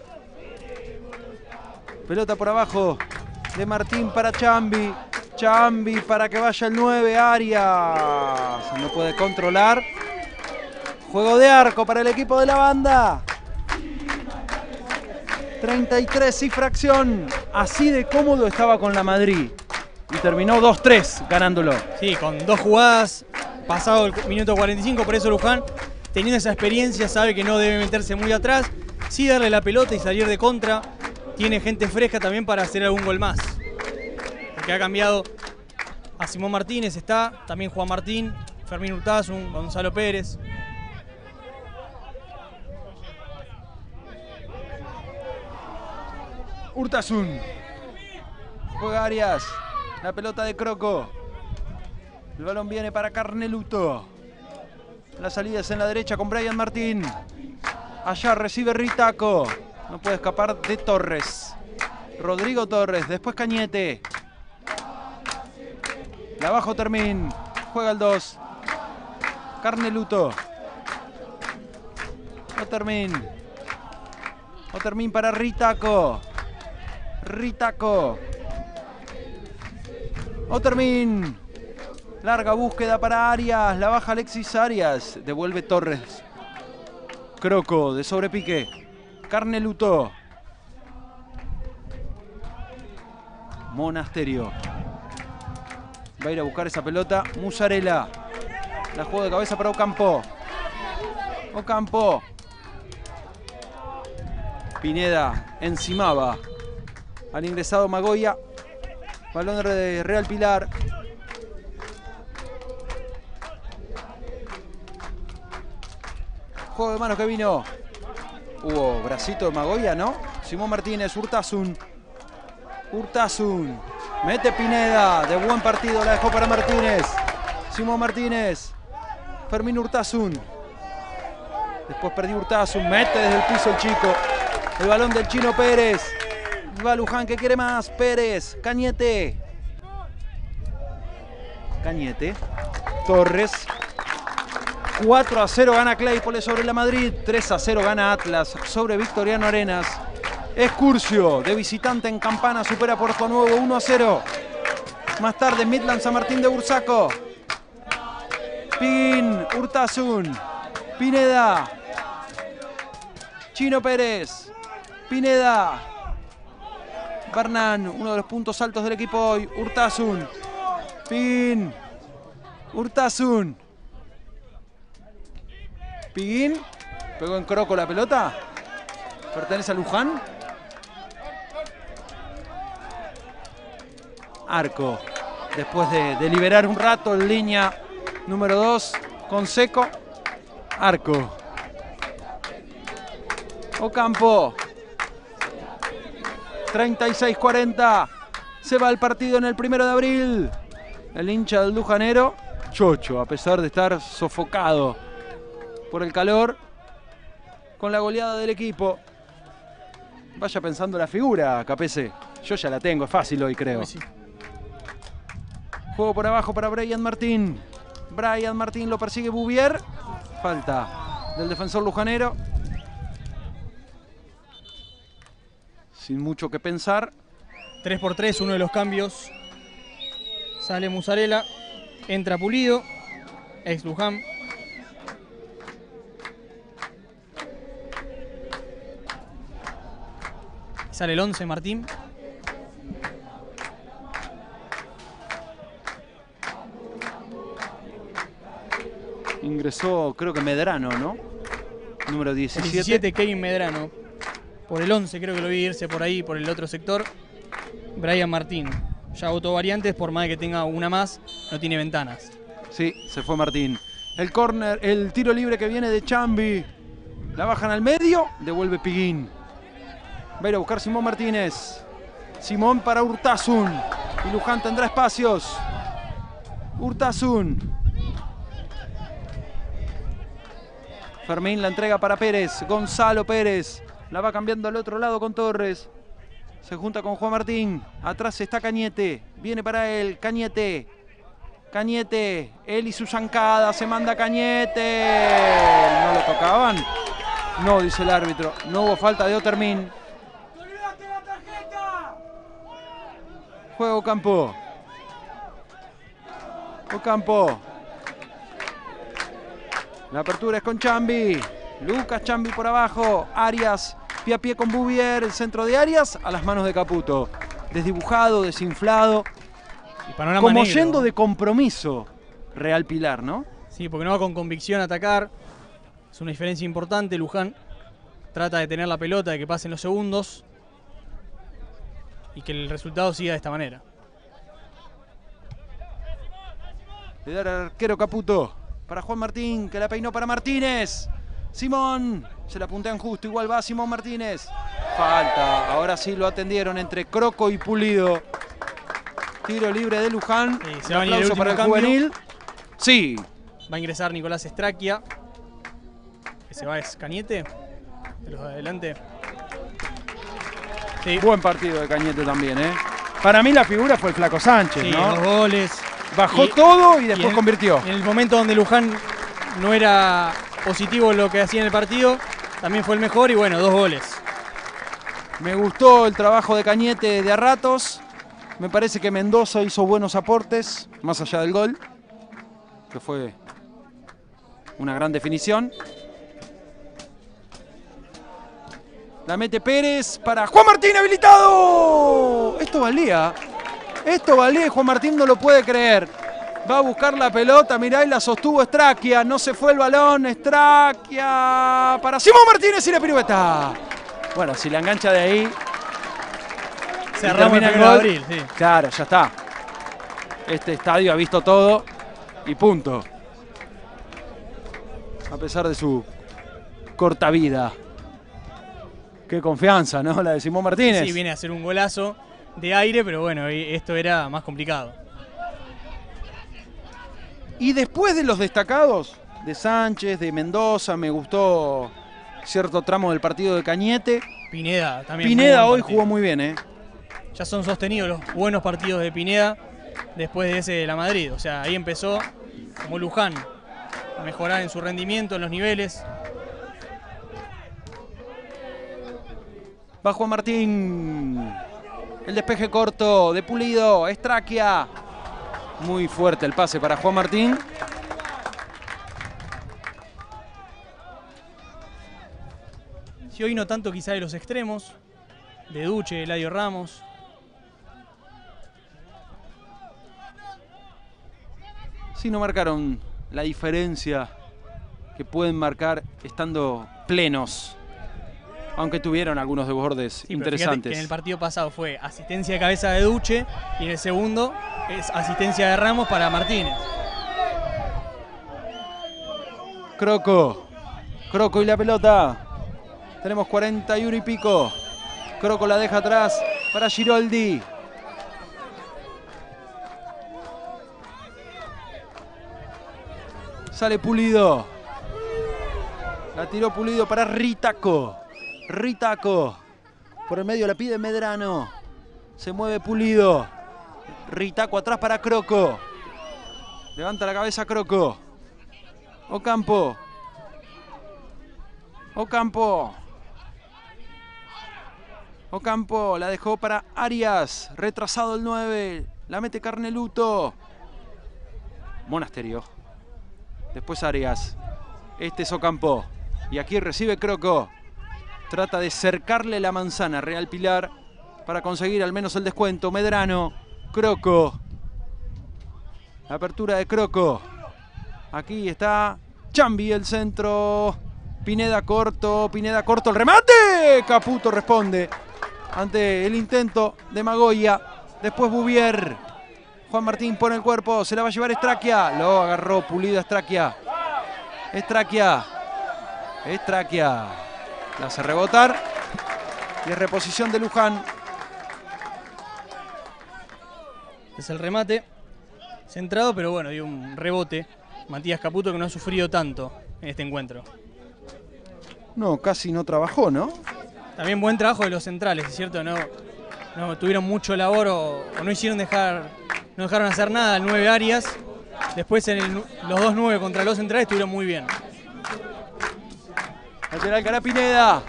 Pelota por abajo de Martín para Chambi. Chambi para que vaya el 9, Arias. No puede controlar. Juego de arco para el equipo de la banda. 33 y fracción. Así de cómodo estaba con la Madrid. Y terminó 2-3 ganándolo. Sí, con 2 jugadas, pasado el minuto 45, por eso Luján, teniendo esa experiencia, sabe que no debe meterse muy atrás, sí darle la pelota y salir de contra. Tiene gente fresca también para hacer algún gol más. Porque ha cambiado a Simón Martínez, está también Juan Martín, Fermín Urtasun, Gonzalo Pérez. Urtasun. Juega Arias. La pelota de Croco. El balón viene para Carneluto. La salida es en la derecha con Brian Martín. Allá recibe Ritaco. No puede escapar de Torres. Rodrigo Torres. Después Cañete. La bajo Termín. Juega el 2. Carneluto. Otermín. Otermín para Ritaco. Ritaco. Otermín. Larga búsqueda para Arias. La baja Alexis Arias. Devuelve Torres. Croco de sobrepique. Carneluto. Monasterio. Va a ir a buscar esa pelota. Musarela. La juega de cabeza para Ocampo. Ocampo. Pineda encimaba al ingresado Magoya. Balón de Real Pilar. Juego de manos que vino. Hubo bracito de Magoya, ¿no? Simón Martínez, Urtasun. Urtasun. Mete Pineda. De buen partido la dejó para Martínez. Simón Martínez. Fermín Urtasun. Después perdió Urtasun. Mete desde el piso el chico. El balón del Chino Pérez. Va Luján que quiere más. Pérez. Cañete. Cañete. Torres. 4-0 gana Claypole sobre la Madrid. 3-0 gana Atlas sobre Victoriano Arenas. Excursio de visitante en Campana supera Puerto Nuevo 1-0. Más tarde Midland San Martín de Bursaco. Pin. Urtasun. Pineda. Chino Pérez. Pineda. Bernán, uno de los puntos altos del equipo hoy. Urtasun. Pin. Urtasun. Pin. Pegó en Croco la pelota. Pertenece a Luján. Arco. Después de liberar un rato en línea número 2 con Seco. Arco. Ocampo. 36-40. Se va el partido en el 1 de abril. El hincha del lujanero, chocho, a pesar de estar sofocado por el calor, con la goleada del equipo. Vaya pensando la figura, Capese. Yo ya la tengo, es fácil hoy, creo. Sí. Juego por abajo para Brian Martín. Brian Martín lo persigue Bouvier. Falta del defensor lujanero. Sin mucho que pensar. 3-3, uno de los cambios. Sale Musarela. Entra Pulido. Ex Luján. Sale el 11, Martín. Ingresó, creo que Medrano, ¿no? Número 17. 17, Kevin Medrano. Por el 11 creo que lo vi irse por ahí, por el otro sector. Brian Martín. Ya votó variantes, por más que tenga una más, no tiene ventanas. Sí, se fue Martín. El córner, el tiro libre que viene de Chambi. La bajan al medio, devuelve Piguín. Va a ir a buscar Simón Martínez. Simón para Urtasun. Y Luján tendrá espacios. Urtasun. Fermín la entrega para Pérez. Gonzalo Pérez. La va cambiando al otro lado con Torres. Se junta con Juan Martín. Atrás está Cañete. Viene para él. Cañete. Cañete. Él y su zancada. Se manda Cañete. ¿No lo tocaban? No, dice el árbitro. No hubo falta de Otermín. Juega Ocampo. Ocampo. La apertura es con Chambi. Lucas Chambi por abajo. Arias Pie a pie con Bouvier, el centro de Arias, a las manos de Caputo. Desdibujado, desinflado. Y panorama como negro. yendo de compromiso Real Pilar, ¿no? Sí, porque no va con convicción a atacar. Es una diferencia importante. Luján trata de tener la pelota, de que pasen los segundos y que el resultado siga de esta manera. Le da al arquero Caputo para Juan Martín, que la peinó para Martínez. Simón, se la puntean justo, igual va Simón Martínez. Falta, ahora sí lo atendieron entre Croco y Pulido. Tiro libre de Luján. Sí, se va a venir aplauso el para el último cambio. juvenil. Sí. Va a ingresar Nicolás Estraquia. Que se va es Cañete. De los de adelante. Sí. Buen partido de Cañete también, ¿eh? Para mí la figura fue el Flaco Sánchez, Sí, ¿no? 2 goles. Bajó todo y después en- convirtió. En el momento donde Luján no era positivo en lo que hacía en el partido, también fue el mejor y bueno, 2 goles. Me gustó el trabajo de Cañete de a ratos. Me parece que Mendoza hizo buenos aportes, más allá del gol, que fue una gran definición. La mete Pérez para Juan Martín, habilitado. Esto valía y Juan Martín no lo puede creer. Va a buscar la pelota, mirá, y la sostuvo Estraquia. No se fue el balón, Estraquia para Simón Martínez y la pirueta. Bueno, si la engancha de ahí, Cerramos el termina 1 de gol. abril, sí. Claro, ya está. Este estadio ha visto todo y punto. A pesar de su corta vida. Qué confianza, ¿no? La de Simón Martínez. Sí, viene a hacer un golazo de aire, pero bueno, esto era más complicado. Y después de los destacados de Sánchez, de Mendoza, me gustó cierto tramo del partido de Cañete. Pineda también. Pineda muy buen hoy partido. jugó muy bien, ¿eh? Ya son sostenidos los buenos partidos de Pineda después de ese de la Madrid. O sea, ahí empezó como Luján a mejorar en su rendimiento, en los niveles. Va Juan Martín. El despeje corto de Pulido. Estraquia. Muy fuerte el pase para Juan Martín. Si hoy no tanto quizá de los extremos, de Duche, Eladio Ramos. Sí, no marcaron la diferencia que pueden marcar estando plenos. Aunque tuvieron algunos desbordes Sí, pero interesantes. fíjate que en el partido pasado fue asistencia de cabeza de Duche y en el segundo es asistencia de Ramos para Martínez. Croco. Croco y la pelota. Tenemos 41 y pico. Croco la deja atrás para Giroldi. Sale Pulido. La tiró Pulido para Ritaco. Ritaco. Por el medio la pide Medrano. Se mueve Pulido. Ritaco atrás para Croco. Levanta la cabeza Croco. Ocampo. Ocampo. Ocampo la dejó para Arias. Retrasado el 9. La mete Carneluto. Monasterio. Después Arias. Este es Ocampo. Y aquí recibe Croco. Trata de cercarle la manzana a Real Pilar para conseguir al menos el descuento. Medrano. Croco. La apertura de Croco. Aquí está Chambi, el centro. Pineda corto el remate. Caputo responde ante el intento de Magoya. Después Bouvier. Juan Martín pone el cuerpo, se la va a llevar Estraquia. Lo agarró Pulido Estraquia. Estraquia. Estraquia. La hace rebotar. Y es reposición de Luján. Es el remate. Centrado, pero bueno, dio un rebote. Matías Caputo que no ha sufrido tanto en este encuentro. No, casi no trabajó, ¿no? También buen trabajo de los centrales, ¿es cierto? No tuvieron mucho labor o no dejaron hacer nada al 9 Arias. Después los 2-9 contra los centrales estuvieron muy bien. Lateral para Pineda.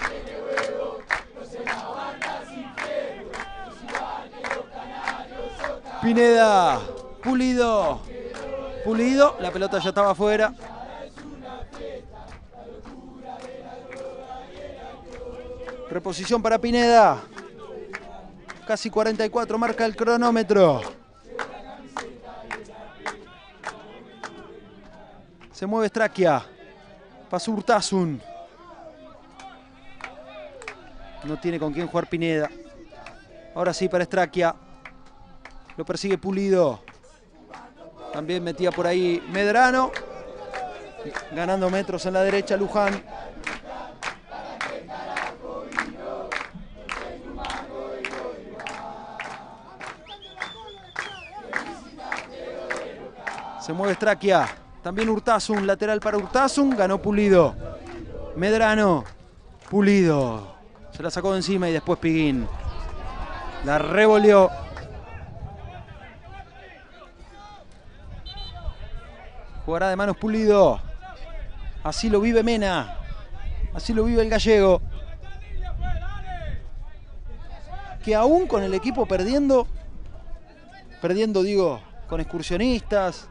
Pineda. Pulido. Pulido. La pelota ya estaba afuera. Reposición para Pineda. Casi 44 marca el cronómetro. Se mueve Strakia. Pasó Urtasun. No tiene con quién jugar Pineda. Ahora sí para Strakia. Lo persigue Pulido. También metía por ahí Medrano. Ganando metros en la derecha Luján. Se mueve Strakia. También Urtasun. Lateral para Urtasun. Ganó Pulido. Medrano. Pulido. Se la sacó de encima y después Piguín. La revolvió. Jugará de manos Pulido. Así lo vive Mena. Así lo vive el gallego. Que aún con el equipo perdiendo digo, con excursionistas,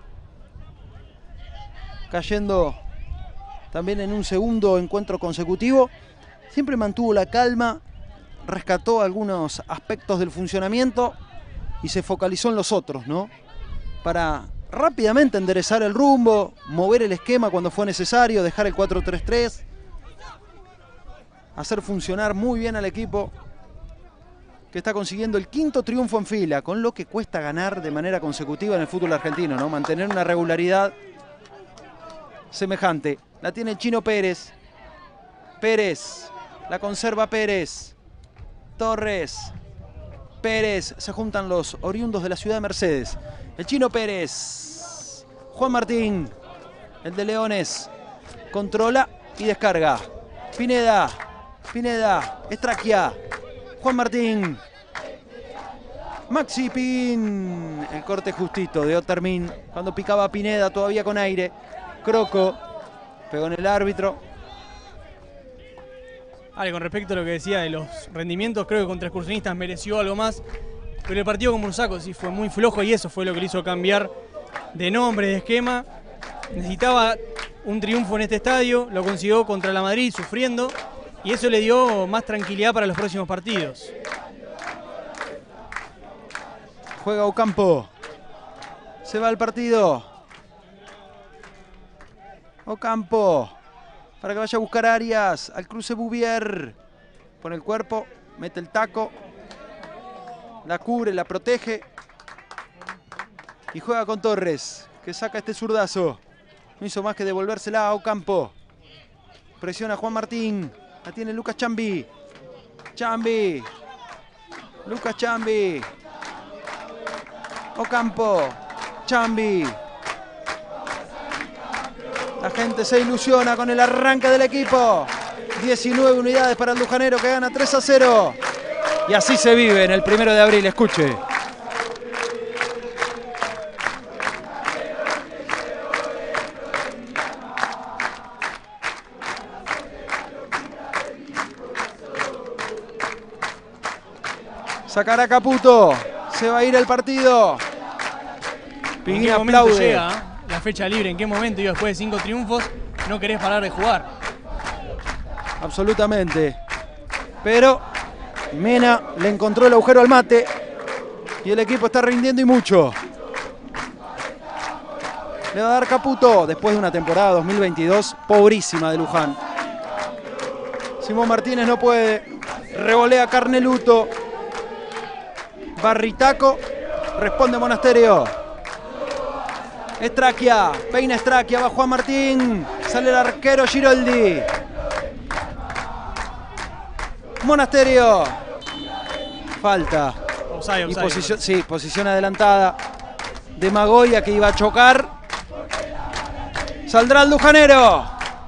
cayendo también en un segundo encuentro consecutivo, siempre mantuvo la calma, rescató algunos aspectos del funcionamiento y se focalizó en los otros, ¿no? Para rápidamente enderezar el rumbo, mover el esquema cuando fue necesario, dejar el 4-3-3, hacer funcionar muy bien al equipo que está consiguiendo el 5º triunfo en fila, con lo que cuesta ganar de manera consecutiva en el fútbol argentino, ¿no? Mantener una regularidad semejante. La tiene el Chino Pérez. Pérez, la conserva Pérez. Torres, Pérez, se juntan los oriundos de la ciudad de Mercedes. El Chino Pérez, Juan Martín, el de Leones, controla y descarga. Pineda, Strakia, Juan Martín, Maxi Pin, el corte justito de Otermin, cuando picaba Pineda todavía con aire. Croco, pegó en el árbitro. Ale, con respecto a lo que decía de los rendimientos, creo que contra Excursionistas mereció algo más, pero el partido con Bursaco sí fue muy flojo y eso fue lo que le hizo cambiar de nombre, de esquema. Necesitaba un triunfo en este estadio, lo consiguió contra la Madrid sufriendo y eso le dio más tranquilidad para los próximos partidos. Juega Ocampo, se va al partido. Ocampo, para que vaya a buscar a Arias, al cruce Bouvier. Pone el cuerpo, mete el taco, la cubre, la protege. Y juega con Torres, que saca este zurdazo. No hizo más que devolvérsela a Ocampo. Presiona a Juan Martín, la tiene Lucas Chambi. Lucas Chambi. Ocampo, Chambi. La gente se ilusiona con el arranque del equipo. 19 unidades para el lujanero que gana 3-0. Y así se vive en el 1 de abril, escuche. Sacará Caputo. Se va a ir el partido. Piguín aplaude. Llega la fecha libre, en qué momento, y después de 5 triunfos no querés parar de jugar. Absolutamente. Pero Mena le encontró el agujero al mate y el equipo está rindiendo y mucho. Le va a dar Caputo después de una temporada 2022 pobrísima de Luján. Simón Martínez no puede. Revolea Carneluto. Barritaco. Responde Monasterio. Strakia. Peina Strakia. Va Juan Martín. Sale el arquero Giroldi. Monasterio. Falta. Offside, y posición adelantada de Magoya, que iba a chocar. Saldrá el lujanero.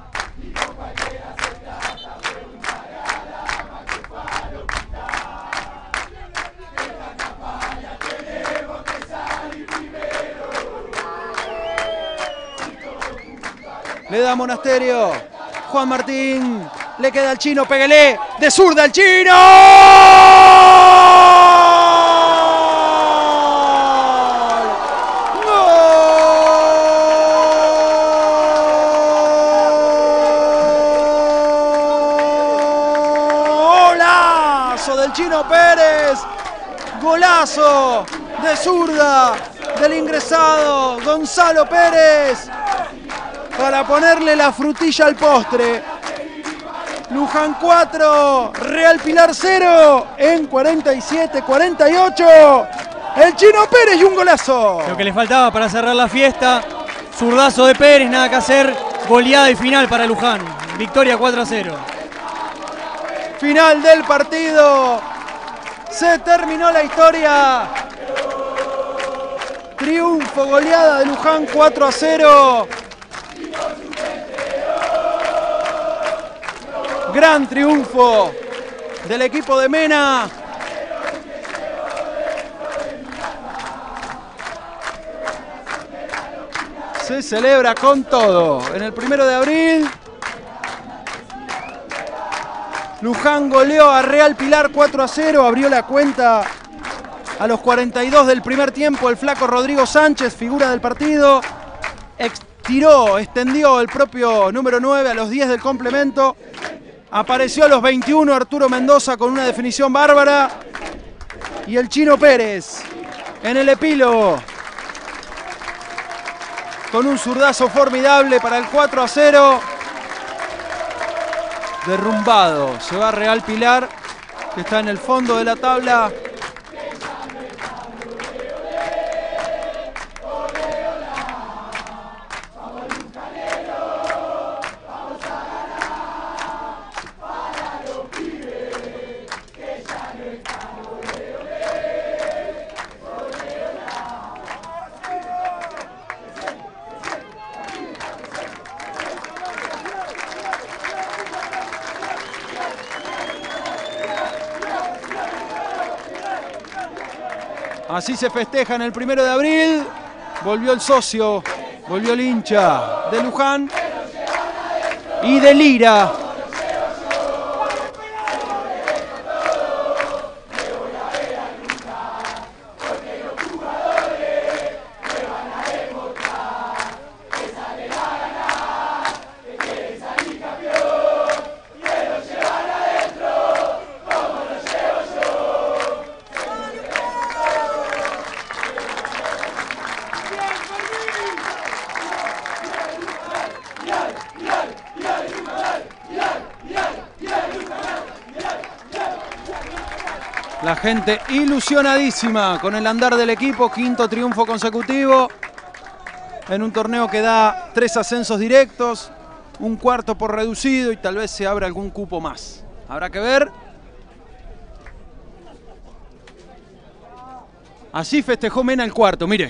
Le da Monasterio. Juan Martín. Le queda al Chino. Péguele. De zurda el Chino. del Chino Pérez. Golazo de zurda del ingresado Gonzalo Pérez para ponerle la frutilla al postre. Luján 4, Real Pilar 0 en 47-48. El Chino Pérez y un golazo. Lo que le faltaba para cerrar la fiesta. Zurdazo de Pérez, nada que hacer. Goleada y final para Luján. Victoria 4-0. Final del partido. Se terminó la historia. Triunfo, goleada de Luján 4-0. Gran triunfo del equipo de Mena. Se celebra con todo. En el 1 de abril, Luján goleó a Real Pilar 4-0. Abrió la cuenta a los 42 del primer tiempo el flaco Rodrigo Sánchez, figura del partido. Tiró, extendió el propio número 9 a los 10 del complemento. Apareció a los 21 Arturo Mendoza con una definición bárbara. Y el Chino Pérez en el epílogo con un zurdazo formidable para el 4-0. Derrumbado. Se va Real Pilar, que está en el fondo de la tabla. Así se festeja en el 1 de abril. Volvió el socio, volvió el hincha de Luján y de Lira. La gente ilusionadísima con el andar del equipo, quinto triunfo consecutivo en un torneo que da 3 ascensos directos, un cuarto por reducido y tal vez se abra algún cupo más. Habrá que ver. Así festejó Mena el cuarto, mire.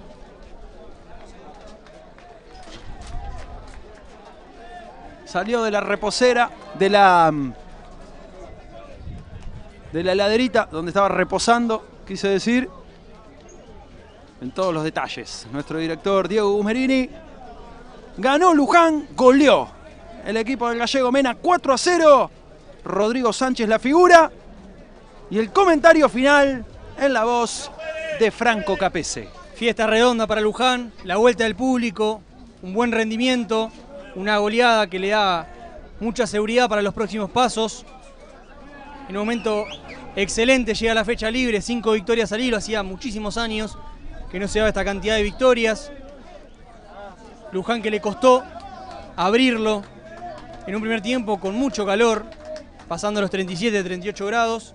Salió de la reposera, de la heladerita donde estaba reposando, quise decir, en todos los detalles. Nuestro director Diego Gusmerini. Ganó Luján, goleó el equipo del gallego Mena 4-0. Rodrigo Sánchez la figura. Y el comentario final en la voz de Franco Capese. Fiesta redonda para Luján, la vuelta del público, un buen rendimiento, una goleada que le da mucha seguridad para los próximos pasos. En un momento excelente llega la fecha libre, 5 victorias al hilo, hacía muchísimos años que no se daba esta cantidad de victorias. Luján que le costó abrirlo en un primer tiempo con mucho calor, pasando los 37-38 grados.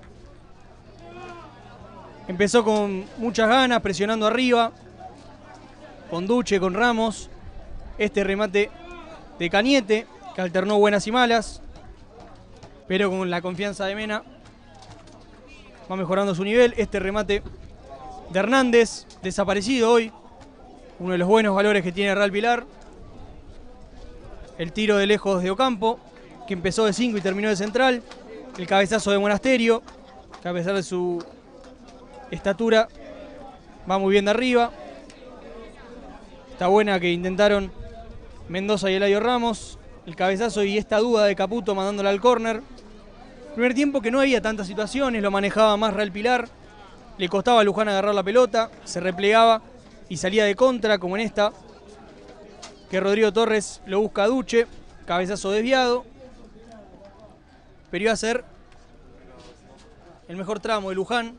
Empezó con muchas ganas, presionando arriba, con Duche, con Ramos. Este remate de Cañete, que alternó buenas y malas, pero con la confianza de Mena va mejorando su nivel. Este remate de Hernández, desaparecido hoy, uno de los buenos valores que tiene Real Pilar. El tiro de lejos de Ocampo, que empezó de 5 y terminó de central. El cabezazo de Monasterio, que a pesar de su estatura va muy bien de arriba. Está buena que intentaron Mendoza y Eladio Ramos. El cabezazo y esta duda de Caputo mandándola al córner. Primer tiempo que no había tantas situaciones, lo manejaba más Real Pilar. Le costaba a Luján agarrar la pelota, se replegaba y salía de contra, como en esta, que Rodrigo Torres lo busca a Duche, cabezazo desviado. Pero iba a ser el mejor tramo de Luján.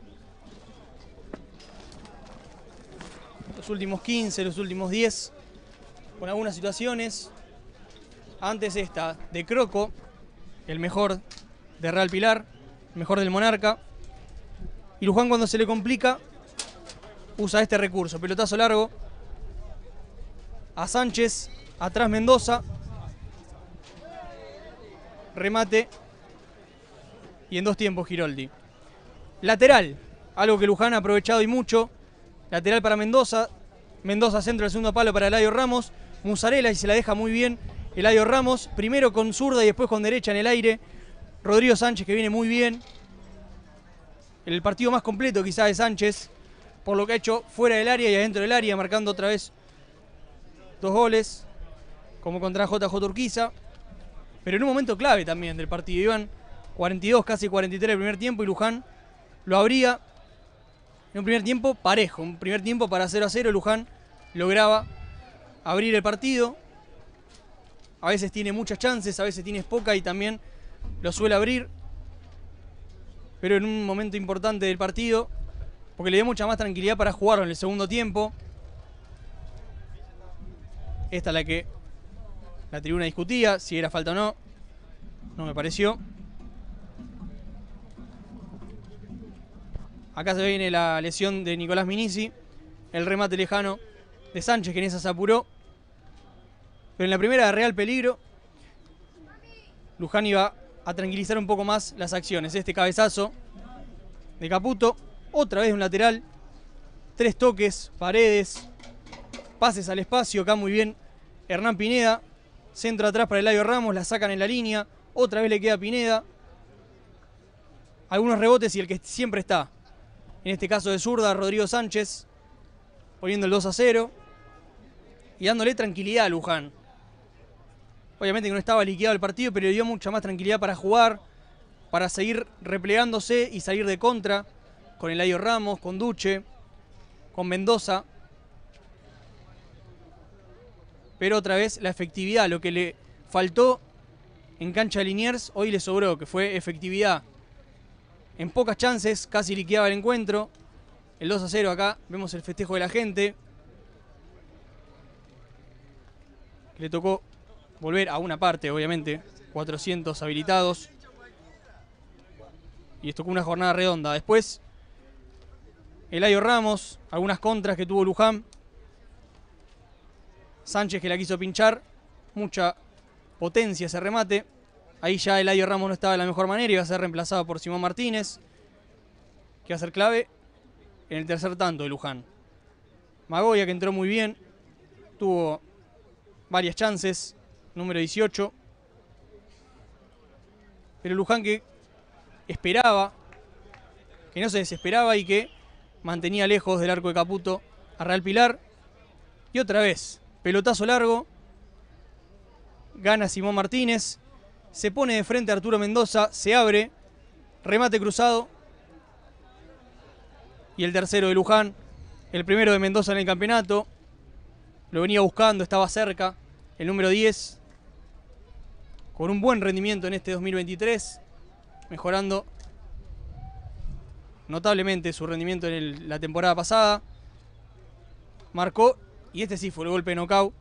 Los últimos 15, los últimos 10, con algunas situaciones. Antes esta de Croco, el mejor de Real Pilar, el mejor del Monarca. Y Luján, cuando se le complica, usa este recurso, pelotazo largo a Sánchez, atrás Mendoza, remate y en 2 tiempos Giroldi. Lateral, algo que Luján ha aprovechado y mucho. Lateral para Mendoza, Mendoza centro del segundo palo para Eladio Ramos, Musarela y se la deja muy bien Eladio Ramos, primero con zurda y después con derecha en el aire. Rodrigo Sánchez, que viene muy bien. El partido más completo quizás de Sánchez, por lo que ha hecho fuera del área y adentro del área, marcando otra vez 2 goles, como contra JJ Urquiza. Pero en un momento clave también del partido. Iban 42, casi 43 el primer tiempo y Luján lo abría en un primer tiempo parejo. Un primer tiempo para 0-0. Luján lograba abrir el partido. A veces tiene muchas chances, a veces tiene poca y también lo suele abrir. Pero en un momento importante del partido, porque le dio mucha más tranquilidad para jugarlo en el segundo tiempo. Esta es la que la tribuna discutía, si era falta o no. No me pareció. Acá se viene la lesión de Nicolás Minisi. El remate lejano de Sánchez, que en esa se apuró. Pero en la primera de real peligro, Luján iba a tranquilizar un poco más las acciones. Este cabezazo de Caputo, otra vez un lateral, 3 toques, Paredes, pases al espacio, acá muy bien Hernán Pineda, centro atrás para Eladio Ramos, la sacan en la línea, otra vez le queda a Pineda, algunos rebotes y el que siempre está, en este caso de zurda, Rodrigo Sánchez, poniendo el 2-0 y dándole tranquilidad a Luján. Obviamente que no estaba liquidado el partido, pero le dio mucha más tranquilidad para jugar, para seguir replegándose y salir de contra con Eladio Ramos, con Duche, con Mendoza. Pero otra vez la efectividad, lo que le faltó en cancha de Liniers, hoy le sobró, que fue efectividad. En pocas chances casi liquidaba el encuentro. El 2-0 acá, vemos el festejo de la gente. Le tocó volver a una parte, obviamente, 400 habilitados. Y les tocó una jornada redonda. Después, Eladio Ramos, algunas contras que tuvo Luján. Sánchez que la quiso pinchar, mucha potencia ese remate. Ahí ya Eladio Ramos no estaba de la mejor manera, iba a ser reemplazado por Simón Martínez, que va a ser clave en el tercer tanto de Luján. Magoya, que entró muy bien, tuvo varias chances, número 18. Pero Luján que esperaba, que no se desesperaba y que mantenía lejos del arco de Caputo a Real Pilar. Y otra vez, pelotazo largo, gana Simón Martínez, se pone de frente a Arturo Mendoza, se abre, remate cruzado. Y el tercero de Luján, el primero de Mendoza en el campeonato, lo venía buscando, estaba cerca, el número 10, con un buen rendimiento en este 2023, mejorando notablemente su rendimiento en la temporada pasada. Marcó, y este sí fue el golpe de knockout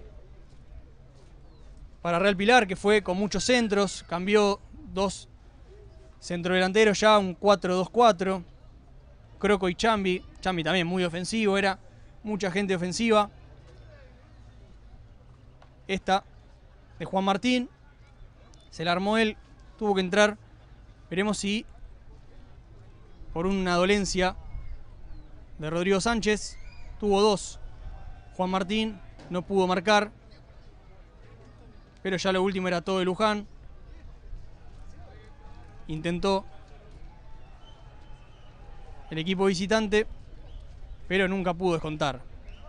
para Real Pilar, que fue con muchos centros, cambió 2 centrodelanteros ya, un 4-2-4, Croco y Chambi. Chambi también muy ofensivo, era mucha gente ofensiva. Esta de Juan Martín, se la armó él, tuvo que entrar. Veremos si por una dolencia de Rodrigo Sánchez, tuvo 2. Juan Martín no pudo marcar, pero ya lo último era todo de Luján. Intentó el equipo visitante, pero nunca pudo descontar.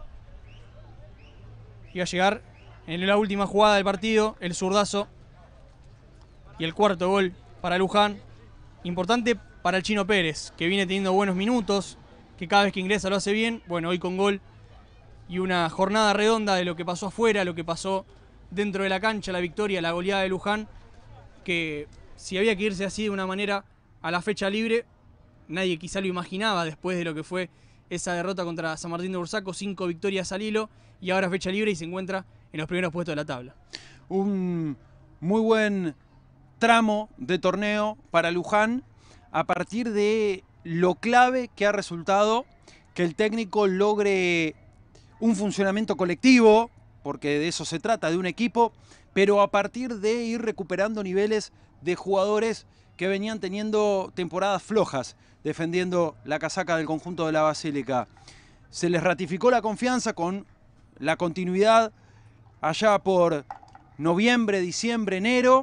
Iba a llegar en la última jugada del partido, el zurdazo y el cuarto gol para Luján. Importante para el Chino Pérez, que viene teniendo buenos minutos, que cada vez que ingresa lo hace bien. Bueno, hoy con gol y una jornada redonda de lo que pasó afuera, lo que pasó dentro de la cancha, la victoria, la goleada de Luján, que si había que irse así de una manera a la fecha libre, nadie quizá lo imaginaba después de lo que fue esa derrota contra San Martín de Bursaco, 5 victorias al hilo, y ahora fecha libre y se encuentra en los primeros puestos de la tabla. Un muy buen tramo de torneo para Luján, a partir de lo clave que ha resultado que el técnico logre un funcionamiento colectivo, porque de eso se trata, de un equipo, pero a partir de ir recuperando niveles de jugadores que venían teniendo temporadas flojas, defendiendo la casaca del conjunto de la Basílica. Se les ratificó la confianza con la continuidad allá por noviembre, diciembre, enero,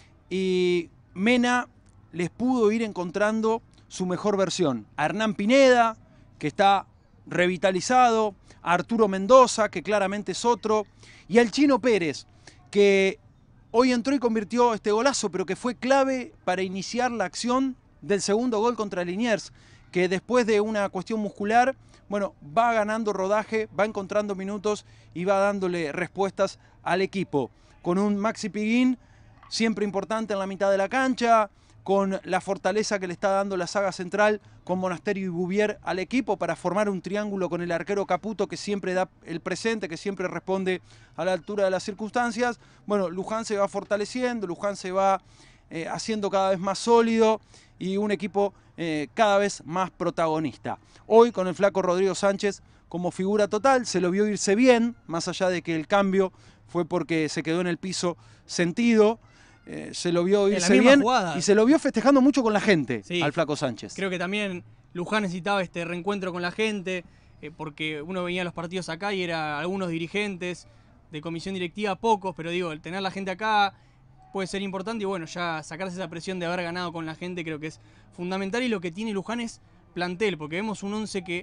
y Mena les pudo ir encontrando su mejor versión. A Hernán Pineda, que está revitalizado, a Arturo Mendoza, que claramente es otro, y al Chino Pérez, que hoy entró y convirtió este golazo, pero que fue clave para iniciar la acción del segundo gol contra Liniers, que después de una cuestión muscular, bueno, va ganando rodaje, va encontrando minutos y va dándole respuestas al equipo. Con un Maxi Piguín siempre importante en la mitad de la cancha, con la fortaleza que le está dando la saga central con Monasterio y Bouvier al equipo para formar un triángulo con el arquero Caputo, que siempre da el presente, que siempre responde a la altura de las circunstancias. Bueno, Luján se va fortaleciendo, Luján se va haciendo cada vez más sólido y un equipo cada vez más protagonista. Hoy con el flaco Rodrigo Sánchez como figura total, se lo vio irse bien, más allá de que el cambio fue porque se quedó en el piso sentido. Se lo vio irse bien y se lo vio festejando mucho con la gente, sí, al flaco Sánchez. Creo que también Luján necesitaba este reencuentro con la gente, porque uno venía a los partidos acá y era algunos dirigentes de comisión directiva, pocos, pero digo, el tener la gente acá puede ser importante y bueno, ya sacarse esa presión de haber ganado con la gente creo que es fundamental. Y lo que tiene Luján es plantel, porque vemos un 11 que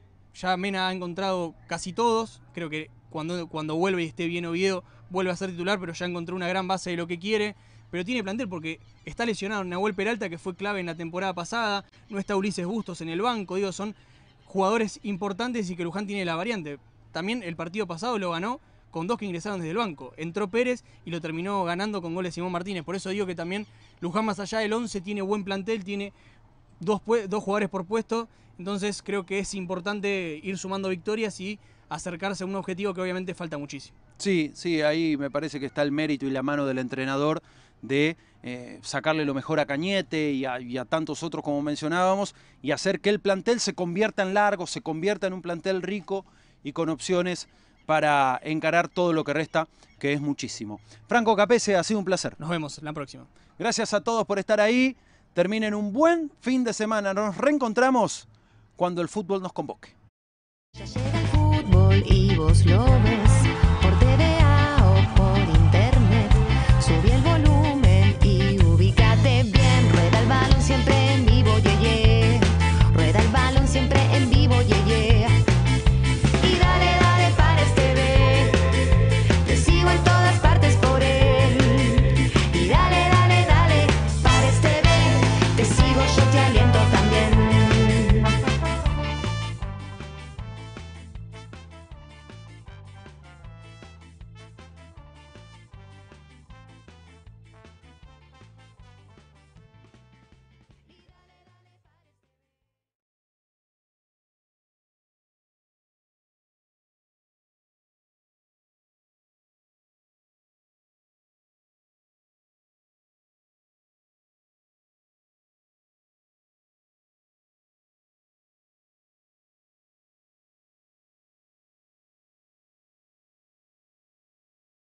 ya Mena ha encontrado casi todos. Creo que cuando vuelve y esté bien Oviedo vuelve a ser titular, pero ya encontró una gran base de lo que quiere. Pero tiene plantel porque está lesionado Nahuel Peralta, que fue clave en la temporada pasada, no está Ulises Bustos en el banco, digo, son jugadores importantes y que Luján tiene la variante. También el partido pasado lo ganó con 2 que ingresaron desde el banco. Entró Pérez y lo terminó ganando con goles de Simón Martínez. Por eso digo que también Luján, más allá del 11, tiene buen plantel, tiene dos jugadores por puesto. Entonces creo que es importante ir sumando victorias y acercarse a un objetivo que obviamente falta muchísimo. Sí, ahí me parece que está el mérito y la mano del entrenador de sacarle lo mejor a Cañete y a tantos otros como mencionábamos y hacer que el plantel se convierta en largo, se convierta en un plantel rico y con opciones para encarar todo lo que resta, que es muchísimo. Franco Capese, ha sido un placer. Nos vemos la próxima. Gracias a todos por estar ahí. Terminen un buen fin de semana. Nos reencontramos cuando el fútbol nos convoque. Ya llega el fútbol y vos lo ves.